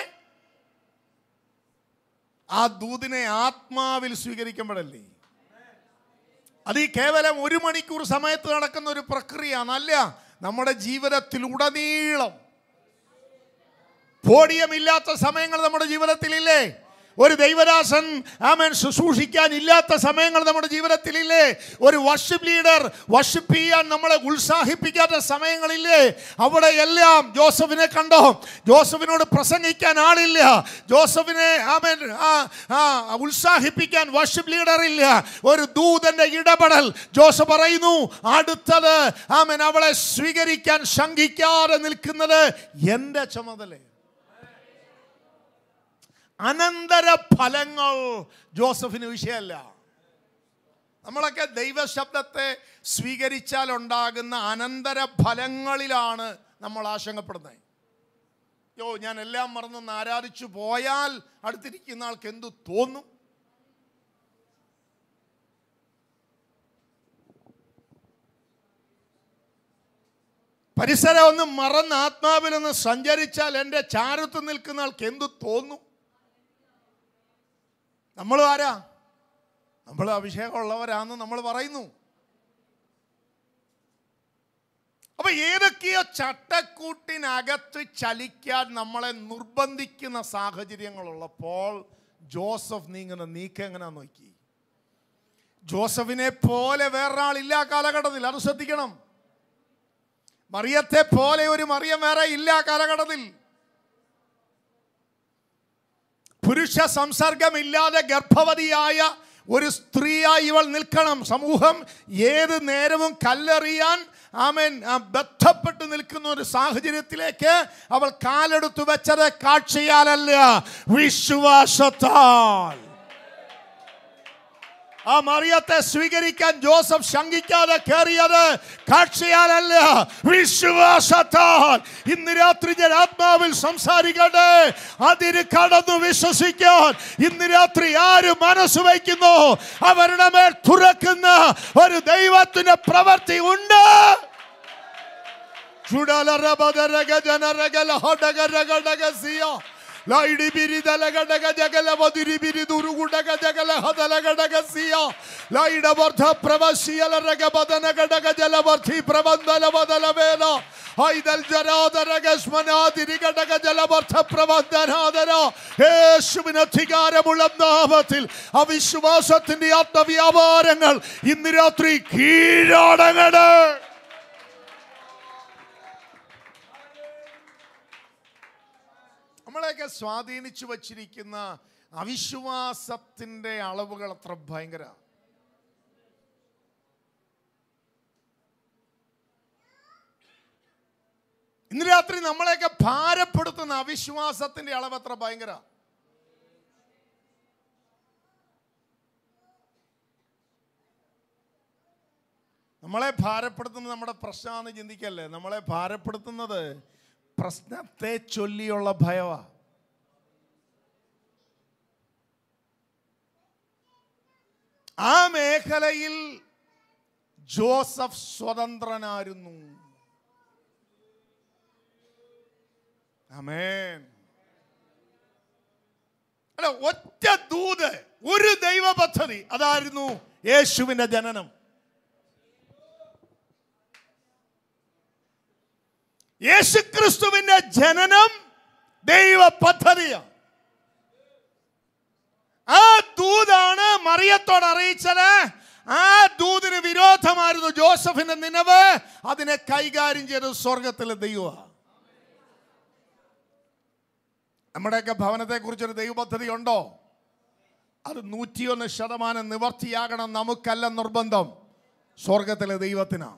ആ ദൂതിനെ ആത്മാവിൽ സ്വീകരിക്കുമ്പോഴല്ലേ. അത് ഈ കേവലം ഒരു മണിക്കൂർ സമയത്ത് നടക്കുന്ന ഒരു പ്രക്രിയയാണ്. അല്ല, നമ്മുടെ ജീവിതത്തിൽ ഉടനീളം പോഡിയമില്ലാത്ത സമയങ്ങൾ നമ്മുടെ ജീവിതത്തിലില്ലേ? ഒരു ദൈവദാസൻ ആമേൻ ശുശ്രൂഷിക്കാൻ ഇല്ലാത്ത സമയങ്ങൾ നമ്മുടെ ജീവിതത്തിലില്ലേ? ഒരു വർഷിപ്പ് ലീഡർ വർഷിപ്പ് ചെയ്യാൻ നമ്മളെ ഉത്സാഹിപ്പിക്കാത്ത സമയങ്ങളില്ലേ? അവിടെ എല്ലാം ജോസഫിനെ കണ്ടോ? ജോസഫിനോട് പ്രസംഗിക്കാൻ ആളില്ല, ജോസഫിനെ ആമേൻ ആ ഉത്സാഹിപ്പിക്കാൻ വർഷിപ്പ് ലീഡർ ഇല്ല. ഒരു ദൂതന്റെ ഇടപെടൽ. ജോസഫ് പറയുന്നു, അടുത്തത് ആമേൻ അവളെ സ്വീകരിക്കാൻ ശങ്കിക്കാതെ നിൽക്കുന്നത് എൻ്റെ ചുമതല. അനന്തര ഫലങ്ങൾ ജോസഫിന് വിഷയമല്ല. നമ്മളൊക്കെ ദൈവശബ്ദത്തെ സ്വീകരിച്ചാൽ ഉണ്ടാകുന്ന അനന്തര ഫലങ്ങളിലാണ് നമ്മൾ ആശങ്കപ്പെടുന്നത്. യോ, ഞാൻ എല്ലാം മറന്നൊന്ന് ആരാധിച്ചു പോയാൽ അടുത്തിരിക്കുന്ന ആൾക്ക് എന്തു തോന്നും? പരിസരം ഒന്ന് മറന്ന് ആത്മാവിലൊന്ന് സഞ്ചരിച്ചാൽ എൻ്റെ ചാരത്ത് നിൽക്കുന്ന ആൾക്ക് എന്തു തോന്നും? നമ്മൾ ആരാ? നമ്മൾ അഭിഷേകമുള്ളവരാണെന്ന് നമ്മൾ പറയുന്നു. അപ്പൊ ഏതൊക്കെയോ ചട്ടക്കൂട്ടിനകത്ത് ചലിക്കാൻ നമ്മളെ നിർബന്ധിക്കുന്ന സാഹചര്യങ്ങളുള്ളപ്പോൾ ജോസഫ് നീങ്ങുന്ന നീക്കം എങ്ങനെയാ നോക്കി. ജോസഫിനെ പോലെ വേറൊരാളില്ല കാലഘട്ടത്തിൽ, അത് ശ്രദ്ധിക്കണം. മറിയത്തെ പോലെ ഒരു മറിയം വേറെ ഇല്ല കാലഘട്ടത്തിൽ. പുരുഷ സംസർഗമില്ലാതെ ഗർഭവതിയായ ഒരു സ്ത്രീയായി ഇവൾ നിൽക്കണം. സമൂഹം ഏത് നേരവും കല്ലെറിയാൻ ആമേൻ ബന്ധപ്പെട്ട് നിൽക്കുന്ന ഒരു സാഹചര്യത്തിലേക്ക് അവൾ കാലെടുത്തു വെച്ചത് കാഴ്ചയാലല്ല, വിശ്വാസത്താൽ. ആ മറിയത്തെ സ്വീകരിക്കാൻ ജോസഫ് ശങ്കിക്കാതെ കയറിയത് കാഴ്ചയാലല്ല, വിശ്വാസത്താൽ. ഇന്ന് രാത്രി ഞാൻ ആത്മാവിൽ സംസാരിക്കട്ടെ, അതിന് കടന്നു വിശ്വസിക്കാൻ ഇന്ന് രാത്രി ആര് മനസ്സ് വയ്ക്കുന്നു അവരുടെ മേൽ തുറക്കുന്ന ഒരു ദൈവത്തിന്റെ പ്രവൃത്തി ഉണ്ട്. Laidi biri dalaga daga jagala vadiri biri durugu daga jagala hadalaga daga siya laida vartha pravasiya la raga badana daga jala varthi pravandala badala vela haidal jarada ragasmana diriga daga jala vartha pravandana adara യേശുവിന്റെ അധികാരമുള്ള നാമത്തിൽ അവിശ്വാസത്തിന്റെ ആത്മവ്യാപാരങ്ങൾ ഇന്ന് രാത്രി കീഴടങ്ങണേ. നമ്മളെയൊക്കെ സ്വാധീനിച്ചു വച്ചിരിക്കുന്ന അവിശ്വാസത്തിന്റെ അളവുകൾ അത്ര ഭയങ്കര. ഇന്ന് രാത്രി നമ്മളെയൊക്കെ ഭാരപ്പെടുത്തുന്ന അവിശ്വാസത്തിന്റെ അളവ് അത്ര ഭയങ്കര. നമ്മളെ ഭാരപ്പെടുത്തുന്നത് നമ്മുടെ പ്രശ്നമാണെന്ന് ചിന്തിക്കല്ലേ. നമ്മളെ ഭാരപ്പെടുത്തുന്നത് പ്രശ്നത്തെ ചൊല്ലിയുള്ള ഭയവാ. ആ മേഖലയിൽ ജോസഫ് സ്വതന്ത്രനായിരുന്നു. ആമേൻ. അല്ല, ഒറ്റ ദൂത്, ഒരു ദൈവ പദ്ധതി, അതായിരുന്നു യേശുവിന്റെ ജനനം. യേശുക്രിസ്തുവിന്റെ ജനനം ദൈവ പദ്ധതിയാണ്. ആ ദൂതാണ് മറിയത്തോട് അറിയിച്ചത്. ആ ദൂതിന് വിരോധമായിരുന്നു ജോസഫിന്റെ നിനവ്. അതിനെ കൈകാര്യം ചെയ്തത് സ്വർഗത്തിലെ ദൈവമാണ്. നമ്മുടെയൊക്കെ ഭവനത്തെ കുറിച്ചൊരു ദൈവ പദ്ധതി ഉണ്ടോ? അത് നൂറ്റിയൊന്ന് ശതമാനം നിവർത്തിയാകണം. നമുക്കല്ല നിർബന്ധം, സ്വർഗത്തിലെ ദൈവത്തിനാണ്.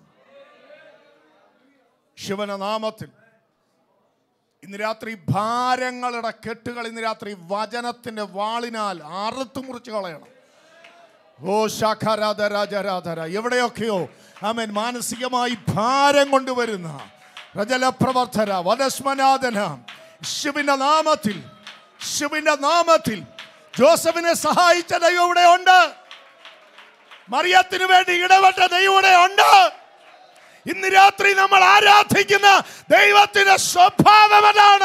ശിവന നാമത്തിൽ ഇന്ന് രാത്രി ഭാരങ്ങളുടെ കെട്ടുകൾ ഇന്ന് രാത്രി വചനത്തിന്റെ വാളിനാൽ അറുത്തു മുറിച്ച് കളയണം. ഓ ശാഖരാധരാജരാധര എവിടെയൊക്കെയോ ആമേൻ മാനസികമായി ഭാരം കൊണ്ടുവരുന്ന രജലപ്രവർത്തന വനസ്മനാദന ശിവന്റെ നാമത്തിൽ, ശിവന്റെ നാമത്തിൽ ജോസഫിനെ സഹായിച്ച ദൈവം ഇവിടെ ഉണ്ട്. മറിയത്തിന് വേണ്ടി ഇടപെട്ട ദൈവം ഇവിടെ ഉണ്ട്. ഇന്ന് രാത്രി നമ്മൾ ആരാധിക്കുന്ന ദൈവത്തിന്റെ സ്വഭാവം അതാണ്.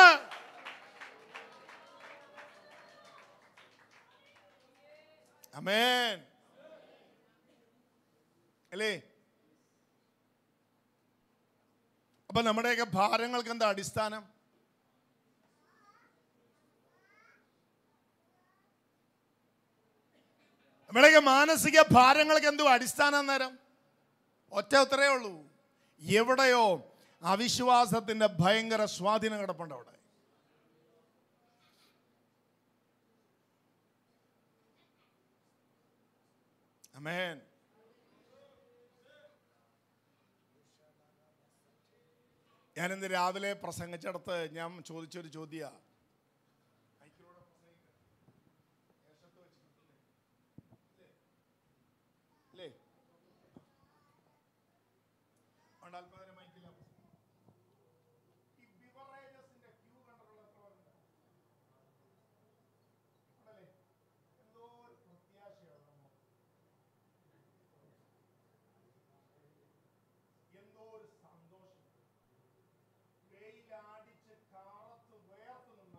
ആമേൻ അല്ലേ? അപ്പൊ നമ്മുടെയൊക്കെ ഭാരങ്ങൾക്ക് എന്താ അടിസ്ഥാനം? നമ്മുടെയൊക്കെ മാനസിക ഭാരങ്ങൾക്ക് എന്തോ അടിസ്ഥാനം നേരം? ഒറ്റ ഉത്തരേ ഉള്ളൂ, എവിടെയോ അവിശ്വാസത്തിന്റെ ഭയങ്കര സ്വാധീനം കിടപ്പുണ്ട് അവിടെ. ആമേൻ. ഞാനിന്ന് രാവിലെ പ്രസംഗിച്ചിടത്ത് ഞാൻ ചോദിച്ചൊരു ചോദ്യ, എന്തോ ഒരു സന്തോഷം, വെയിലടിച്ച് കാറത്ത് വേർത്ത് നിന്ന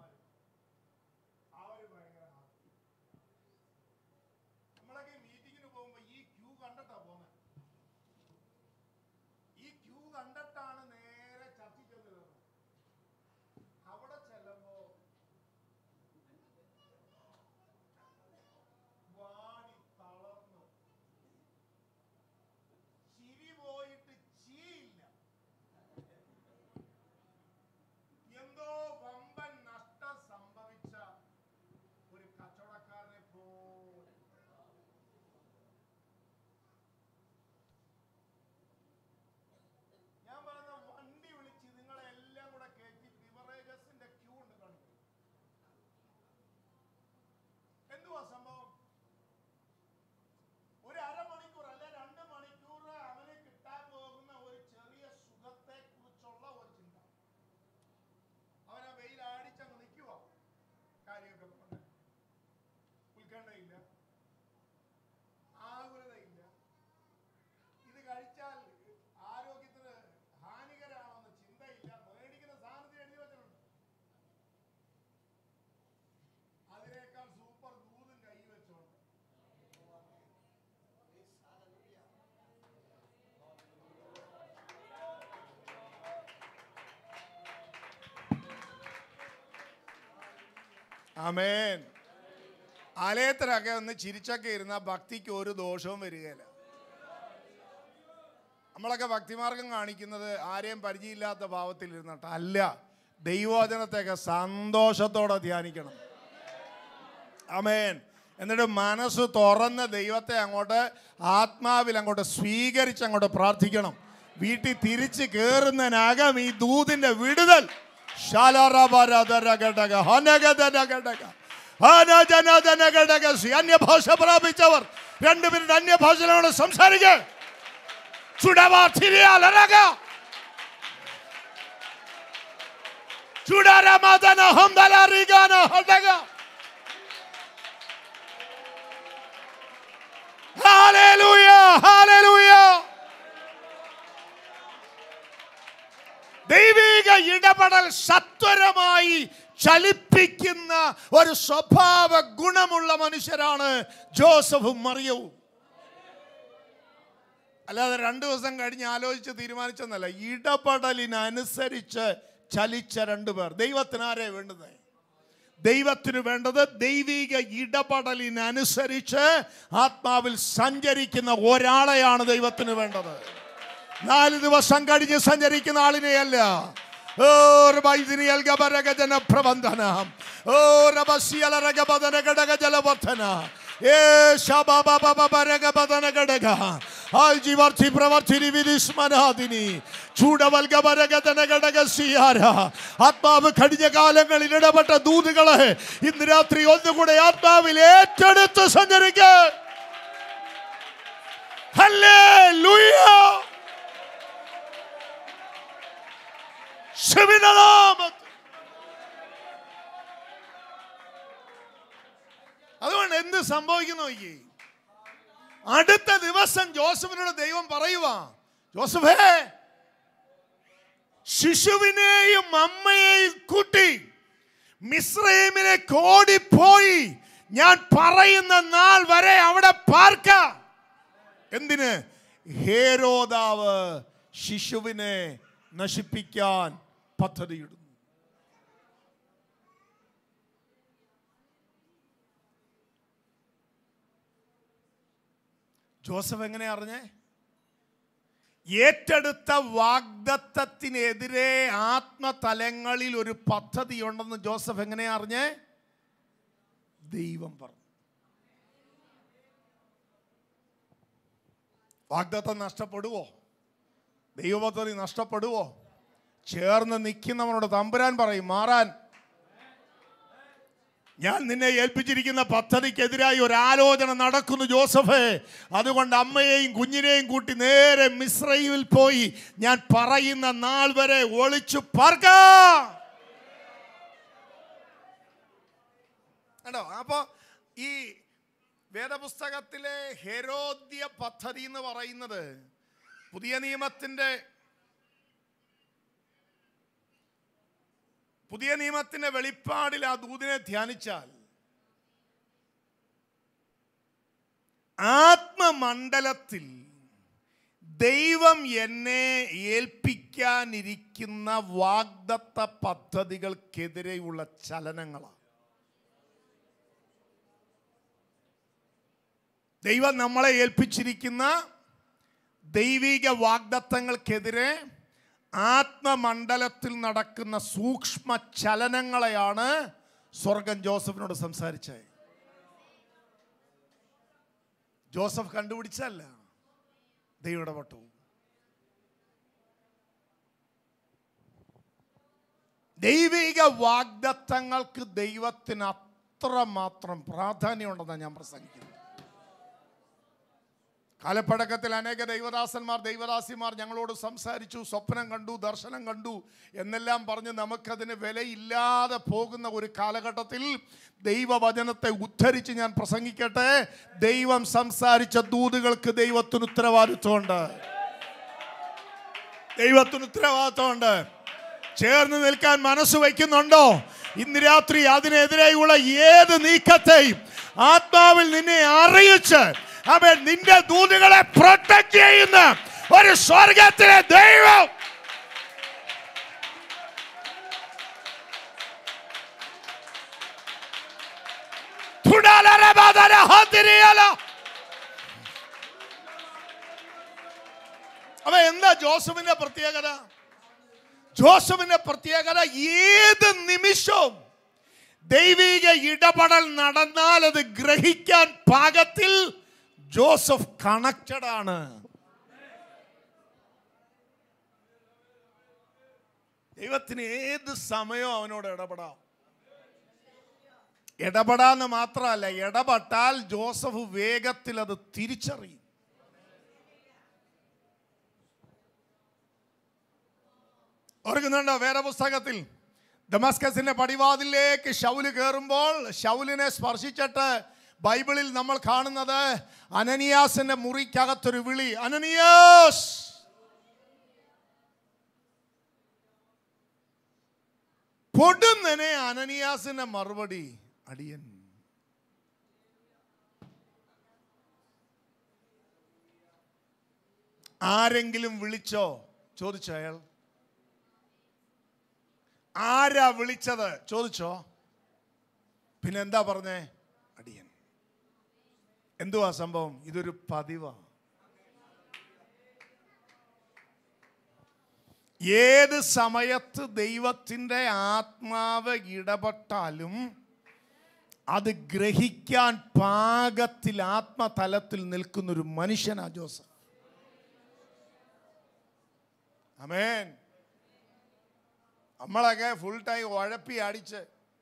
ആമേൻ. ആലയത്തിലൊക്കെ ഒന്ന് ചിരിച്ചൊക്കെ ഇരുന്ന ഭക്തിക്ക് ഒരു ദോഷവും വരികയില്ല. നമ്മളൊക്കെ ഭക്തിമാർഗം കാണിക്കുന്നത് ആരെയും പരിചയമില്ലാത്ത ഭാവത്തിൽ ഇരുന്നിട്ട് അല്ല, ദൈവവചനത്തെയൊക്കെ സന്തോഷത്തോടെ ധ്യാനിക്കണം. ആമേൻ. എന്നിട്ട് മനസ്സ് തുറന്ന് ദൈവത്തെ അങ്ങോട്ട് ആത്മാവിൽ അങ്ങോട്ട് സ്വീകരിച്ച് അങ്ങോട്ട് പ്രാർത്ഥിക്കണം. വീട്ടിൽ തിരിച്ച് കയറുന്നതിനകം ഈ ദൂതിന്റെ വിടുതൽ അന്യഭാഷ പ്രാപിച്ചവർ രണ്ടു മിനിറ്റ് അന്യഭാഷയോട് സംസാരിക്കുക. ദൈവിക ഇടപെടൽ സത്വരമായി ചലിപ്പിക്കുന്ന ഒരു സ്വഭാവ ഗുണമുള്ള മനുഷ്യരാണ് ജോസഫും മറിയവും. അല്ലാതെ രണ്ടു ദിവസം കഴിഞ്ഞ് ആലോചിച്ച് തീരുമാനിച്ചെന്നല്ല, ഇടപെടലിനനുസരിച്ച് ചലിച്ച രണ്ടുപേർ. ദൈവത്തിന് ആരെ വേണ്ടത്? ദൈവത്തിന് വേണ്ടത് ദൈവിക ഇടപെടലിനനുസരിച്ച് ആത്മാവിൽ സഞ്ചരിക്കുന്ന ഒരാളെയാണ് ദൈവത്തിന് വേണ്ടത്. നാല് ദിവസം കഴിഞ്ഞ് സഞ്ചരിക്കുന്ന ആളിനെയല്ല. ആത്മാവ് കഴിഞ്ഞ കാലങ്ങളിൽ ഇടപെട്ട ദൂതുകളെ ഇന്ന് രാത്രി ഒന്നുകൂടെ ആത്മാവിൽ ഏറ്റെടുത്ത് സഞ്ചരിക്കാൻ. ഹല്ലേലൂയ. അതുകൊണ്ട് എന്ത് സംഭവിക്കുന്നു? അടുത്ത ദിവസം ജോസഫിനോട് ദൈവം പറയുവാ, ജോസഫേ, ശിശുവിനെയും അമ്മയെയും കൂട്ടി മിസ്രയീമിലേക്ക് ഓടിപ്പോയി ഞാൻ പറയുന്ന നാൾ വരെ അവിടെ പാർക്കാം. എന്തിന്? ഹേരോദാവ് ശിശുവിനെ നശിപ്പിക്കാൻ പദ്ധതിയിടുന്നു. ജോസഫ് എങ്ങനെ അറിഞ്ഞേ? ഏറ്റെടുത്ത വാഗ്ദത്തത്തിനെതിരെ ആത്മതലങ്ങളിൽ ഒരു പദ്ധതി ഉണ്ടെന്ന് ജോസഫ് എങ്ങനെ അറിഞ്ഞേ? ദൈവം പറഞ്ഞു. വാഗ്ദത്തം നഷ്ടപ്പെടുവോ? ദൈവപദ്ധതി നഷ്ടപ്പെടുവോ? ചേർന്ന് നിൽക്കുന്നവനോട് തമ്പുരാൻ പറയും, മാറാൻ. ഞാൻ നിന്നെ ഏൽപ്പിച്ചിരിക്കുന്ന പദ്ധതിക്കെതിരായി ഒരു ആലോചന നടക്കുന്നു ജോസഫേ. അതുകൊണ്ട് അമ്മയെയും കുഞ്ഞിനെയും കൂട്ടി നേരെ മിസ്രയീമിൽ പോയി ഞാൻ പറയുന്ന നാൾ വരെ ഒളിച്ചു പാർക്കാം. കേട്ടോ? അപ്പൊ ഈ വേദപുസ്തകത്തിലെ ഹെരോദ്യ പദ്ധതി എന്ന് പറയുന്നത് പുതിയ നിയമത്തിന്റെ പുതിയ നിയമത്തിന്റെ വെളിപ്പാടിൽ ആ ദൂതിനെ ധ്യാനിച്ചാൽ ആത്മമണ്ഡലത്തിൽ ദൈവം എന്നെ ഏൽപ്പിക്കാനിരിക്കുന്ന വാഗ്ദത്ത പദ്ധതികൾക്കെതിരെയുള്ള ചലനങ്ങളാണ്. ദൈവം നമ്മളെ ഏൽപ്പിച്ചിരിക്കുന്ന ദൈവിക വാഗ്ദത്തങ്ങൾക്കെതിരെ ആത്മമണ്ഡലത്തിൽ നടക്കുന്ന സൂക്ഷ്മ ചലനങ്ങളെയാണ് സ്വർഗം ജോസഫിനോട് സംസാരിച്ചത്. ജോസഫ് കണ്ടുപിടിച്ചല്ല, ദൈവം ഇടപെട്ടു. ദൈവിക വാഗ്ദത്തങ്ങൾക്ക് ദൈവത്തിന് അത്രമാത്രം പ്രാധാന്യമുണ്ടെന്നാണ് ഞാൻ പ്രസംഗിക്കുന്നത്. കാലപ്പഴക്കത്തിൽ അനേക ദൈവദാസന്മാർ ദൈവദാസിമാർ ഞങ്ങളോട് സംസാരിച്ചു, സ്വപ്നം കണ്ടു, ദർശനം കണ്ടു എന്നെല്ലാം പറഞ്ഞ് നമുക്കതിന് വിലയില്ലാതെ പോകുന്ന ഒരു കാലഘട്ടത്തിൽ ദൈവവചനത്തെ ഉദ്ധരിച്ച് ഞാൻ പ്രസംഗിക്കട്ടെ. ദൈവം സംസാരിച്ച ദൂതുകൾക്ക് ദൈവത്തിന് ഉത്തരവാദിത്വമുണ്ട്. ദൈവത്തിന് ഉത്തരവാദിത്വമുണ്ട്. ചേർന്ന് നിൽക്കാൻ മനസ്സ് വയ്ക്കുന്നുണ്ടോ? ഇന്ന് രാത്രി അതിനെതിരെയുള്ള ഏത് നീക്കത്തെയും ആത്മാവിൽ നിന്നെ അറിയിച്ച് അവൻ നിന്റെ ദൂതുകളെ പ്രൊട്ടക്ട് ചെയ്യുന്ന ഒരു സ്വർഗത്തിലെ ദൈവം. അപ്പൊ എന്താ ജോസഫിന്റെ പ്രത്യേകത? ജോസഫിന്റെ പ്രത്യേകത ഏത് നിമിഷവും ദൈവിക ഇടപെടൽ നടന്നാൽ അത് ഗ്രഹിക്കാൻ പാകത്തിൽ ജോസഫ് കണക്റ്റഡ് ആണ്. ദൈവത്തിന് ഏത് സമയവും അവനോട് ഇടപെടാം. ഇടപെടാന്ന് മാത്രമല്ല, ഇടപെട്ടാൽ ജോസഫ് വേഗത്തിൽ അത് തിരിച്ചറിയും. ഓർക്കുന്നുണ്ടോ? വേറെ പുസ്തകത്തിൽ ദമസ്കസിന്റെ പടിവാതിലേക്ക് ശൗല് കയറുമ്പോൾ ശൗലിനെ സ്പർശിച്ചിട്ട് ബൈബിളിൽ നമ്മൾ കാണുന്നത് അനനിയാസിന്റെ മുറിക്കകത്തൊരു വിളി, അനനിയാസ്. പൊടുന്നനെ അനനിയാസിന്റെ മറുപടി, അടിയൻ. ആരെങ്കിലും വിളിച്ചോ ചോദിച്ചോ? അയാൾ ആരാ വിളിച്ചത് ചോദിച്ചോ? പിന്നെ എന്താ പറഞ്ഞേ? അടിയൻ. എന്തുവാ സംഭവം? ഇതൊരു പതിവാ. ഏത് സമയത്ത് ദൈവത്തിൻ്റെ ആത്മാവ് ഇടപെട്ടാലും അത് ഗ്രഹിക്കാൻ പാകത്തിൽ ആത്മതലത്തിൽ നിൽക്കുന്നൊരു മനുഷ്യനാ ജോസഫ്. ആമേൻ. നമ്മളൊക്കെ ഫുൾ ടൈം ഉഴപ്പി അടിച്ച്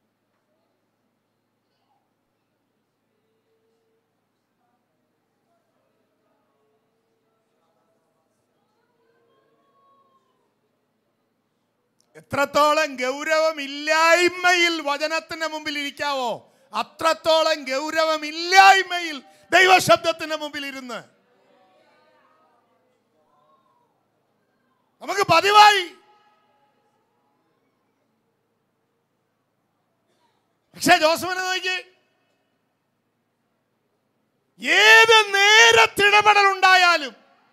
എത്രത്തോളം ഗൗരവമില്ലായ്മയിൽ വചനത്തിന്റെ മുമ്പിൽ ഇരിക്കാവോ അത്രത്തോളം ഗൗരവമില്ലായ്മയിൽ ദൈവശബ്ദത്തിന്റെ മുമ്പിൽ ഇരുന്ന് നമുക്ക് പതിവായി. പക്ഷേ ജോസഫിനെ നോക്കി, ഏത് നേരത്തിടപെടൽ ഉണ്ടായാലും,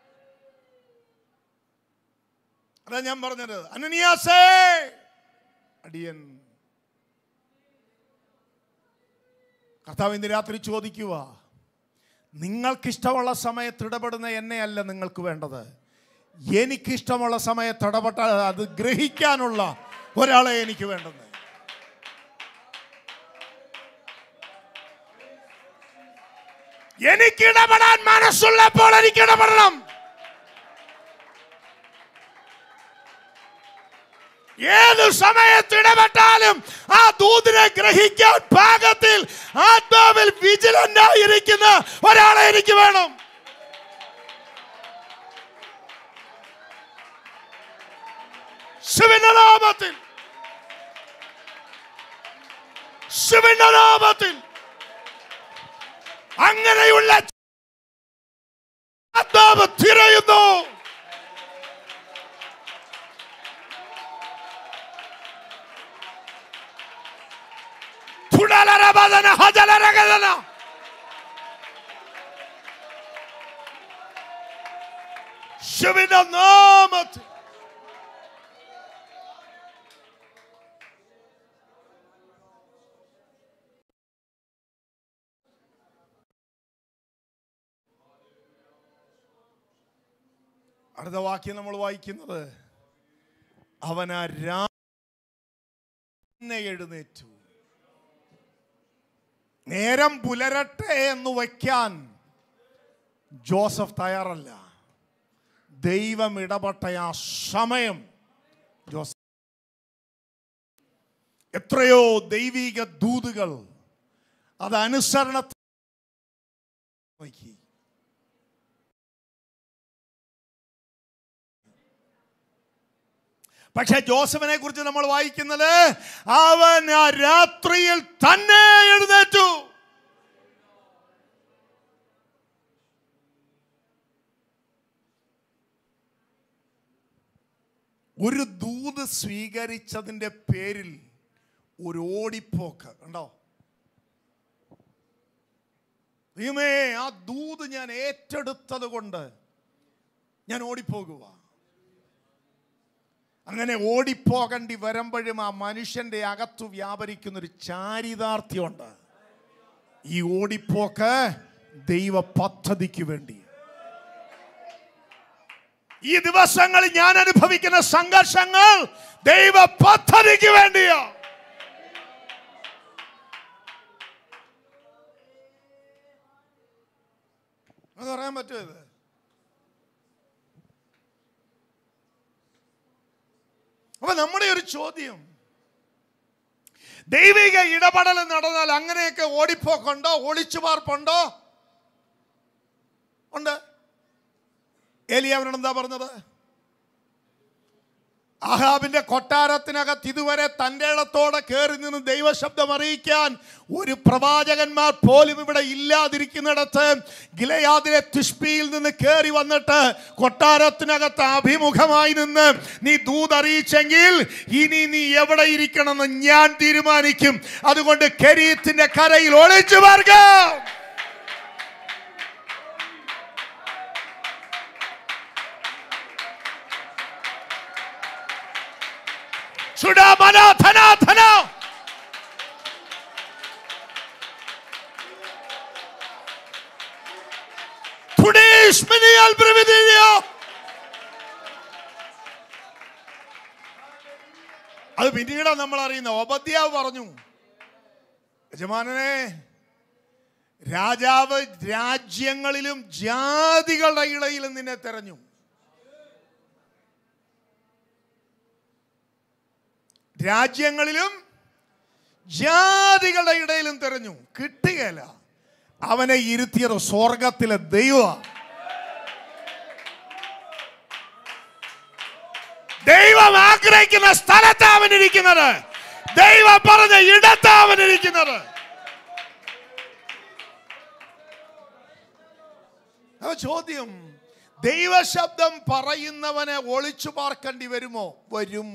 അതാ ഞാൻ പറഞ്ഞത്, അനനിയാസേ അടിയൻ. കർത്താവ് ഇന്ന് രാത്രി ചോദിക്കുക, നിങ്ങൾക്കിഷ്ടമുള്ള സമയത്ത് ഇടപെടുന്ന എന്നെയല്ല നിങ്ങൾക്ക് വേണ്ടത്. എനിക്കിഷ്ടമുള്ള സമയത്ത് ഇടപെട്ടാൽ അത് ഗ്രഹിക്കാനുള്ള ഒരാളെ എനിക്ക് വേണ്ടത്. എനിക്ക് ഇടപെടാൻ മനസ്സുള്ളപ്പോൾ എനിക്ക് ഇടപെടണം. ഏത് സമയത്ത് ഇടപെട്ടാലും ആ ദൂതിനെ ഗ്രഹിക്കാൻ പാകത്തിൽ ആത്മാവിൽ വിജിലന്റ് ആയിരിക്കുന്ന ഒരാളെ എനിക്ക് വേണം. ശിവന്റെ നാമത്തിൽ, ശിവന്റെ നാമത്തിൽ അങ്ങനെയുള്ള ആത്മാവ് തിരയുന്നു. ശിവന്റെ നാമത്തിൽ അടുത്ത വാക്യം നമ്മൾ വായിക്കുന്നത്, അവൻ ആ രാവിലെ എഴുന്നേറ്റു. നേരം പുലരട്ടെ എന്ന് വയ്ക്കാൻ ജോസഫ് തയ്യാറല്ല. ദൈവം ഇടപെട്ട ആ സമയം ജോസഫ്, എത്രയോ ദൈവിക ദൂതുകൾ അത് അനുസരണത്തിൽ നോക്കി. പക്ഷെ ജോസഫിനെ കുറിച്ച് നമ്മൾ വായിക്കുന്നത്, അവൻ ആ രാത്രിയിൽ തന്നെ എഴുന്നേറ്റു. ഒരു ദൂത് സ്വീകരിച്ചതിന്റെ പേരിൽ ഒരു ഓടിപ്പോക്ക് ഉണ്ടോ? ദൈവമേ, ആ ദൂത് ഞാൻ ഏറ്റെടുത്തത് കൊണ്ട് ഞാൻ ഓടിപ്പോകുക. അങ്ങനെ ഓടിപ്പോകേണ്ടി വരുമ്പോഴും ആ മനുഷ്യന്റെ അകത്തു വ്യാപരിക്കുന്നൊരു ചാരിതാർത്ഥ്യമുണ്ട്. ഈ ഓടിപ്പോക്ക് ദൈവ പദ്ധതിക്ക് വേണ്ടി. ഈ ദിവസങ്ങളിൽ ഞാൻ അനുഭവിക്കുന്ന സംഘർഷങ്ങൾ ദൈവ പദ്ധതിക്ക് വേണ്ടിയാ. അത് പറയാൻ പറ്റുമത്? അപ്പൊ നമ്മുടെ ഒരു ചോദ്യം, ദൈവിക ഇടപെടൽ നടന്നാൽ അങ്ങനെയൊക്കെ ഓടിപ്പോക്കുണ്ടോ, ഒളിച്ചുപാർപ്പുണ്ടോ? ഉണ്ട്. ഏലിയാവിനോട് എന്താ പറഞ്ഞത്? ആഹാബിന്റെ കൊട്ടാരത്തിനകത്ത് ഇതുവരെ തൻ്റെ ഇടത്തോടെ കയറി നിന്ന് ദൈവശബ്ദം അറിയിക്കാൻ ഒരു പ്രവാചകന്മാർ പോലും ഇവിടെ ഇല്ലാതിരിക്കുന്നിടത്ത് ഗിലെയാദിലെ തിഷ്ബിയിൽ നിന്ന് കയറി വന്നിട്ട് കൊട്ടാരത്തിനകത്ത് അഭിമുഖമായി നിന്ന് നീ ദൂതറിയിച്ചെങ്കിൽ ഇനി നീ എവിടെ ഇരിക്കണമെന്ന് ഞാൻ തീരുമാനിക്കും. അതുകൊണ്ട് കെരീത്തിന്റെ കരയിൽ ഒളിച്ചു പാർക്കാം. അത് പിന്നീട് നമ്മൾ അറിയുന്ന ഓബദ്യാവ് പറഞ്ഞു, യജമാനനെ, രാജാവ് രാജ്യങ്ങളിലും ജാതികളുടെ ഇടയിലും നിന്നെ തെരഞ്ഞു. രാജ്യങ്ങളിലും ജാതികളുടെ ഇടയിലും തെരഞ്ഞു, കിട്ടുകയില്ല. അവനെ ഇരുത്തിയത് സ്വർഗത്തിലെ ദൈവം. ദൈവം ആഗ്രഹിക്കുന്ന സ്ഥലത്ത് അവൻ ഇരിക്കുന്നത്, ദൈവം പറഞ്ഞ ഇടത്ത് അവൻ ഇരിക്കുന്നത്. ചോദ്യം, ദൈവശബ്ദം പറയുന്നവനെ ഒളിച്ചു പാർക്കേണ്ടി വരുമോ? വരും.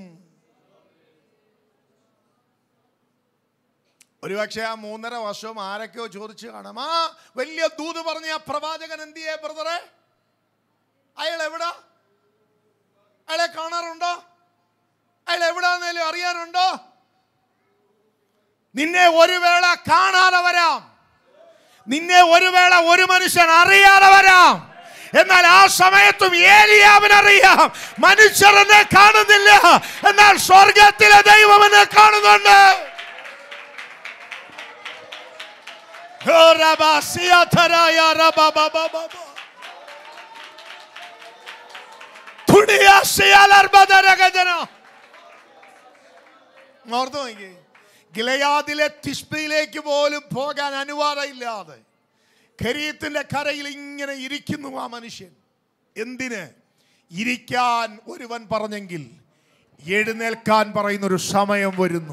ഒരുപക്ഷെ ആ മൂന്നര വർഷവും ആരൊക്കെയോ ചോദിച്ചു കാണാം, ആ വലിയ ദൂത് പറഞ്ഞ ആ പ്രവാചകൻ എന്തിയെ ബ്രദറെ? അയാൾ എവിടാ? അയാളെ കാണാറുണ്ടോ? അയാൾ എവിടാന്നേലും അറിയാനുണ്ടോ? നിന്നെ ഒരു വേള കാണാതെ വരാം, നിന്നെ ഒരു വേള ഒരു മനുഷ്യൻ അറിയാതെ വരാം. എന്നാൽ ആ സമയത്തും ഏലിയാവിനറിയാം, മനുഷ്യർ എന്നെ കാണുന്നില്ല, എന്നാൽ സ്വർഗത്തിലെ ദൈവം എന്നെ കാണുന്നുണ്ട്. ഓർത്തു നോക്കി, ഗിലെയാദിലെ തിഷ്ബിയിലേക്ക് പോലും പോകാൻ അനുവാദമില്ലാതെ കെരീത്തിന്റെ കരയിൽ ഇങ്ങനെ ഇരിക്കുന്നു ആ മനുഷ്യൻ. എന്തിന്? ഇരിക്കാൻ ഒരുവൻ പറഞ്ഞെങ്കിൽ എഴുന്നേൽക്കാൻ പറയുന്നൊരു സമയം വരുന്നു.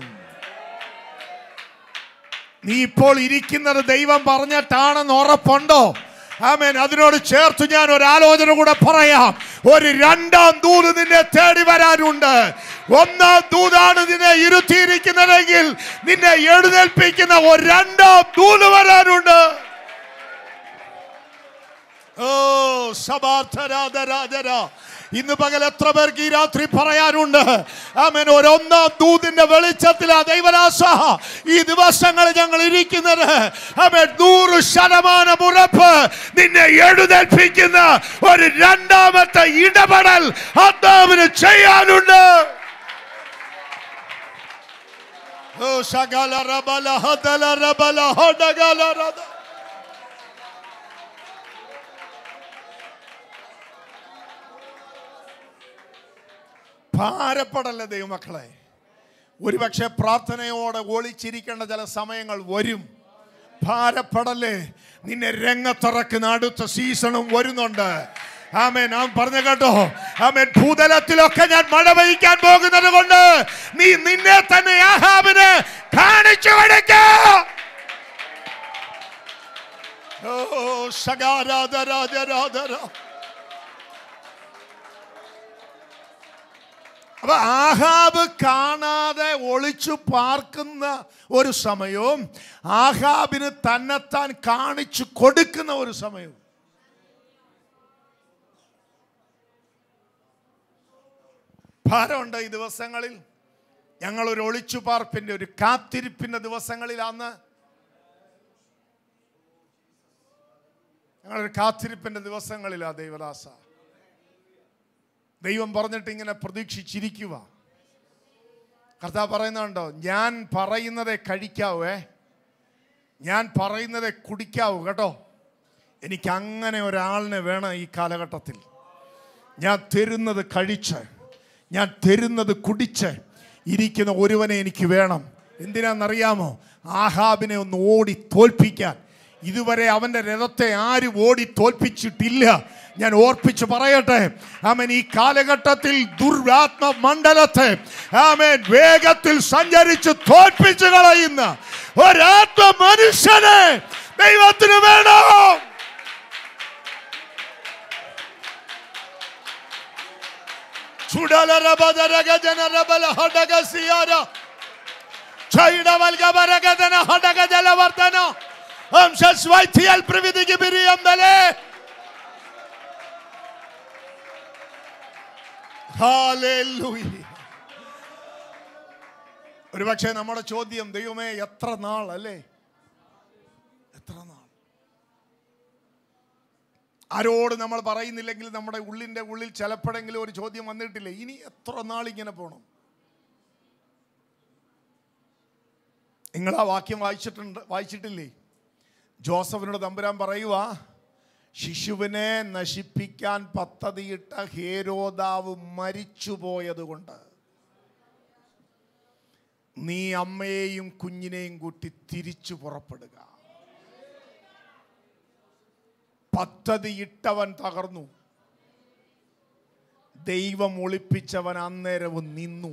നീ ഇപ്പോൾ ഇരിക്കുന്നത് ദൈവം പറഞ്ഞിട്ടാണെന്ന് ഉറപ്പുണ്ടോ? ആമേൻ. അതിനോട് ചേർത്ത് ഞാൻ ഒരു ആലോചന കൂടെ പറയാം. ഒരു രണ്ടാം ദൂത് നിന്നെ തേടി വരാനുണ്ട്. ഒന്നാം ദൂതാണ് നിന്നെ ഇരുത്തിയിരിക്കുന്നതെങ്കിൽ നിന്നെ എഴുന്നേൽപ്പിക്കുന്ന ഒരു രണ്ടാം ദൂത് വരാനുണ്ട്. ഓ സഭാധരാധരാധര, ഇന്ന് പകൽ എത്ര പേർക്ക് ഈ രാത്രി പറയാനുണ്ട്? ആമേൻ. ഒരു ഒന്നാം ദൂതിന്റെ വെളിച്ചത്തിലാ ദൈവദാസ ഈ ദിവസങ്ങൾ ഞങ്ങൾ ഇരിക്കുന്നത്. ആമേൻ. നൂറ് ശതമാനം ഉറപ്പ് നിന്നെ എഴുന്നേൽപ്പിക്കുന്ന ഒരു രണ്ടാമത്തെ ഇടപെടൽ ആത്മാവിന് ചെയ്യാനുണ്ട്. ഓ ശകല റബല ഹദല റബല ഹദഗല റദ. ഭാരപ്പെടല്ല ദൈവമക്കളെ. ഒരുപക്ഷെ പ്രാർത്ഥനയോടെ ഒളിച്ചിരിക്കേണ്ട ചില സമയങ്ങൾ വരും. ഭാരപ്പെടല്ലേ. നിന്നെ രംഗത്തിറക്കുന്ന അടുത്ത സീസണും വരുന്നുണ്ട്. ആമേൻ. നാം പറഞ്ഞു കേട്ടോ, ആമേൻ. ഭൂതലത്തിലൊക്കെ ഞാൻ മഴ പെയ്യിക്കാൻ പോകുന്നത് കൊണ്ട് നീ നിന്നെ തന്നെ ആഹാബിന് കാണിച്ചു കൊടുക്ക. ഓ ശകാരാധരാധരാധര. അപ്പൊ ആഹാബ് കാണാതെ ഒളിച്ചു പാർക്കുന്ന ഒരു സമയവും ആഹാബിന് തന്നെത്താൻ കാണിച്ചു കൊടുക്കുന്ന ഒരു സമയവും. ഭാരമുണ്ട് ഈ ദിവസങ്ങളിൽ. ഞങ്ങളൊരു ഒളിച്ചു പാർപ്പിന്റെ ഒരു കാത്തിരിപ്പിന്റെ ദിവസങ്ങളിലാന്ന്. ഞങ്ങളൊരു കാത്തിരിപ്പിന്റെ ദിവസങ്ങളിലാ ദൈവദാസ. ദൈവം പറഞ്ഞിട്ട് ഇങ്ങനെ പ്രതീക്ഷിച്ചിരിക്കുക. കർത്താവ് പറയുന്നുണ്ടോ, ഞാൻ പറയുന്നതേ കഴിക്കാവേ, ഞാൻ പറയുന്നതേ കുടിക്കാവൂ കേട്ടോ. എനിക്ക് അങ്ങനെ ഒരാളിനെ വേണം ഈ കാലഘട്ടത്തിൽ. ഞാൻ തരുന്നത് കഴിച്ച്, ഞാൻ തരുന്നത് കുടിച്ച് ഇരിക്കുന്ന ഒരുവനെ എനിക്ക് വേണം. എന്തിനാണെന്നറിയാമോ? ആഹാബിനെ ഒന്ന് ഓടി തോൽപ്പിക്കാൻ. ഇതുവരെ അവൻ്റെ രഥത്തെ ആരും ഓടി തോൽപ്പിച്ചിട്ടില്ല. ഞാൻ ഓർപ്പിച്ച് പറയട്ടെ, ആമേൻ, ഈ കാലഘട്ടത്തിൽ ദുർവാത്മ മണ്ഡലത്തെ ആമേൻ വേഗത്തിൽ സഞ്ചരിച്ച് തോൽപ്പിച്ചു കളയുന്ന ഒരാത്മ മനുഷ്യനെ ദൈവത്തിന് വേണം. ഒരുപക്ഷെ നമ്മുടെ ചോദ്യം, ദൈവമേ എത്ര നാൾ അല്ലേ, എത്ര നാൾ? ആരോട് നമ്മൾ പറയുന്നില്ലെങ്കിൽ നമ്മുടെ ഉള്ളിൻ്റെ ഉള്ളിൽ ചിലപ്പോഴെങ്കിലും ഒരു ചോദ്യം വന്നിട്ടില്ലേ, ഇനി എത്ര നാൾ ഇങ്ങനെ പോകണം? നിങ്ങൾ ആ വാക്യം വായിച്ചിട്ടുണ്ട് വായിച്ചിട്ടില്ലേ? ജോസഫിനോട് തമ്പുരാൻ പറയുക, ശിശുവിനെ നശിപ്പിക്കാൻ പദ്ധതിയിട്ട ഹേരോദാവ് മരിച്ചുപോയത് കൊണ്ട് നീ അമ്മയെയും കുഞ്ഞിനെയും കൂട്ടി തിരിച്ചു പുറപ്പെടുക. പദ്ധതിയിട്ടവൻ തകർന്നു, ദൈവം ഒളിപ്പിച്ചവൻ അന്നേരവും നിന്നു.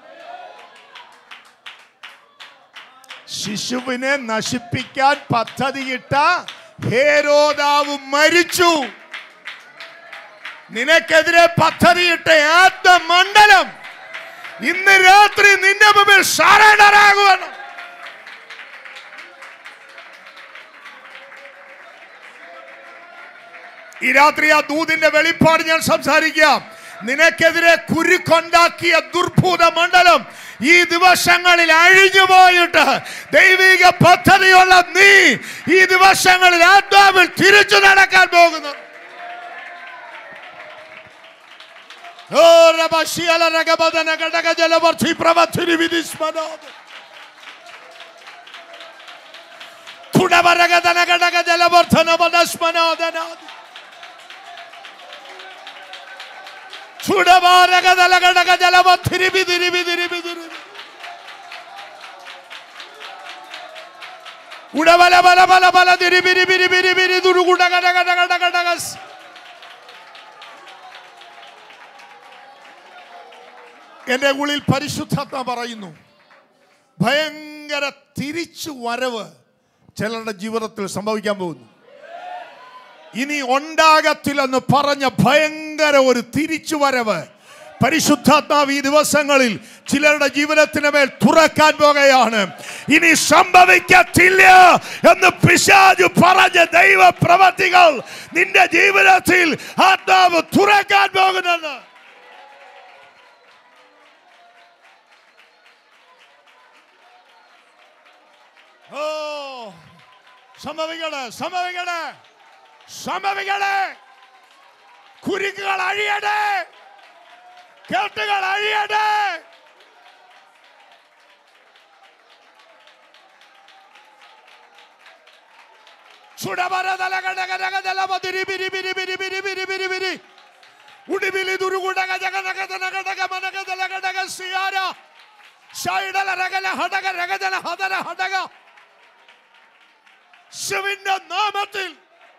ശിശുവിനെ നശിപ്പിക്കാൻ പദ്ധതിയിട്ട ഹേരോദാവ് മരിച്ചു. നിനക്കെതിരെ പദ്ധതിയിട്ട ആത്മമണ്ഡലം ഇന്ന് രാത്രി നിന്റെ മുമ്പിൽ സറണ്ടർ ആകുവാണ്. ഈ രാത്രി ആ ദൂതിന്റെ വെളിപ്പാട് ഞാൻ സംസാരിക്കാം. നിനക്കെതിരെ കുരുക്കൊണ്ടാക്കിയ ദുർഭൂത മണ്ഡലം ഈ ദിവസങ്ങളിൽ അഴിഞ്ഞുപോയിട്ട് ദൈവിക പദ്ധതിയുള്ള നീ ഈ ദിവസങ്ങളിൽ ആത്മാവിൽ തിരിച്ചു നടക്കാൻ പോകുന്നു. എന്റെ ഉള്ളിൽ പരിശുദ്ധാത്മ പറയുന്നു, ഭയങ്കര തിരിച്ചു വരവ് ചിലരുടെ ജീവിതത്തിൽ സംഭവിക്കാൻ പോകുന്നു. ഇനി ഉണ്ടാകത്തില്ലെന്ന് പറഞ്ഞ ഭയങ്കര ഒരു തിരിച്ചു വരവ് പരിശുദ്ധാത്മാവ് ഈ ദിവസങ്ങളിൽ ചിലരുടെ ജീവിതത്തിന് മേൽ തുറക്കാൻ പോകുകയാണ്. ഇനി സംഭവിക്കത്തില്ല എന്ന് പിശാച് പറഞ്ഞ ദൈവ പ്രവൃത്തികൾ നിന്റെ ജീവിതത്തിൽ ആത്മാവ് തുറക്കാൻ പോകുന്നു. ഓ, സംഭവിക്കണേ, സംഭവിക്കണേ, സംഭവിക്കണേ. കുരുക്കുകൾ അഴിയട്ടെ, കെട്ടുകൾ അഴിയട്ടെ. ശിവന്റെ നാമത്തിൽ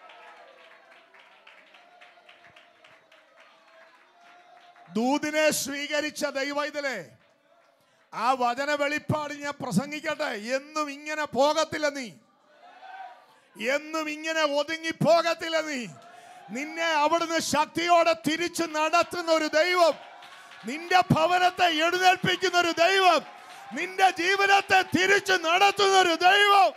ദൂതിനെ സ്വീകരിച്ച ദൈവൈതലേ, ആ വചന വെളിപ്പാട് ഞാൻ പ്രസംഗിക്കട്ടെ. എന്നും ഇങ്ങനെ പോകത്തില്ല നീ, എന്നും ഇങ്ങനെ ഒതുങ്ങി പോകത്തില്ല നീ. നിന്നെ അവിടുന്ന് ശക്തിയോടെ തിരിച്ചു നടത്തുന്ന ഒരു ദൈവം, നിന്റെ ഭവനത്തെ എഴുന്നേൽപ്പിക്കുന്ന ഒരു ദൈവം, നിന്റെ ജീവിതത്തെ തിരിച്ചു നടത്തുന്ന ഒരു ദൈവം.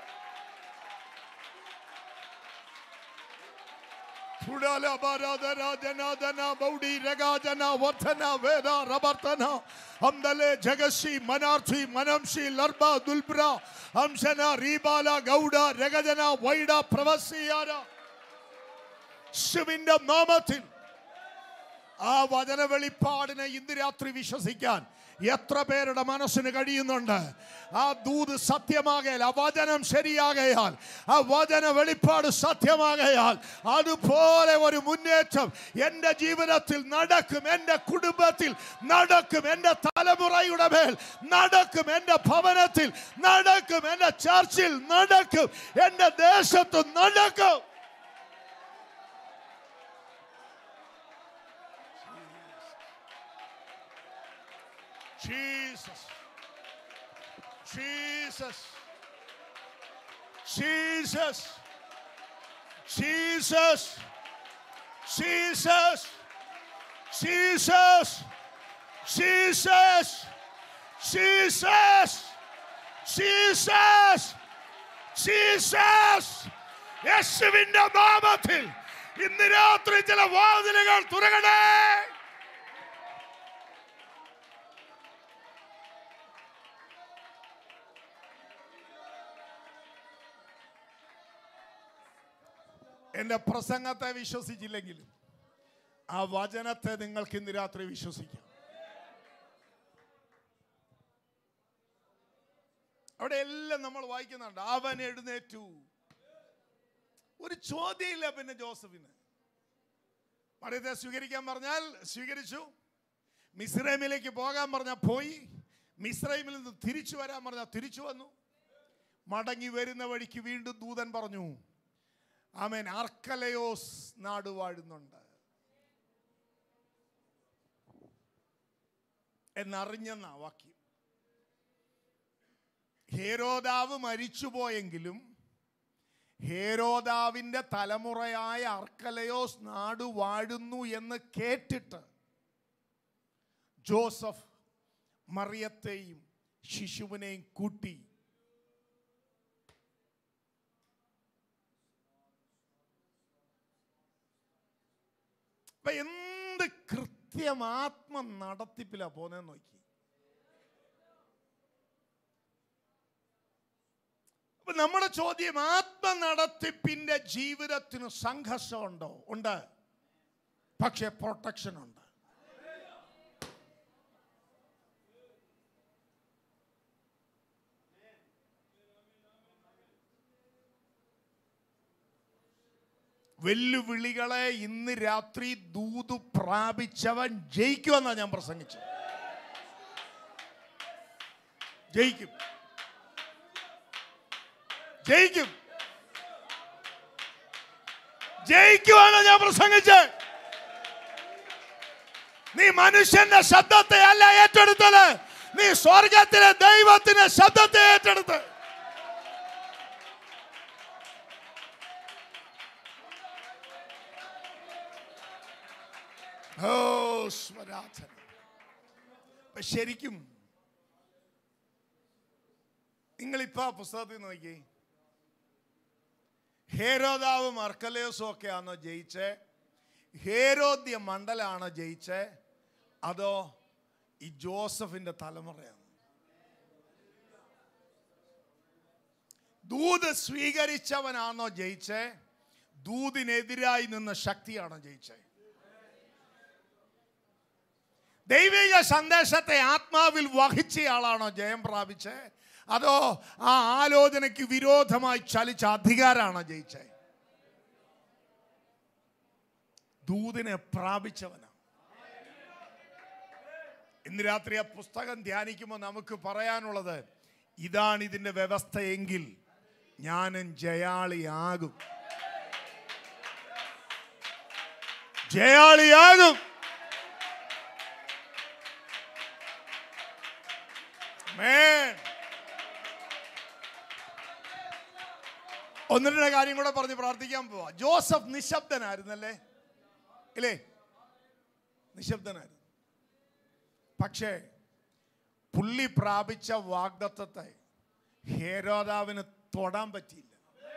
ജഗശി മനാർത്തി മനംഷി ലർബ ദുൽബ്ര അംശന റീബാല ഗൗഡ രഗജന വൈഡ പ്രവസിയാര യേശുവിന്റെ നാമത്തിൽ ആ വചന വെളിപ്പാടിനെ ഇന്ന് രാത്രി വിശ്വസിക്കാൻ എത്ര പേരുടെ മനസ്സിന് കഴിയുന്നുണ്ട്? ആ ദൂത് സത്യമാകയാൽ, ആ വചനം ശരിയാകയാൽ, ആ വചന വെളിപ്പാട് സത്യമാകയാൽ അതുപോലെ ഒരു മുന്നേറ്റം എൻ്റെ ജീവിതത്തിൽ നടക്കും, എൻ്റെ കുടുംബത്തിൽ നടക്കും, എൻ്റെ തലമുറയുടെ മേൽ നടക്കും, എൻ്റെ ഭവനത്തിൽ നടക്കും, എൻ്റെ ചർച്ചിൽ നടക്കും, എൻ്റെ ദേശത്ത് നടക്കും. Jesus, Jesus, Jesus, Jesus, Jesus, Jesus, Jesus, Jesus, Jesus, Jesus. യേശുവിന്റെ നാമത്തിൽ ഇന്ന് രാത്രി ചില വാതിലുകൾ തുറക്കണേ. എന്റെ പ്രസംഗത്തെ വിശ്വസിച്ചില്ലെങ്കിലും ആ വചനത്തെ നിങ്ങൾക്ക് ഇന്ന് രാത്രി വിശ്വസിക്കാം. അവിടെ എല്ലാം നമ്മൾ വായിക്കുന്നുണ്ട്. അവൻ എഴുന്നേറ്റു. ഒരു ചോദ്യമില്ല പിന്നെ ജോസഫിന്. മറിയത്തെ സ്വീകരിക്കാൻ പറഞ്ഞാൽ സ്വീകരിച്ചു, മിസ്രൈമിലേക്ക് പോകാൻ പറഞ്ഞാൽ പോയി, മിസ്രൈമിൽ നിന്ന് തിരിച്ചു വരാൻ പറഞ്ഞാൽ തിരിച്ചു വന്നു. മടങ്ങി വരുന്ന വഴിക്ക് വീണ്ടും ദൂതൻ പറഞ്ഞു, ആമേൻ, അർക്കലയോസ് നാട് വാഴുന്നുണ്ട് എന്നറിഞ്ഞെന്ന വാക്യം. ഹേരോദാവ് മരിച്ചുപോയെങ്കിലും ഹേരോദാവിൻ്റെ തലമുറയായ അർക്കലയോസ് നാട് വാഴുന്നു എന്ന് കേട്ടിട്ട് ജോസഫ് മറിയത്തെയും ശിശുവിനെയും കൂട്ടി എന്ത് കൃത്യം ആത്മ നടത്തിപ്പിലാ പോന്നെന്ന് നോക്കി. അപ്പൊ നമ്മുടെ ചോദ്യം, ആത്മ നടത്തിപ്പിന്റെ ജീവിതത്തിന് സംഘർഷമുണ്ടോ? ഉണ്ട്, പക്ഷെ പ്രൊട്ടക്ഷൻ ഉണ്ട്. വെല്ലുവിളികളെ ഇന്ന് രാത്രി ദൂത് പ്രാപിച്ചവൻ ജയിക്കുമെന്നാണ് ഞാൻ പ്രസംഗിച്ചത്. ജയിക്കും, ജയിക്കും, ജയിക്കുവാണ് ഞാൻ പ്രസംഗിച്ചത്. നീ മനുഷ്യന്റെ ശബ്ദത്തെ അല്ല ഏറ്റെടുത്തത്, നീ സ്വർഗത്തിലെ ദൈവത്തിന്റെ ശബ്ദത്തെ ഏറ്റെടുത്ത്. ശരിക്കും നിങ്ങളിപ്പോ പുസ്തകത്തിൽ നോക്കി, ഹേരോദാവും അർക്കലയോസും ഒക്കെ ആണോ ജയിച്ചേ? ഹേരോദ്യ മണ്ഡലാണോ ജയിച്ചേ? അതോ ഈ ജോസഫിന്റെ തലമുറയാണ്? ദൂത് സ്വീകരിച്ചവനാണോ ജയിച്ചേ? ദൂതിനെതിരായി നിന്ന ശക്തിയാണോ ജയിച്ചേ? ദൈവിക സന്ദേശത്തെ ആത്മാവിൽ വഹിച്ചയാളാണോ ജയം പ്രാപിച്ചേ? അതോ ആ ആലോചനയ്ക്ക് വിരോധമായി ചലിച്ച അധികാരാണോ ജയിച്ചേ? ദൂതിനെ പ്രാപിച്ചവനാണ്. ഇന്ന് രാത്രി ആ പുസ്തകം ധ്യാനിക്കുമ്പോൾ നമുക്ക് പറയാനുള്ളത് ഇതാണ് ഇതിന്റെ വ്യവസ്ഥയെങ്കിൽ ഞാനും ജയാളിയാകും, ജയാളിയാകും. ഒന്ന് രണ്ട് കാര്യം കൂടെ പറഞ്ഞ് പ്രാർത്ഥിക്കാൻ പോവാ. ജോസഫ് നിശബ്ദനായിരുന്നല്ലേ? ഇല്ലേ? നിശബ്ദനായിരുന്നു. പക്ഷേ പുള്ളി പ്രാപിച്ച വാഗ്ദത്തത്തെ ഹേരോദാവിന് തൊടാൻ പറ്റിയില്ല.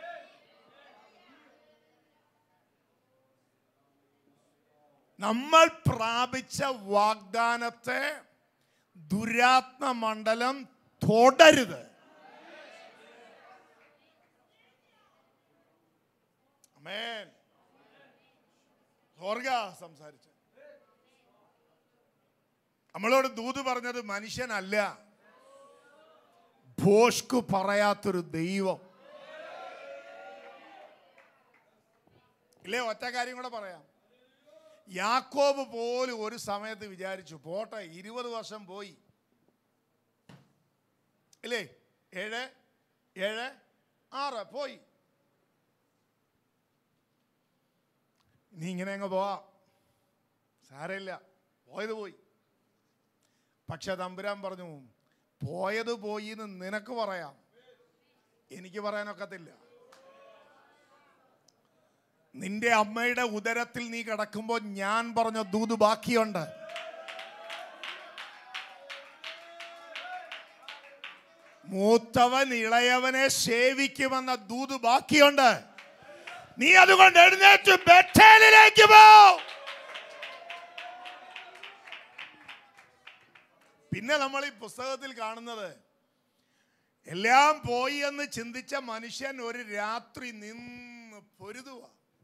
നമ്മൾ പ്രാപിച്ച വാഗ്ദാനത്തെ ദുരാത്മ മണ്ഡലം തൊടരുത്. ആമേൻ. ഹോർഗ സംസാരിച്ച നമ്മളോട് ദൂത് പറഞ്ഞത് മനുഷ്യനല്ല, ഭോഷ്കു പറയാത്തൊരു ദൈവം. ഇല്ലേ? ഒറ്റ കാര്യം കൂടെ പറയാം. യാക്കോബ് പോലും ഒരു സമയത്ത് വിചാരിച്ചു, പോട്ടെ ഇരുപത് വർഷം പോയി ഇല്ലേ, ഏഴ് ഏഴ് ആറ് പോയി, നീ ഇങ്ങനെ അങ്ങ് പോവാ, സാരമില്ല, പോയത് പോയി. പക്ഷെ തമ്പുരാൻ പറഞ്ഞു, പോയത് പോയി എന്ന് നിനക്ക് പറയാം, എനിക്ക് പറയാനൊക്കത്തില്ല. നിന്റെ അമ്മയുടെ ഉദരത്തിൽ നീ കിടക്കുമ്പോൾ ഞാൻ പറഞ്ഞ ദൂത് ബാക്കിയുണ്ട്. മൂത്തവൻ ഇളയവനെ സേവിക്കുമെന്ന ദൂത് ബാക്കിയുണ്ട്. നീ അതുകൊണ്ട് എഴുന്നേറ്റ് ബേഥേലിലേക്ക് പോ. പിന്നെ നമ്മൾ ഈ പുസ്തകത്തിൽ കാണുന്നത്, എല്ലാം പോയി എന്ന് ചിന്തിച്ച മനുഷ്യൻ ഒരു രാത്രി നിന്ന് പൊരുതുക.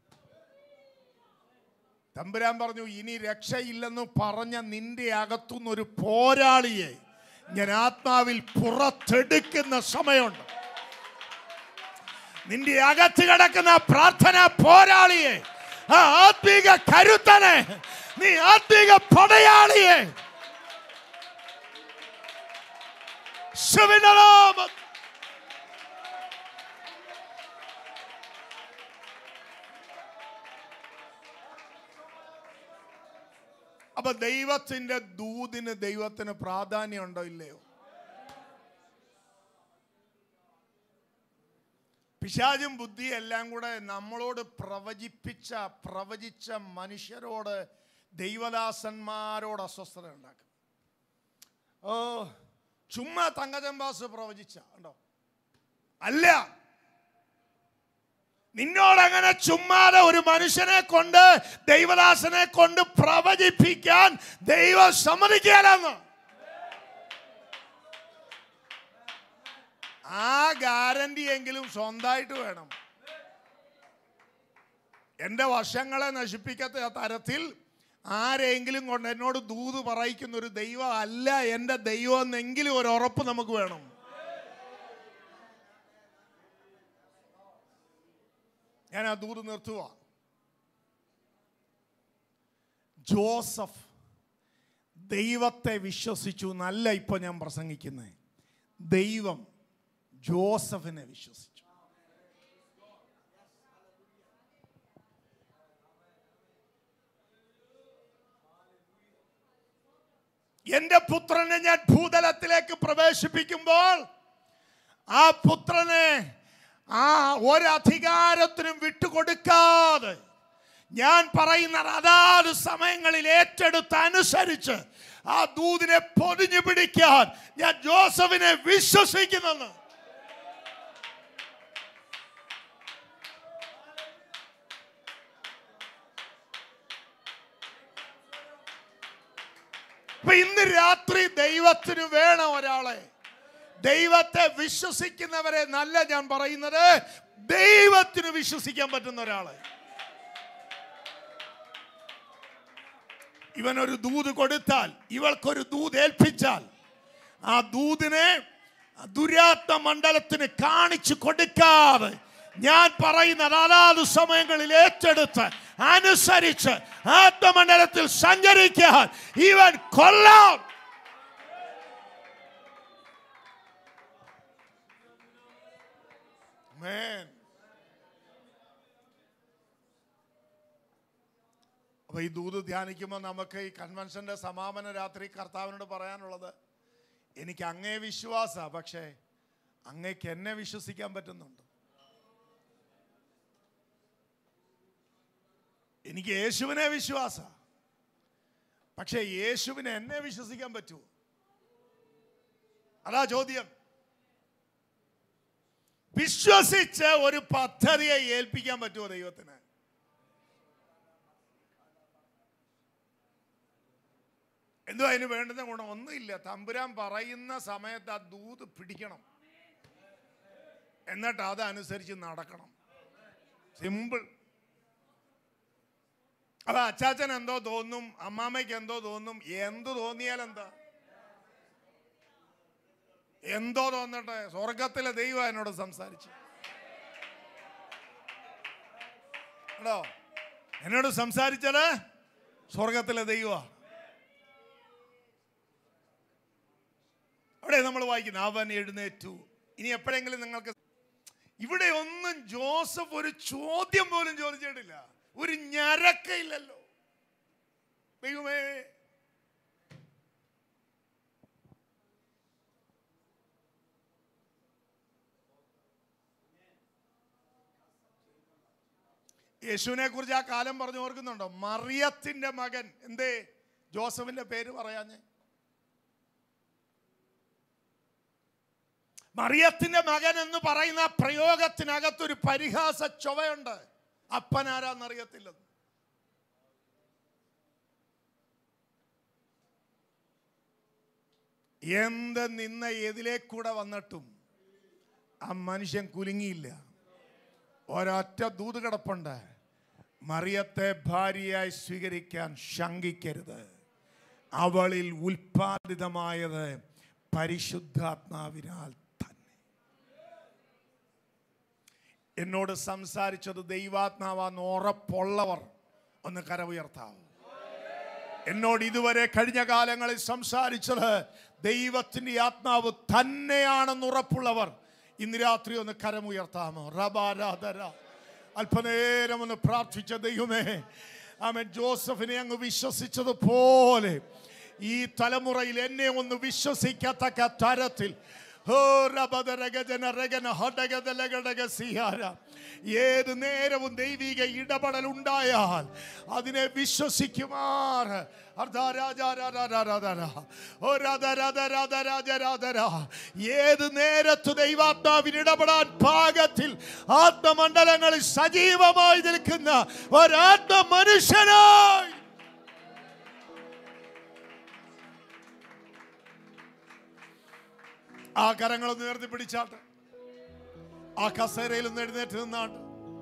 തമ്പുരാൻ പറഞ്ഞു, ഇനി രക്ഷയില്ലെന്ന് പറഞ്ഞ നിന്റെ അകത്തുനിന്നൊരു പോരാളിയെ ഞാൻ ആത്മാവിൽ പുറത്തെടുക്കുന്ന സമയമുണ്ട്. നിന്റെ അകത്ത് കിടക്കുന്ന പ്രാർത്ഥന പോരാളിയെ, ആ ആത്മീക കരുത്തനെ, നീ ആത്മീക പടയാളിയെ അപ്പൊ ദൈവത്തിന്റെ ദൂതിന് ദൈവത്തിന് പ്രാധാന്യം ഉണ്ടോ ഇല്ലയോ? പിശാചും ബുദ്ധി എല്ലാം കൂടെ നമ്മളോട് പ്രവചിപ്പിച്ച പ്രവചിച്ച മനുഷ്യരോട്, ദൈവദാസന്മാരോട് അസ്വസ്ഥത ഉണ്ടാക്കും. ഓ, ചുമ്മാ തങ്കചമ്പാസ് പ്രവചിച്ച ഉണ്ടോ? അല്ല, നിന്നോടങ്ങനെ ചുമ്മാതെ ഒരു മനുഷ്യനെ കൊണ്ട്, ദൈവദാസനെ കൊണ്ട് പ്രവചിപ്പിക്കാൻ ദൈവം സമ്മതിക്കുകയില്ലെന്ന്. ആ ഗ്യാരണ്ടി എങ്കിലും സ്വന്തമായിട്ട് വേണം. എൻ്റെ വർഷങ്ങളെ നശിപ്പിക്കാത്ത തരത്തിൽ ആരെങ്കിലും കൊണ്ട് എന്നോട് ദൂത് പറയിക്കുന്ന ഒരു ദൈവം അല്ല എൻ്റെ ദൈവം എന്നെങ്കിലും ഒരു ഉറപ്പ് നമുക്ക് വേണം. ഞാൻ ആ ദൂത് നിർത്തുക. ജോസഫ് ദൈവത്തെ വിശ്വസിച്ചു എന്നല്ല ഇപ്പൊ ഞാൻ പ്രസംഗിക്കുന്നത്. ദൈവം ജോസഫിനെ വിശ്വസിച്ചു. എന്റെ പുത്രനെ ഞാൻ ഭൂതലത്തിലേക്ക് പ്രവേശിപ്പിക്കുമ്പോൾ ആ പുത്രനെ ആ ഒരധികാരത്തിനും വിട്ടുകൊടുക്കാതെ ഞാൻ പറയുന്ന അതാത് സമയങ്ങളിൽ ഏറ്റെടുത്ത് അനുസരിച്ച് ആ ദൂതിനെ പൊതിഞ്ഞു പിടിക്കാൻ ഞാൻ ജോസഫിനെ വിശ്വസിക്കുന്നു. അപ്പൊ ഇന്ന് രാത്രി ദൈവത്തിന് വേണം ഒരാളെ. ദൈവത്തെ വിശ്വസിക്കുന്നവരെ നല്ല ഞാൻ പറയുന്നത്, ദൈവത്തിന് വിശ്വസിക്കാൻ പറ്റുന്ന ഒരാളെ. ഇവനൊരു ദൂത് കൊടുത്താൽ, ഇവൾക്കൊരു ദൂത് ഏൽപ്പിച്ചാൽ, ആ ദൂതിനെ ദുരാത്മ മണ്ഡലത്തിന് കാണിച്ചു കൊടുക്കാതെ ഞാൻ പറയുന്ന അതാത് സമയങ്ങളിൽ ഏറ്റെടുത്ത് അനുസരിച്ച് ആത്മമണ്ഡലത്തിൽ സഞ്ചരിക്കാൻ ഇവൻ കൊല്ലാം. അപ്പൊ ഈ ദൂത് ധ്യാനിക്കുമ്പോൾ നമുക്ക് ഈ കൺവെൻഷന്റെ സമാപന രാത്രി കർത്താവിനോട് പറയാനുള്ളത്, എനിക്ക് അങ്ങേ വിശ്വാസ, പക്ഷേ അങ്ങേക്ക് എന്നെ വിശ്വസിക്കാൻ പറ്റുന്നുണ്ട്. എനിക്ക് യേശുവിനെ വിശ്വാസ, പക്ഷേ യേശുവിനെ എന്നെ വിശ്വസിക്കാൻ പറ്റുമോ? അതാ ചോദ്യം. വിശ്വസിച്ച് ഒരു പദ്ധതിയെ ഏൽപ്പിക്കാൻ പറ്റുമോ ദൈവത്തിന്? എന്തോ അതിന് വേണ്ടുന്ന ഗുണം ഒന്നുമില്ല. തമ്പുരാൻ പറയുന്ന സമയത്ത് ആ ദൂത് പിടിക്കണം, എന്നിട്ട് അതനുസരിച്ച് നടക്കണം. സിമ്പിൾ. അപ്പൊ അച്ചാച്ചൻ എന്തോ തോന്നും, അമ്മാമ്മയ്ക്ക് എന്തോ തോന്നും. എന്ത് തോന്നിയാൽ എന്താ? എന്തോ തോന്നട്ടെ, സ്വർഗത്തിലെ ദൈവം എന്നോട് സംസാരിച്ചു. കേട്ടോ, എന്നോട് സംസാരിച്ചത് സ്വർഗത്തിലെ ദൈവമാണ്. അവിടെ നമ്മൾ വായിക്കുന്നു, അവൻ എഴുന്നേറ്റു. ഇനി എപ്പോഴെങ്കിലും നിങ്ങൾക്ക് ഇവിടെ ഒന്നും ജോസഫ് ഒരു ചോദ്യം പോലും ചോദിച്ചിട്ടില്ല, ഒരു ഞരക്കയില്ലല്ലോ. ദൈവമേ, യേശുവിനെ കുറിച്ച് ആ കാലം പറഞ്ഞു ഓർക്കുന്നുണ്ടോ? മറിയത്തിന്റെ മകൻ. എന്തേ ജോസഫിന്റെ പേര് പറയാഞ്ഞേ? മറിയത്തിന്റെ മകൻ എന്ന് പറയുന്ന പ്രയോഗത്തിനകത്തൊരു പരിഹാസ ചൊവയുണ്ട്. അപ്പനാരാന്നറിയത്തില്ലെന്ന്. എന്ത് നിന്ന എതിലേക്കൂടെ വന്നിട്ടും ആ മനുഷ്യൻ കുലുങ്ങിയില്ല. ഒരൊറ്റ ദൂത് കിടപ്പുണ്ട്, മറിയത്തെ ഭാര്യയായി സ്വീകരിക്കാൻ ശങ്കിക്കരുത്, അവളിൽ ഉൽപ്പാദിതമായത് പരിശുദ്ധാത്മാവിനാൽ തന്നെ. എന്നോട് സംസാരിച്ചത് ദൈവാത്മാവാന്ന് ഉറപ്പുള്ളവർ ഒന്ന് കര ഉയർത്താവും. എന്നോട് ഇതുവരെ കഴിഞ്ഞ കാലങ്ങളിൽ സംസാരിച്ചത് ദൈവത്തിൻ്റെ ആത്മാവ് തന്നെയാണെന്ന് ഉറപ്പുള്ളവർ ഇന്ന് രാത്രി ഒന്ന് കരമുയർത്താമോ? റബാരാധര. അല്പനേരം ഒന്ന് പ്രാർത്ഥിച്ച ദൈവമേ, ആമേൻ. ജോസഫിനെ അങ്ങ് വിശ്വസിച്ചതുപോലെ ഈ തലമുറയിൽ എന്നെ ഒന്ന് വിശ്വസിക്കത്തക്ക തരത്തിൽ ഏത് നേരവും ദൈവിക ഇടപെടൽ ഉണ്ടായാൽ അതിനെ വിശ്വസിക്കുമാർ ഏത് നേരത്ത് ദൈവാത്മാവിന് ഇടപെടാൻ പാകത്തിൽ ആത്മമണ്ഡലങ്ങളിൽ സജീവമായി നിൽക്കുന്ന ഒരാത്മ മനുഷ്യനായി ആ കരങ്ങളൊന്ന് ഉയർത്തി പിടിച്ചാട്ട്, ആ കസേരയിൽ ഒന്ന് എഴുന്നേറ്റ് നിന്നാട്ട്,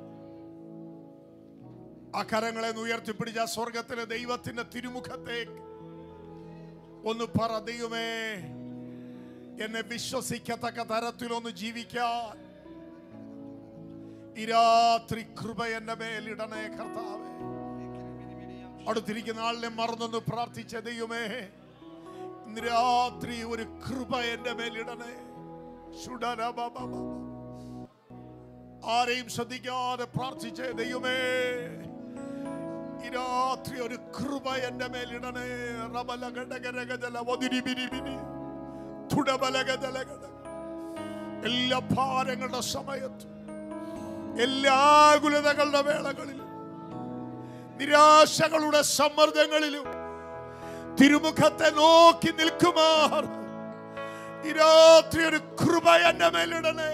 ആ കരങ്ങളെ ഉയർത്തിപ്പിടിച്ച സ്വർഗത്തിലെ ദൈവത്തിന്റെ തിരുമുഖത്തേക്ക് ഒന്ന് പറ, ദൈവമേ എന്നെ വിശ്വസിക്കത്തക്ക തരത്തിലൊന്ന് ജീവിക്കാൻ ഈ രാത്രി കൃപ എന്റെ മേലിടണേ കർത്താവേ. അടുത്തിരിക്കുന്ന ആളിനെ മറന്നൊന്ന് പ്രാർത്ഥിച്ച ദൈവമേ, ഇന്ന് രാത്രി ഒരു കൃപ എന്റെ മേലിടണേ. ആരെയും ശ്രദ്ധിക്കാതെ പ്രാർത്ഥിച്ച ദൈവമേ, ഈ രാത്രി ഒരു കൃപ എന്റെ മേലിടണേ. എല്ലാ ഭാരങ്ങളുടെ സമയത്തും എല്ലാ ആകുലതകളുടെ വേളകളിലും നിരാശകളുടെ സമ്മർദ്ദങ്ങളിലും തിരുമുഖത്തെ നോക്കി നിൽക്കുമാർ ഈ രാത്രി ഒരു കൃപ എന്റെ മേലിടണേ.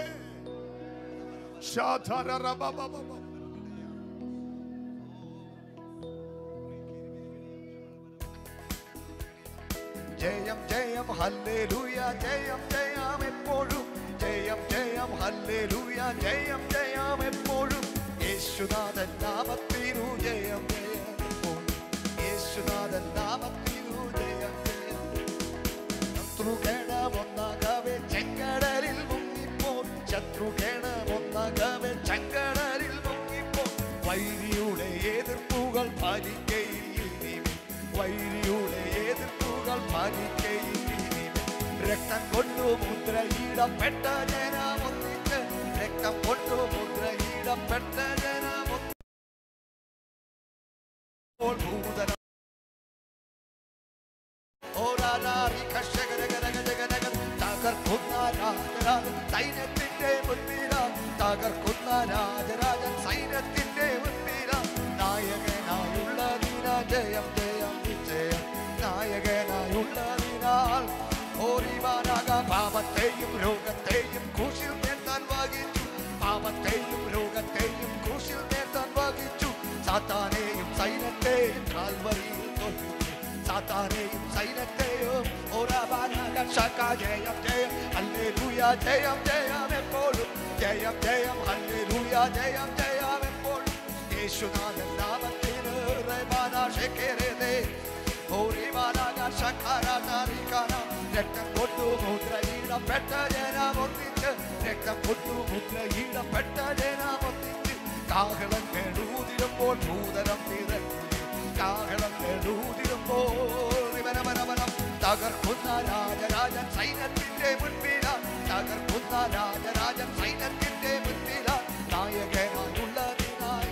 ജയം ജയം ഹല്ലേലൂയ, ജയം ജയം എപ്പോഴും, ജയം ജയം ഹല്ലേലൂയ, ജയം ജയം എപ്പോഴും. യേശുനാഥൻ നാമത്തിനു ജയം ജയം എപ്പോഴും, യേശുനാഥൻ നാമത്തിനു ജയം ജയം. ശത്രുഗണമൊന്നാകവേ ചെങ്കടലിൽ മുങ്ങിപ്പോൾ, ശത്രുഗണമൊന്നാകവേ ചെങ്കടലിൽ മുങ്ങിപ്പോൾ. വൈരിയുടെ എതിർപ്പുകൾ ഫലിക്കയില്ല, വൈരിയുടെ എതിർപ്പുകൾ ഫലിക്കയില്ല. രക്തം കൊണ്ടു മുദ്രയിടപ്പെട്ട ജനമൊന്നിച്ച്, രക്തം കൊണ്ടു മുദ്രയിടപ്പെട്ട ജനമൊന്നിപ്പോൾ ഭൂതന തകർക്കുന്ന രാജരാജൻ സൈന്യത്തിന്റെ മുൻപിലാ, തകർക്കുന്ന രാജരാജൻ സൈന്യത്തിന്റെ മുൻപിലാ. നായകനായുള്ള ദിന ജയം ജയം വിജയം, നായകനായുള്ള ദിനാൽ ഓരിവാനാക. പാപത്തെയും രോഗത്തെയും ക്രൂശിൽ നേർത്താൻ വഹിച്ചു, പാപത്തെയും രോഗത്തെയും ക്രൂശിൽ നേർത്താൻ വഹിച്ചു. സാത്താനെയും സൈന്യത്തെയും കാൽവരിയിൽ തോൽപ്പിച്ചു, സാത്താനെയും സൈന്യത്തെയും ഓരവാനാക. ശക ജയം ജയം ഹല്ലേലൂയ, ജയം ജയം എപ്പോഴും, ജയം ജയം ഹല്ലേലൂയ, ജയം ജയം എപ്പോഴും. യേശുനാഥൻ നാമത്തിന് രക്തം കൊണ്ടു മുദ്രയിടപ്പെട്ട ജനമൊന്നിച്ച് രക്തം കൊണ്ടു മുദ്രയിടപ്പെട്ട ജനമൊന്നിച്ച് കാഹളം കേടൂതിരുമ്പോൾ ഭൂതലം നിറഞ്ഞു കാഹളം കേടൂതിരുമ്പോൾ വനവനം തകർക്കുന്ന രാജരാജൻ സൈന്യത്തിന്റെ മുൻപില തകർക്കുന്ന രാജരാജൻ സൈന്യത്തിന്റെ മുൻപില നായകനായുള്ളതിനായി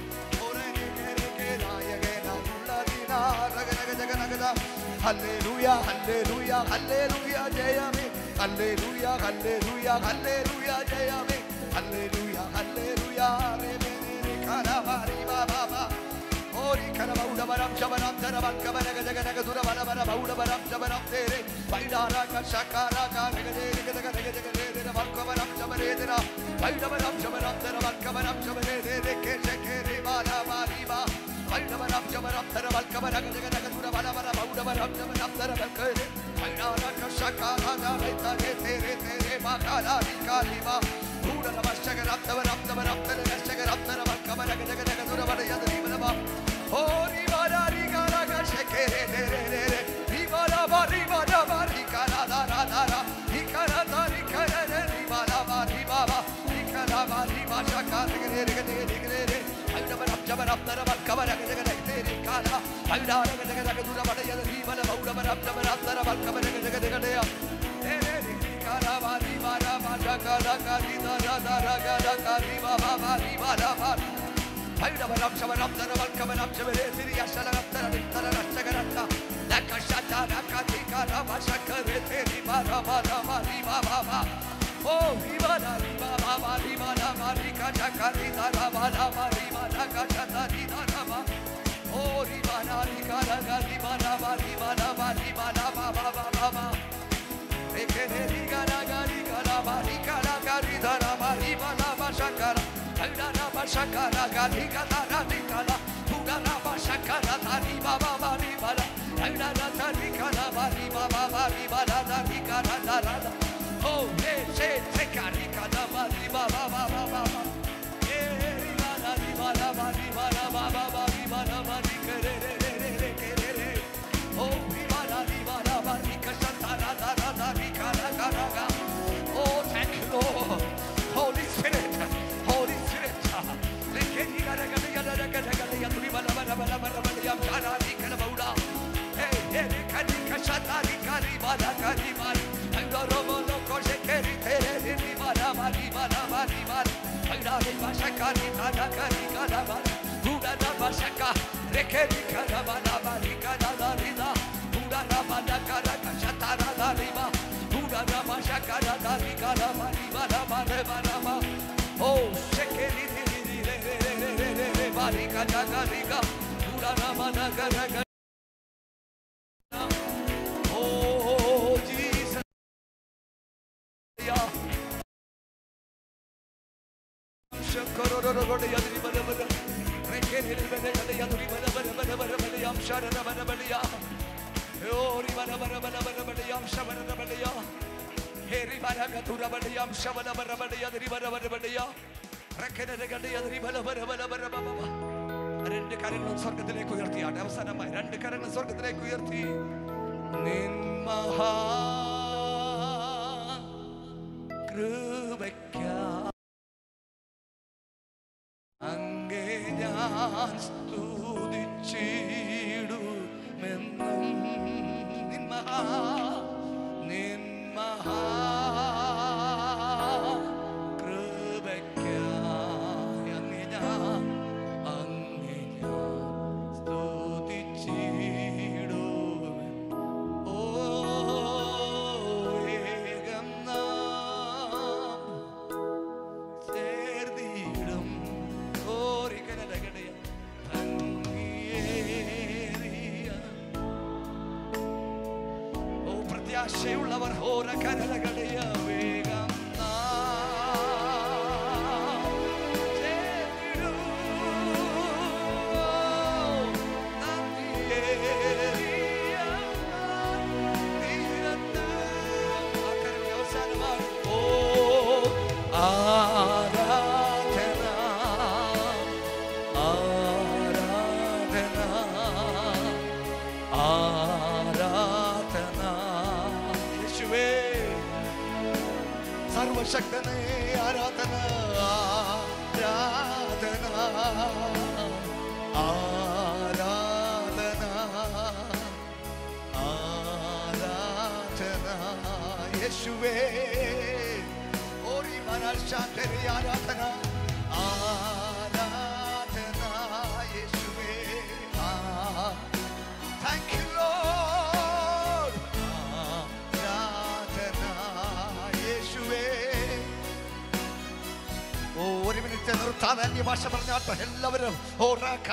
ഹല്ലേലൂയ ഹല്ലേലൂയ ഹല്ലേലൂയ ജയമേ ഹല്ലേലൂയ ഹല്ലേലൂയ ഹല്ലേലൂയ ജയമേ ഹല്ലേലൂയ ഹല്ലേലൂയ രേബേരേ കരവാരി ബാബാ ഓരി കരവൗഡവരം ശവനം ധരവൻ കവനഗ ജഗനഗ ദുരവനവന ബൗഡവരം ശവനം തേരേ വൈഡാരക ശകാരക രഗജേ രഗജഗ രഗജഗ രേ വർക്കവനം ശവരേദന വൈഡവരം ശവനം ധരവൻ കവനം ശവരേദേ കേശേ കേരേ ബാലാ ബാരിബാ വൈഡവരം ശവനം ധരവൻ കവനഗ ജഗനഗ ദുരവനവന ബൗഡവരം ശവനം ധരവൻ കേരേ വൈഡാരക ശകാരക രൈതേ തേരേ തേരേ ബാകാലാ വികാലിബാ ഭൂഡവ ശകരം ധവരം ധവരം തരഗ ശകരം ധരവൻ കവനഗ ജഗനഗ ദുരവന യദരീവനബാ ഓരി ബാലാരി കാരക ശകരേ രേ രേ രേ വിബാലാ ബാരി ബാലാ ബാരി കാലാ ദാ ദാ ദാ വികാലാ ദാരി കരേ വിബാലാ ബാരി ബാബാ വികാലാ ബാരി ബാഷാ കാരേ രേ രേ രേ രേ രേ വൈഡവരം ശവനം ധരവൻ കവനഗ ജഗനഗ തേരേ കാലാ വൈഡാരക ജഗനഗ ദുരവന യദരീവന ബൗഡവരം ശവനം ധരവൻ കവനഗ ജഗനഗ ദേ തേരേ കാലാ ബാരി ബാലാ ബാഷാ കാലാ കാരി ദാ ദാ ദാ കാലാ കാരി ബാബാ ബാരി ബാലാ ബാരി വൈഡവരം ശവനം ധരവൻ കവനം ശവരേ സിരിയ ശലനം ധരവൻ ധരവ ശകരത്ത ലകശത ലകതി കാലാ ബാഷാ കരേ തേരി ബാലാ ബാലാ ബാരി ബാബാ ഓ വിബാലാ വിബാബാ ബാരി ബാലാ ബാരി കാജാ കാരി ദാ ബാലാ ബാരി ബാലാ കാജാ ദാരി ദാ ഓ റിബാലാ കാലാ കാരി ബാലാ ബാരി ബാലാ ബാരി Bala Baba Baba rekere rigala gari gala bari gala gari dara bari bala bashakara aidara bashakara gari gala gari gala pugala bashakara dari baba bari bala aidara dari gala bari baba bari bala dari gala dara oh hey she tekari gala bari baba baba baba hey rigala rigala bari bala baba bari bala bari kere re re re kere re oh rigala rigala bari kasantara dara dari gala gala ga oh thank you Lord Holy Spirit Holy Spirit lekeni gala gala gala gala gala ya turi bala bala bala bala bala ya jana di kana bauda hey hey kani kasantari kari bala kari bala aida robo no koshe keri tere di bala bala bala bala bala aida re bashakari tada kari gala bala buda da bashaka rekeni gala bala bala gala da buda da bala gala kasantara da riba buda da bashakara da gala bala bala bala bala oh shekeri di di re re re re re re bala gala gala buda da bala gala oh Jesus ya shakaroro gode yadri bala bala rekeri bala gala yadri bala bala bala bala bala yam shara bala bala ya ori bala bala bala bala bala yam shara bala ya heri bala gatura bala yam shara bala bala yadri bala bala bala ya rekeri gala yadri bala bala bala bala baba രണ്ട് കരങ്ങൾ സ്വർഗ്ഗത്തിലേക്ക് ഉയർത്തിയാണ് അവസാനമായി രണ്ട് കരങ്ങൾ സ്വർഗ്ഗത്തിലേക്ക് ഉയർത്തി നിൻ മഹാ കൃപയ്ക്കായി അങ്ങേ ഞാൻ സ്തുതിച്ചിടുമെന്നും നിൻ മഹാ നിൻ മഹാ കൃപയ്ക്കായി അങ്ങേ ഞാൻ അങ്ങേ ഞാൻ സ്തുതിച്ചിടുമെന്നും ഓ ഏകം നാം ചേർന്നിടും ഓരിക്കനടകടയ ഭംഗിയേറിയ ഓ പ്രത്യാശയുള്ളവർ ഹോര കനലകടയ വേഗം നാം ചേർന്നിടും നന്ദിയേറിയ തീരത്ത് ആ കരങ്ങൾ അവസാനമായി ഓ ആരാധന ആരാധന സർവശക്തനെ ആരാധന ആരാധന ആരാധന ആരാധന യേശുവേ ഓരി മനശാന്തരെ ആരാധന ആരാധന യേശുവേ ആ താങ്ക് യു ലോർഡ് ആരാധന യേശുവേ ഓ ഒരു മിനിറ്റ് നിർത്താതെ അന്യഭാഷ പറഞ്ഞാട്ടോ എല്ലാവരും ഓ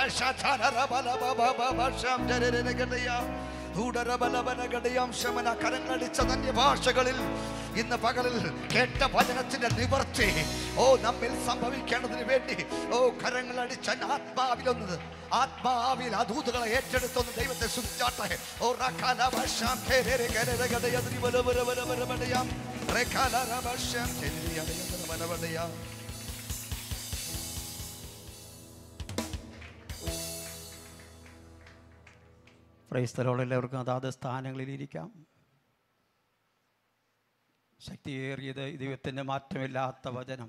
കരങ്ങളടിച്ച അന്യഭാഷകളിൽ ഇന്ന് പകലിൽ കേട്ട വചനത്തിന്റെ നിവർത്തി ഓ നമ്മിൽ സംഭവിക്കേണ്ടതിന് വേണ്ടി ഓ കരങ്ങളടിച്ച ആത്മാവിലൊന്നത് ആത്മാവിൽ അദൂതുകളെ ഏറ്റെടുത്തൊന്ന് ദൈവത്തെ സ്തുതിച്ചാട്ടെ ഓ ക്രൈസ്തലോട് എല്ലാവർക്കും അതാത് സ്ഥാനങ്ങളിലിരിക്കാം. ശക്തിയേറിയത് ദൈവത്തിൻ്റെ മാറ്റമില്ലാത്ത വചനം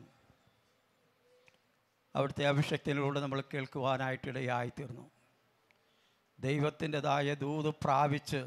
അവിടുത്തെ അഭിഷേകത്തിലൂടെ നമ്മൾ കേൾക്കുവാനായിട്ടിടയായിത്തീർന്നു. ദൈവത്തിൻ്റെതായ ദൂത് പ്രാപിച്ച്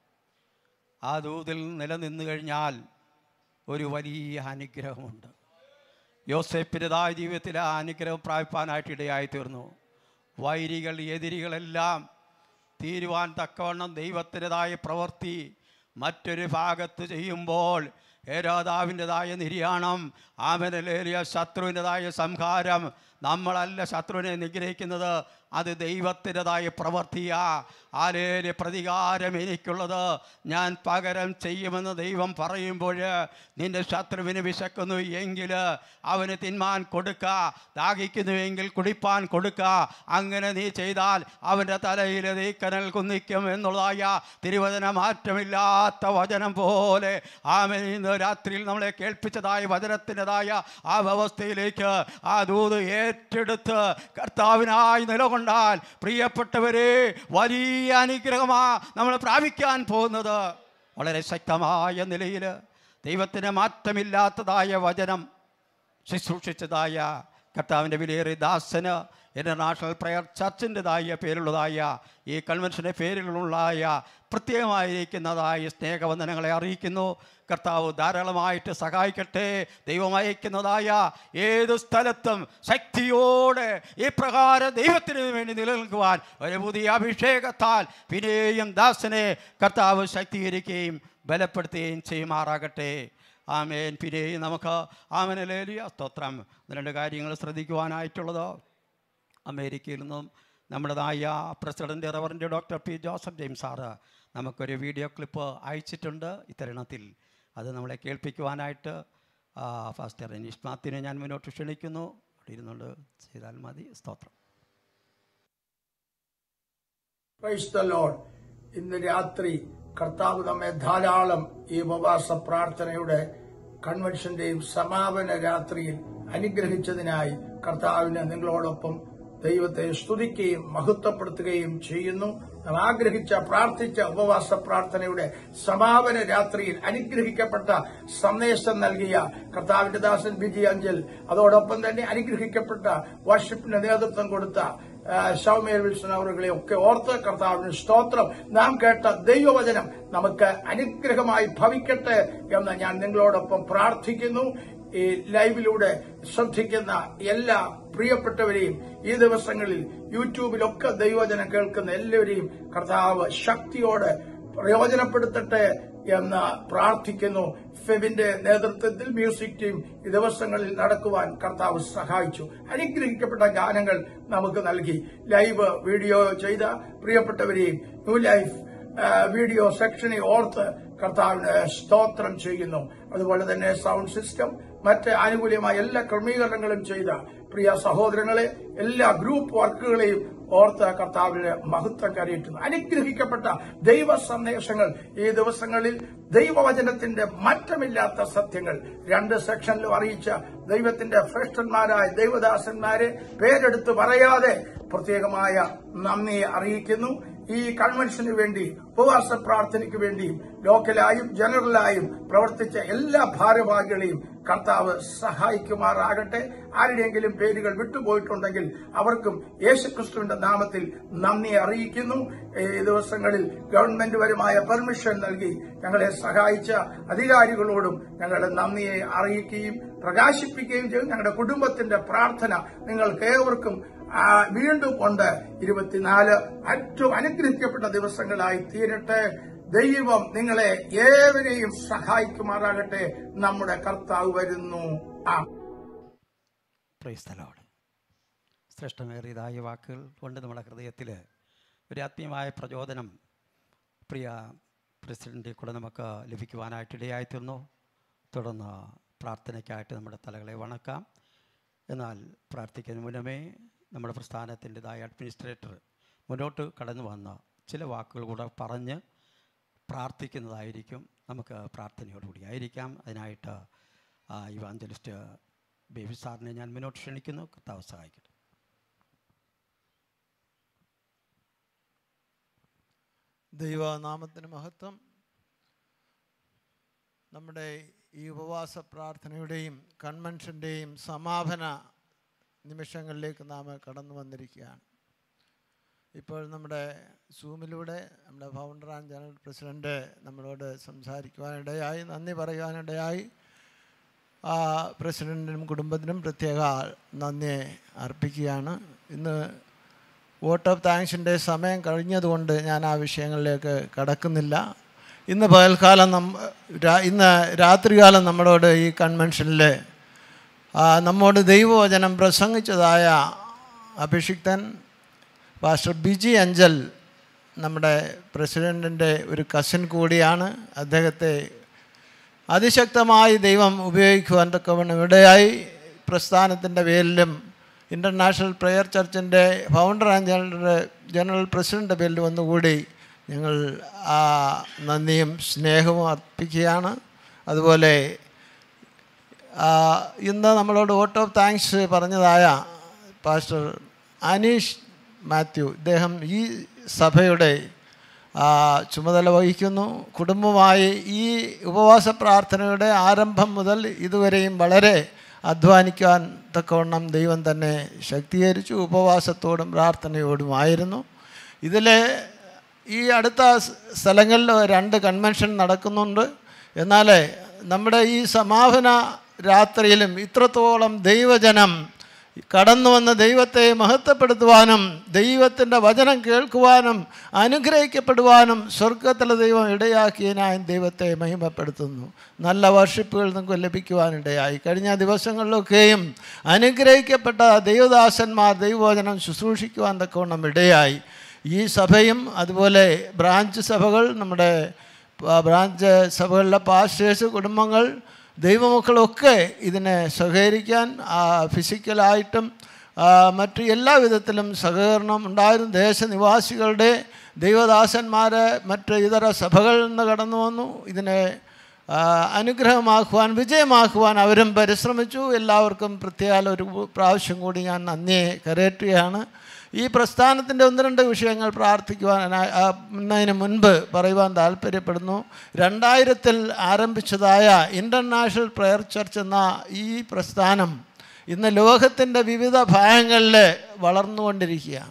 ആ ദൂതിൽ നിലനിന്നു കഴിഞ്ഞാൽ ഒരു വലിയ അനുഗ്രഹമുണ്ട്. യോസേപ്പിൻ്റെതായ ജീവിതത്തിൽ ആ അനുഗ്രഹം പ്രാപിപ്പാനായിട്ടിടയായിത്തീർന്നു. വൈരികൾ എതിരികളെല്ലാം തീരുവാൻ തക്കവണ്ണം ദൈവത്തിൻ്റെതായ പ്രവൃത്തി മറ്റൊരു ഭാഗത്ത് ചെയ്യുമ്പോൾ ഹേരോദാവിൻ്റെതായ നിര്യാണം, ആമനലേലിയ ശത്രുവിൻ്റെതായ സംഹാരം, നമ്മളല്ല ശത്രുവിനെ നിഗ്രഹിക്കുന്നത്, അത് ദൈവത്തിൻ്റെതായ പ്രവൃത്തിയാ. ആലേലെ പ്രതികാരം എനിക്കുള്ളത്, ഞാൻ പകരം ചെയ്യുമെന്ന് ദൈവം പറയുമ്പോൾ നിന്റെ ശത്രുവിന് വിശക്കുന്നു എങ്കിൽ അവന് തിന്മാൻ കൊടുക്ക, ദാഹിക്കുന്നുവെങ്കിൽ കുടിപ്പാൻ കൊടുക്ക. അങ്ങനെ നീ ചെയ്താൽ അവൻ്റെ തലയിൽ നീ കനൽ കുന്നിക്കും എന്നുള്ളതായ തിരുവചന മാറ്റമില്ലാത്ത വചനം പോലെ ആമേൻ ഇന്ന് രാത്രിയിൽ നമ്മളെ കേൾപ്പിച്ചതായ വചനത്തിൻ്റെതായ ആ വ്യവസ്ഥയിലേക്ക് ആ ദൂത് ഏറ്റെടുത്ത് കർത്താവിനായി നിലകൊണ്ടാൽ പ്രിയപ്പെട്ടവരെ വലിയ അനുഗ്രഹമാ നമ്മൾ പ്രാപിക്കാൻ പോകുന്നത്. വളരെ ശക്തമായ നിലയിൽ ദൈവത്തിന് മാറ്റമില്ലാത്തതായ വചനം ശുശ്രൂഷിച്ചതായ കർത്താവിൻ്റെ വിലയേറിയ ദാസന് ഇൻ്റർനാഷണൽ പ്രയർ ചർച്ചിൻ്റെതായ പേരുള്ളതായ ഈ കൺവെൻഷൻ്റെ പേരിലുള്ളതായ പ്രത്യേകമായിരിക്കുന്നതായ സ്നേഹവന്ദനങ്ങളെ അറിയിക്കുന്നു. കർത്താവ് ധാരാളമായിട്ട് സഹായിക്കട്ടെ. ദൈവം അയക്കുന്നതായ ഏത് സ്ഥലത്തും ശക്തിയോടെ ഈ പ്രകാരം ദൈവത്തിന് വേണ്ടി നിലനിൽക്കുവാൻ ഒരു പുതിയ അഭിഷേകത്താൽ പിന്നെയും ദാസനെ കർത്താവ് ശക്തീകരിക്കുകയും ബലപ്പെടുത്തുകയും ചെയ്യുമാറാകട്ടെ. ആമേൻ. പിന്നെയും നമുക്ക് ആമേനലേലിയ സ്തോത്രം. രണ്ട് കാര്യങ്ങൾ ശ്രദ്ധിക്കുവാനായിട്ടുള്ളത്, അമേരിക്കയിൽ നിന്നും നമ്മുടേതായ president reverend doctor P Joseph James sir നമുക്കൊരു വീഡിയോ ക്ലിപ്പ് അയച്ചിട്ടുണ്ട്. ഇത്തരണത്തിൽ അത് നമ്മളെ കേൾപ്പിക്കുവാനായിട്ട് ഫാസ്റ്റർ അനീഷ് മാത്യുവിനെ ഞാൻ മുന്നോട്ട് ക്ഷണിക്കുന്നു. അവിടെ ഇരുന്നുകൊണ്ട് ചെയ്താൽ മതി. സ്തോത്രം. Praise the lord. ഇന്ന് രാത്രി കർത്താവ് നമ്മെ ധാരാളം ഈ ഉപവാസ പ്രാർത്ഥനയുടെ കൺവെൻഷന്റെയും സമാപന രാത്രിയിൽ അനുഗ്രഹിച്ചതിനായി കർത്താവിന് നിങ്ങളോടൊപ്പം ദൈവത്തെ സ്തുതിക്കുകയും മഹത്വപ്പെടുത്തുകയും ചെയ്യുന്നു. നാം ആഗ്രഹിച്ച പ്രാർത്ഥിച്ച ഉപവാസ പ്രാർത്ഥനയുടെ സമാപന രാത്രിയിൽ അനുഗ്രഹിക്കപ്പെട്ട സന്ദേശം നൽകിയ കർത്താവിന്റെ ദാസൻ ബിജി അഞ്ചൽ, അതോടൊപ്പം തന്നെ അനുഗ്രഹിക്കപ്പെട്ട വർഷിപ്പിന് നേതൃത്വം കൊടുത്ത ഷൗമേൽ വിൽസൺ അവരുകളെ ഒക്കെ ഓർത്ത് കർത്താവിന് സ്തോത്രം. നാം കേട്ട ദൈവവചനം നമുക്ക് അനുഗ്രഹമായി ഭവിക്കട്ടെ എന്ന് ഞാൻ നിങ്ങളോടൊപ്പം പ്രാർത്ഥിക്കുന്നു. ഈ ലൈവിലൂടെ ശ്രദ്ധിക്കുന്ന എല്ലാ പ്രിയപ്പെട്ടവരെയും ഈ ദിവസങ്ങളിൽ യൂട്യൂബിലൊക്കെ ദൈവവചനം കേൾക്കുന്ന എല്ലാവരെയും കർത്താവ് ശക്തിയോടെ പ്രയോജനപ്പെടുത്തട്ടെ എന്ന് പ്രാർത്ഥിക്കുന്നു. ഫെബിന്റെ നേതൃത്വത്തിൽ മ്യൂസിക് ടീം ഈ ദിവസങ്ങളിൽ നടക്കുവാൻ കർത്താവ് സഹായിച്ചു. അനുഗ്രഹിക്കപ്പെട്ട ഗാനങ്ങൾ നമുക്ക് നൽകി. ലൈവ് വീഡിയോ ചെയ്ത പ്രിയപ്പെട്ടവരെയും ന്യൂ ലൈഫ് വീഡിയോ സെക്ഷനെ ഓർത്ത് കർത്താവിന് സ്തോത്രം ചെയ്യുന്നു. അതുപോലെ തന്നെ സൗണ്ട് സിസ്റ്റം, മറ്റ് ആനുകൂല്യമായ എല്ലാ ക്രമീകരണങ്ങളും ചെയ്ത പ്രിയ സഹോദരങ്ങളെ, എല്ലാ ഗ്രൂപ്പ് വർക്കുകളെയും ഓർത്ത് കർത്താവിന് മഹത്വം കരയിട്ടുന്നു. അനുഗ്രഹിക്കപ്പെട്ട ദൈവ സന്ദേശങ്ങൾ ഈ ദിവസങ്ങളിൽ ദൈവവചനത്തിന്റെ മാറ്റമില്ലാത്ത സത്യങ്ങൾ രണ്ട് സെക്ഷനിലും അറിയിച്ച ദൈവത്തിന്റെ ശ്രേഷ്ഠന്മാരായ ദൈവദാസന്മാരെ പേരെടുത്ത് പറയാതെ പ്രത്യേകമായ നന്ദി അറിയിക്കുന്നു. ഈ കൺവെൻഷന് വേണ്ടി ഉപവാസ പ്രാർത്ഥനയ്ക്ക് വേണ്ടിയും ലോക്കലായും ജനറലായും പ്രവർത്തിച്ച എല്ലാ ഭാരവാഹികളെയും കർത്താവ് സഹായിക്കുമാറാകട്ടെ. ആരുടെയെങ്കിലും പേരുകൾ വിട്ടുപോയിട്ടുണ്ടെങ്കിൽ അവർക്കും യേശുക്രിസ്തുവിന്റെ നാമത്തിൽ നന്ദി അറിയിക്കുന്നു. ഈ ദിവസങ്ങളിൽ ഗവൺമെന്റ് പരമായ പെർമിഷൻ നൽകി ഞങ്ങളെ സഹായിച്ച അധികാരികളോടും ഞങ്ങളുടെ നന്ദിയെ അറിയിക്കുകയും പ്രകാശിപ്പിക്കുകയും ചെയ്യും. ഞങ്ങളുടെ കുടുംബത്തിന്റെ പ്രാർത്ഥന നിങ്ങൾക്ക് ഏവർക്കും വീണ്ടും ഉണ്ട്. ഇരുപത്തിനാല് ഏറ്റവും അനുഗ്രഹിക്കപ്പെട്ട ദിവസങ്ങളായി തീരട്ടെ. ദൈവം നിങ്ങളെ ഏവരെയും സഹായിക്കുമാറാകട്ടെ. നമ്മുടെ കർത്താവ് വരുന്നു. Price the Lord. ശ്രേഷ്ഠമേറിയതായ വാക്കുകൾ കൊണ്ട് നമ്മുടെ ഹൃദയത്തിൽ ഒരു ആത്മീയമായ പ്രചോദനം പ്രിയ പ്രസിഡന്റിൽ കൂടെ നമുക്ക് ലഭിക്കുവാനായിട്ടിടയായിത്തീർന്നു. തുടർന്ന് പ്രാർത്ഥനയ്ക്കായിട്ട് നമ്മുടെ തലകളെ വണക്കാം. എന്നാൽ പ്രാർത്ഥിക്കുന്നതിന് മുന്നമേ നമ്മുടെ പ്രസ്ഥാനത്തിൻ്റെതായ അഡ്മിനിസ്ട്രേറ്റർ മുന്നോട്ട് കടന്നു വന്ന ചില വാക്കുകൾ കൂടെ പറഞ്ഞ് പ്രാർത്ഥിക്കുന്നതായിരിക്കും. നമുക്ക് പ്രാർത്ഥനയോടുകൂടി ആയിരിക്കാം. അതിനായിട്ട് ഇവാഞ്ചലിസ്റ്റ് ബേബി സാറിനെ ഞാൻ മുന്നോട്ട് ക്ഷണിക്കുന്നു. കർത്താവ് സഹായിക്കട്ടെ. ദൈവനാമത്തിന് മഹത്വം. നമ്മുടെ ഈ ഉപവാസ പ്രാർത്ഥനയുടെയും കൺവെൻഷൻ്റെയും സമാപന നിമിഷങ്ങളിലേക്ക് നാം കടന്നു വന്നിരിക്കുകയാണ്. ഇപ്പോൾ നമ്മുടെ സൂമിലൂടെ നമ്മുടെ ഫൗണ്ടർ ആൻഡ് ജനറൽ പ്രസിഡൻറ്റ് നമ്മളോട് സംസാരിക്കുവാനിടയായി, നന്ദി പറയുവാനിടയായി. ആ പ്രസിഡൻറ്റിനും കുടുംബത്തിനും പ്രത്യേക നന്ദി അർപ്പിക്കുകയാണ്. ഇന്ന് വോട്ട് ഓഫ് താങ്ക്സിൻ്റെ സമയം കഴിഞ്ഞതുകൊണ്ട് ഞാൻ ആ വിഷയങ്ങളിലേക്ക് കടക്കുന്നില്ല. ഇന്ന് പകൽക്കാലം നം ഇന്ന് രാത്രികാലം നമ്മളോട് ഈ കൺവെൻഷനിൽ നമ്മോട് ദൈവവചനം പ്രസംഗിച്ചതായ അഭിഷിക്തൻ പാസ്റ്റർ ബിജി അഞ്ചൽ നമ്മുടെ പ്രസിഡൻറ്റിൻ്റെ ഒരു കസിൻ കൂടിയാണ്. അദ്ദേഹത്തെ അതിശക്തമായി ദൈവം ഉപയോഗിക്കുവാൻ തക്കവണ്ണം ഇടയായി. പ്രസ്ഥാനത്തിൻ്റെ പേരിലും ഇൻ്റർനാഷണൽ പ്രെയർ ചർച്ചിൻ്റെ founder and general general president പേരിലും ഒന്നുകൂടി ഞങ്ങൾ ആ നന്ദിയും സ്നേഹവും അർപ്പിക്കുകയാണ്. അതുപോലെ ഇന്ന് നമ്മളോട് വോട്ട് ഓഫ് താങ്ക്സ് പറഞ്ഞതായ പാസ്റ്റർ അനീഷ് മാത്യു, ഇദ്ദേഹം ഈ സഭയുടെ ചുമതല വഹിക്കുന്നു. കുടുംബമായി ഈ ഉപവാസ പ്രാർത്ഥനയുടെ ആരംഭം മുതൽ ഇതുവരെയും വളരെ അധ്വാനിക്കാൻ തക്കവണ്ണം ദൈവം തന്നെ ശക്തീകരിച്ചു. ഉപവാസത്തോടും പ്രാർത്ഥനയോടുമായിരുന്നു. ഇതിൽ ഈ അടുത്ത സ്ഥലങ്ങളിൽ രണ്ട് കൺവെൻഷൻ നടക്കുന്നുണ്ട്. എന്നാൽ നമ്മുടെ ഈ സമാപന രാത്രിയിലും ഇത്രത്തോളം ദൈവജനം കടന്നു വന്ന് ദൈവത്തെ മഹത്വപ്പെടുത്തുവാനും ദൈവത്തിൻ്റെ വചനം കേൾക്കുവാനും അനുഗ്രഹിക്കപ്പെടുവാനും സ്വർഗത്തിലെ ദൈവം ഇടയാക്കിയതിനായി ദൈവത്തെ മഹിമപ്പെടുത്തുന്നു. നല്ല വർഷിപ്പുകൾ നമുക്ക് ലഭിക്കുവാനിടയായി. കഴിഞ്ഞ ദിവസങ്ങളിലൊക്കെയും അനുഗ്രഹിക്കപ്പെട്ട ദൈവദാസന്മാർ ദൈവവചനം ശുശ്രൂഷിക്കുവാൻ തക്കവണ്ണം ഇടയായി. ഈ സഭയും അതുപോലെ ബ്രാഞ്ച് സഭകൾ, നമ്മുടെ ബ്രാഞ്ച് സഭകളിലെ പാസ്റ്റേഴ്സ്, കുടുംബങ്ങൾ, ദൈവമക്കളൊക്കെ ഇതിനെ സഹകരിക്കാൻ ഫിസിക്കലായിട്ടും മറ്റ് എല്ലാ വിധത്തിലും സഹകരണം ഉണ്ടായിരുന്നു. ദേശനിവാസികളുടെ ദൈവദാസന്മാർ മറ്റ് ഇതര സഭകളിൽ നിന്ന് കടന്നു വന്നു. ഇതിനെ അനുഗ്രഹമാക്കുവാൻ, വിജയമാക്കുവാൻ അവരും പരിശ്രമിച്ചു. എല്ലാവർക്കും പ്രത്യേക ഒരു പ്രാവശ്യം കൂടി ഞാൻ നന്ദിയെ കരയറ്റുകയാണ്. ഈ പ്രസ്ഥാനത്തിൻ്റെ ഒന്ന് രണ്ട് വിഷയങ്ങൾ പ്രാർത്ഥിക്കുവാനതിന് മുൻപ് പറയുവാൻ താല്പര്യപ്പെടുന്നു. രണ്ടായിരത്തിൽ ആരംഭിച്ചതായ ഇൻ്റർനാഷണൽ പ്രെയർ ചർച്ച് എന്ന ഈ പ്രസ്ഥാനം ഇന്ന് ലോകത്തിൻ്റെ വിവിധ ഭാഗങ്ങളിൽ വളർന്നുകൊണ്ടിരിക്കുകയാണ്.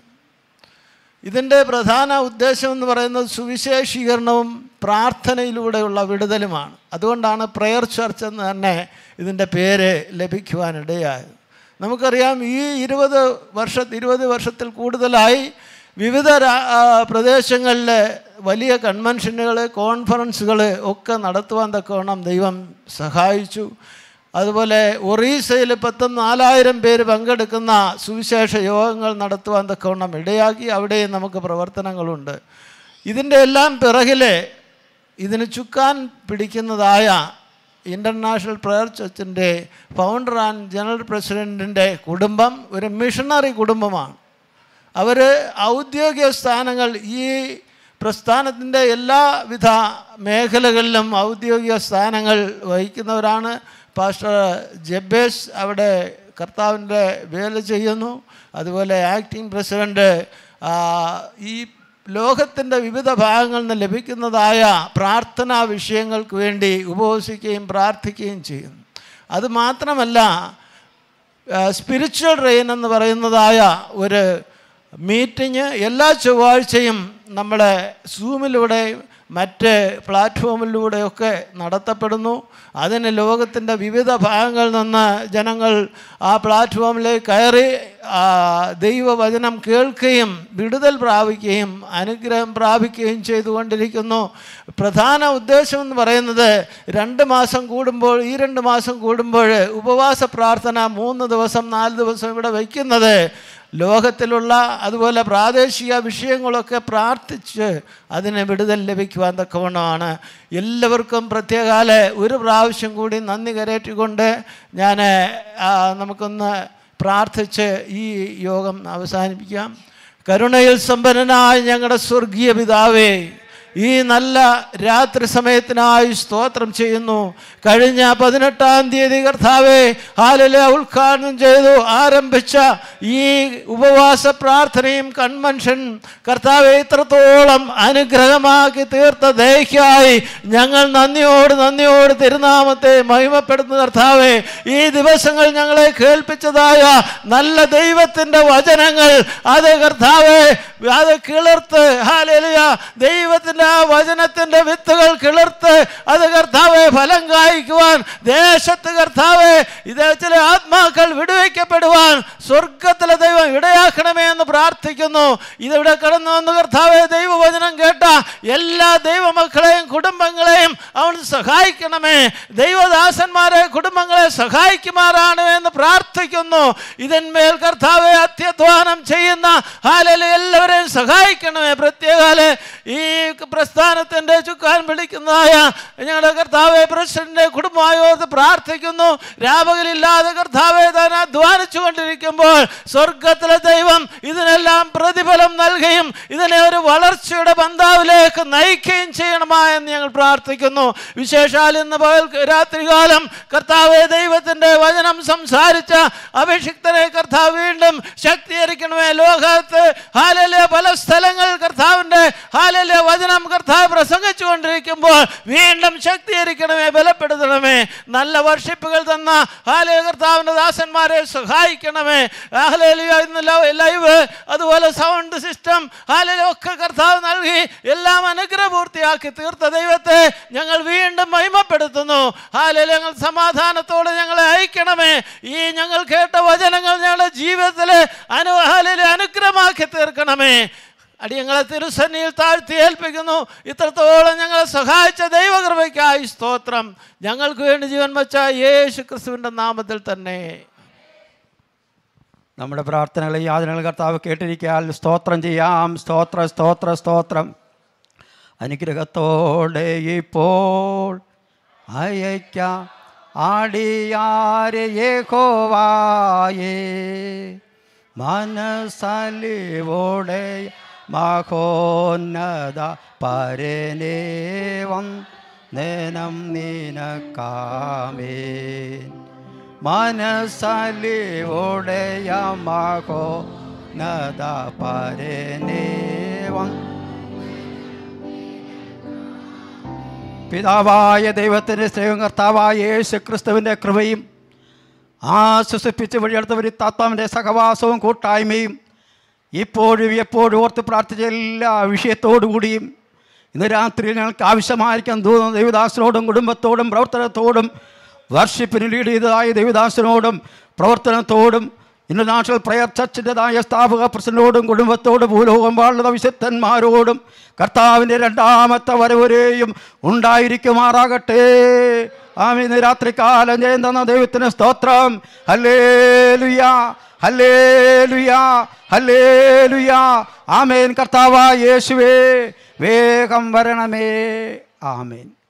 ഇതിൻ്റെ പ്രധാന ഉദ്ദേശം എന്ന് പറയുന്നത് സുവിശേഷീകരണവും പ്രാർത്ഥനയിലൂടെയുള്ള വിടുതലുമാണ്. അതുകൊണ്ടാണ് പ്രെയർ ചർച്ച് എന്ന് തന്നെ ഇതിൻ്റെ പേര് ലഭിക്കുവാനിടയായത്. നമുക്കറിയാം, ഈ ഇരുപത് വർഷ ഇരുപത് വർഷത്തിൽ കൂടുതലായി വിവിധ പ്രദേശങ്ങളിൽ വലിയ കൺവെൻഷനുകൾ, കോൺഫറൻസുകൾ ഒക്കെ നടത്തുവാൻ തക്കവണ്ണം ദൈവം സഹായിച്ചു. അതുപോലെ ഒറീസയിൽ പത്തും നാലായിരം പേര് പങ്കെടുക്കുന്ന സുവിശേഷ യോഗങ്ങൾ നടത്തുവാൻ തക്കവണ്ണം ഇടയാക്കി. അവിടെയും നമുക്ക് പ്രവർത്തനങ്ങളുണ്ട്. ഇതിൻ്റെ എല്ലാം പിറകിലെ ഇതിന് ചുക്കാൻ പിടിക്കുന്നതായ ഇൻ്റർനാഷണൽ പ്രെയർ ചർച്ചിൻ്റെ ഫൗണ്ടർ ആൻഡ് ജനറൽ പ്രസിഡൻറ്റിൻ്റെ കുടുംബം ഒരു മിഷണറി കുടുംബമാണ്. അവർ ഔദ്യോഗിക സ്ഥാനങ്ങൾ, ഈ പ്രസ്ഥാനത്തിൻ്റെ എല്ലാവിധ മേഖലകളിലും ഔദ്യോഗിക സ്ഥാനങ്ങൾ വഹിക്കുന്നവരാണ്. പാസ്റ്റർ ജബ്ബേസ് അവിടെ കർത്താവിൻ്റെ വേല ചെയ്യുന്നു. അതുപോലെ ആക്ടിംഗ് പ്രസിഡൻറ്റ് ഈ ലോകത്തിൻ്റെ വിവിധ ഭാഗങ്ങളിൽ നിന്ന് ലഭിക്കുന്നതായ പ്രാർത്ഥനാ വിഷയങ്ങൾക്ക് വേണ്ടി ഉപവസിക്കുകയും പ്രാർത്ഥിക്കുകയും ചെയ്യുന്നു. അതുമാത്രമല്ല, സ്പിരിച്വൽ റെയിൻ എന്ന് പറയുന്നതായ ഒരു മീറ്റിംഗ് എല്ലാ ചൊവ്വാഴ്ചയും നമ്മുടെ സൂമിലൂടെ മറ്റ് പ്ലാറ്റ്ഫോമിലൂടെയൊക്കെ നടത്തപ്പെടുന്നു. അതിന് ലോകത്തിൻ്റെ വിവിധ ഭാഗങ്ങളിൽ നിന്ന് ജനങ്ങൾ ആ പ്ലാറ്റ്ഫോമിലേക്ക് കയറി ദൈവവചനം കേൾക്കുകയും വിടുതൽ പ്രാപിക്കുകയും അനുഗ്രഹം പ്രാപിക്കുകയും ചെയ്തുകൊണ്ടിരിക്കുന്നു. പ്രധാന ഉദ്ദേശം എന്ന് പറയുന്നത് രണ്ട് മാസം കൂടുമ്പോൾ ഈ രണ്ട് മാസം കൂടുമ്പോൾ ഉപവാസ പ്രാർത്ഥന മൂന്ന് ദിവസം നാല് ദിവസം ഇവിടെ വയ്ക്കുന്നത് ലോകത്തിലുള്ള അതുപോലെ പ്രാദേശിക വിഷയങ്ങളൊക്കെ പ്രാർത്ഥിച്ച് അതിന് വിടുതൽ ലഭിക്കുവാൻ തക്കവണ്ണമാണ്. എല്ലാവർക്കും പ്രത്യേകാല ഒരു പ്രാവശ്യം കൂടി നന്ദി കരേറ്റിക്കൊണ്ട് ഞാൻ നമുക്കൊന്ന് പ്രാർത്ഥിച്ച് ഈ യോഗം അവസാനിപ്പിക്കാം. കരുണയിൽ സമ്പന്നനായ ഞങ്ങളുടെ സ്വർഗീയ പിതാവേ, ഈ നല്ല രാത്രി സമയത്തിനായി സ്തോത്രം ചെയ്യുന്നു. കഴിഞ്ഞ പതിനെട്ടാം തീയതി കർത്താവേ ഹാലലെ ഉദ്ഘാടനം ചെയ്തു ആരംഭിച്ച ഈ ഉപവാസ പ്രാർത്ഥനയും കൺവെൻഷൻ കർത്താവെ ഇത്രത്തോളം അനുഗ്രഹമാക്കി തീർത്ത ദയക്കായി ഞങ്ങൾ നന്ദിയോട് നന്ദിയോട് തിരുനാമത്തെ മഹിമപ്പെടുത്തുന്ന കർത്താവെ, ഈ ദിവസങ്ങൾ ഞങ്ങളെ കേൾപ്പിച്ചതായ നല്ല ദൈവത്തിൻ്റെ വചനങ്ങൾ അത് കർത്താവെ അത് കിളിർത്ത് ഹാലലുയ ദൈവത്തിൻ്റെ ആ വചനത്തിൻ്റെ വിത്തുകൾ കിളിർത്ത് അത് കർത്താവെ ഫലം കായ്ക്കുവാൻ ദേശത്ത് കർത്താവെ ഇതേ ചില ആത്മാക്കൾ വിടുവയ്ക്കപ്പെടുവാൻ സ്വർഗത്തിലെ ദൈവം ഇടയാക്കണമേ എന്ന് പ്രാർത്ഥിക്കുന്നു. ഇതിവിടെ കടന്നു വന്ന് കർത്താവെ ദൈവവചനം കേട്ട എല്ലാ ദൈവമക്കളെയും കുടുംബങ്ങളെയും അവൻ സഹായിക്കണമേ. ദൈവദാസന്മാരെ കുടുംബങ്ങളെ സഹായിക്കുമാറാണ് എന്ന് പ്രാർത്ഥിക്കുന്നു. ഇതിന്മേൽ കർത്താവെ അത്യധ്വാനം ചെയ്യുന്ന ഹാലലെ എല്ലാവരെയും സഹായിക്കണമേ. പ്രത്യേകാല ഈ പ്രസ്ഥാനത്തിൻ്റെ ചുക്കാൻ പിടിക്കുന്നതായ ഞങ്ങളുടെ കർത്താവെ പ്രസിഡന്റ് കുടുംബമായോർത്ത് പ്രാർത്ഥിക്കുന്നു. രാപകലില്ലാതെ കർത്താവെ താൻ അധ്വാനിച്ചു കൊണ്ടിരിക്കുമ്പോൾ സ്വർഗത്തിലെ ദൈവം ഇതിനെല്ലാം പ്രതിഫലം നൽകുകയും ഇതിനെ ഒരു വളർച്ചയുടെ ബന്ധാവിലേക്ക് നയിക്കുകയും ചെയ്യണമായെന്ന് ഞങ്ങൾ പ്രാർത്ഥിക്കുന്നു. വിശേഷാൽ ഇന്ന് പകൽ രാത്രികാലം കർത്താവെ ദൈവത്തിൻ്റെ വചനം സംസാരിച്ച അഭിഷിക്തരെ കർത്താവ് വീണ്ടും ശക്തീകരിക്കണമേ. ലോകത്ത് ഹാലലെ പല സ്ഥലങ്ങളിൽ കർത്താവിൻ്റെ ഹാലലെ വചനം കർത്താവ് പ്രസംഗിച്ചു കൊണ്ടിരിക്കുമ്പോൾ വീണ്ടും ശക്തീകരിക്കണമേ, ബലപ്പെടുത്തണമേ. നല്ല വർഷിപ്പുകൾ തന്ന ഹാലേ കർത്താവിൻ്റെ ദാസന്മാരെ സഹായിക്കണമേ. ഹാലേലുയ ഇന്ന് ലൈവ് അതുപോലെ സൗണ്ട് സിസ്റ്റം ഹാലേ ഒക്കെ കർത്താവ് നൽകി എല്ലാം അനുഗ്രഹപൂർത്തിയാക്കി തീർത്ത ദൈവത്തെ ഞങ്ങൾ വീണ്ടും മഹിമപ്പെടുത്തുന്നു. ഹാലേ ഞങ്ങൾ സമാധാനത്തോടെ ഞങ്ങളെ അയക്കണമേ. ഈ ഞങ്ങൾ കേട്ട വചനങ്ങൾ ഞങ്ങളുടെ ജീവിതത്തിൽ അനു ഹാലേ അനുഗ്രഹമാക്കി തീർക്കണമേ. അടിയങ്ങളെ തിരുസന്നിയിൽ താഴ്ത്തി ഏൽപ്പിക്കുന്നു. ഇത്രത്തോളം ഞങ്ങളെ സഹായിച്ച ദൈവകൃപയ്ക്കായി സ്തോത്രം. ഞങ്ങൾക്ക് വേണ്ടി ജീവൻ വച്ച യേശു ക്രിസ്തുവിൻ്റെ നാമത്തിൽ തന്നെ. നമ്മുടെ പ്രാർത്ഥനകളെ യാതനകൾ കർത്താവ് കേട്ടിരിക്കാൻ സ്തോത്രം ചെയ്യാം. സ്തോത്ര സ്തോത്ര സ്തോത്രം. അനുഗ്രഹത്തോടെ ഇപ്പോൾ അയക്കാം ആടിയാരെ യഹോവായേ, മനസ്സലിവോടെ മഹോന്നത പരനേവം നേനം നീനക്കാമേൻ. മനസ്സലിവോടെയ മഹോന്നത പരനേവം. പിതാവായ ദൈവത്തിൻ്റെ സ്നേഹവും കർത്താവായ യേശു ക്രിസ്തുവിൻ്റെ കൃപയും ആശ്വസിപ്പിച്ച് വഴിയെടുത്തവർ താത്താവിൻ്റെ സഹവാസവും കൂട്ടായ്മയും ഇപ്പോഴും എപ്പോഴും ഓർത്ത് പ്രാർത്ഥിച്ച എല്ലാ വിഷയത്തോടു കൂടിയും ഇന്ന് രാത്രി ഞങ്ങൾക്ക് ആവശ്യമായിരിക്കാൻ തോന്നുന്ന ദൈവദാസനോടും കുടുംബത്തോടും പ്രവർത്തനത്തോടും വർഷിപ്പിന് ലീഡ് ചെയ്തതായ ദൈവദാസനോടും പ്രവർത്തനത്തോടും ഇന്റർനാഷണൽ പ്രയർ ചർച്ചിൻ്റെതായ സ്ഥാപക പ്രസിഡന്റിനോടും കുടുംബത്തോടും ഭൂലോകം വാഴുന്ന വിശുദ്ധന്മാരോടും കർത്താവിൻ്റെ രണ്ടാമത്തെ വരവരെയും ഉണ്ടായിരിക്കുമാറാകട്ടെ. ആമീൻ. രാത്രികാലം ചെയ്യുന്ന ദൈവത്തിന് സ്തോത്രം. ഹല്ലേലൂയ ഹല്ലേലൂയ ഹല്ലേലൂയ. ആമേൻ. കർത്താവായ യേശുവേ വേഗം വരണമേ. ആമേൻ.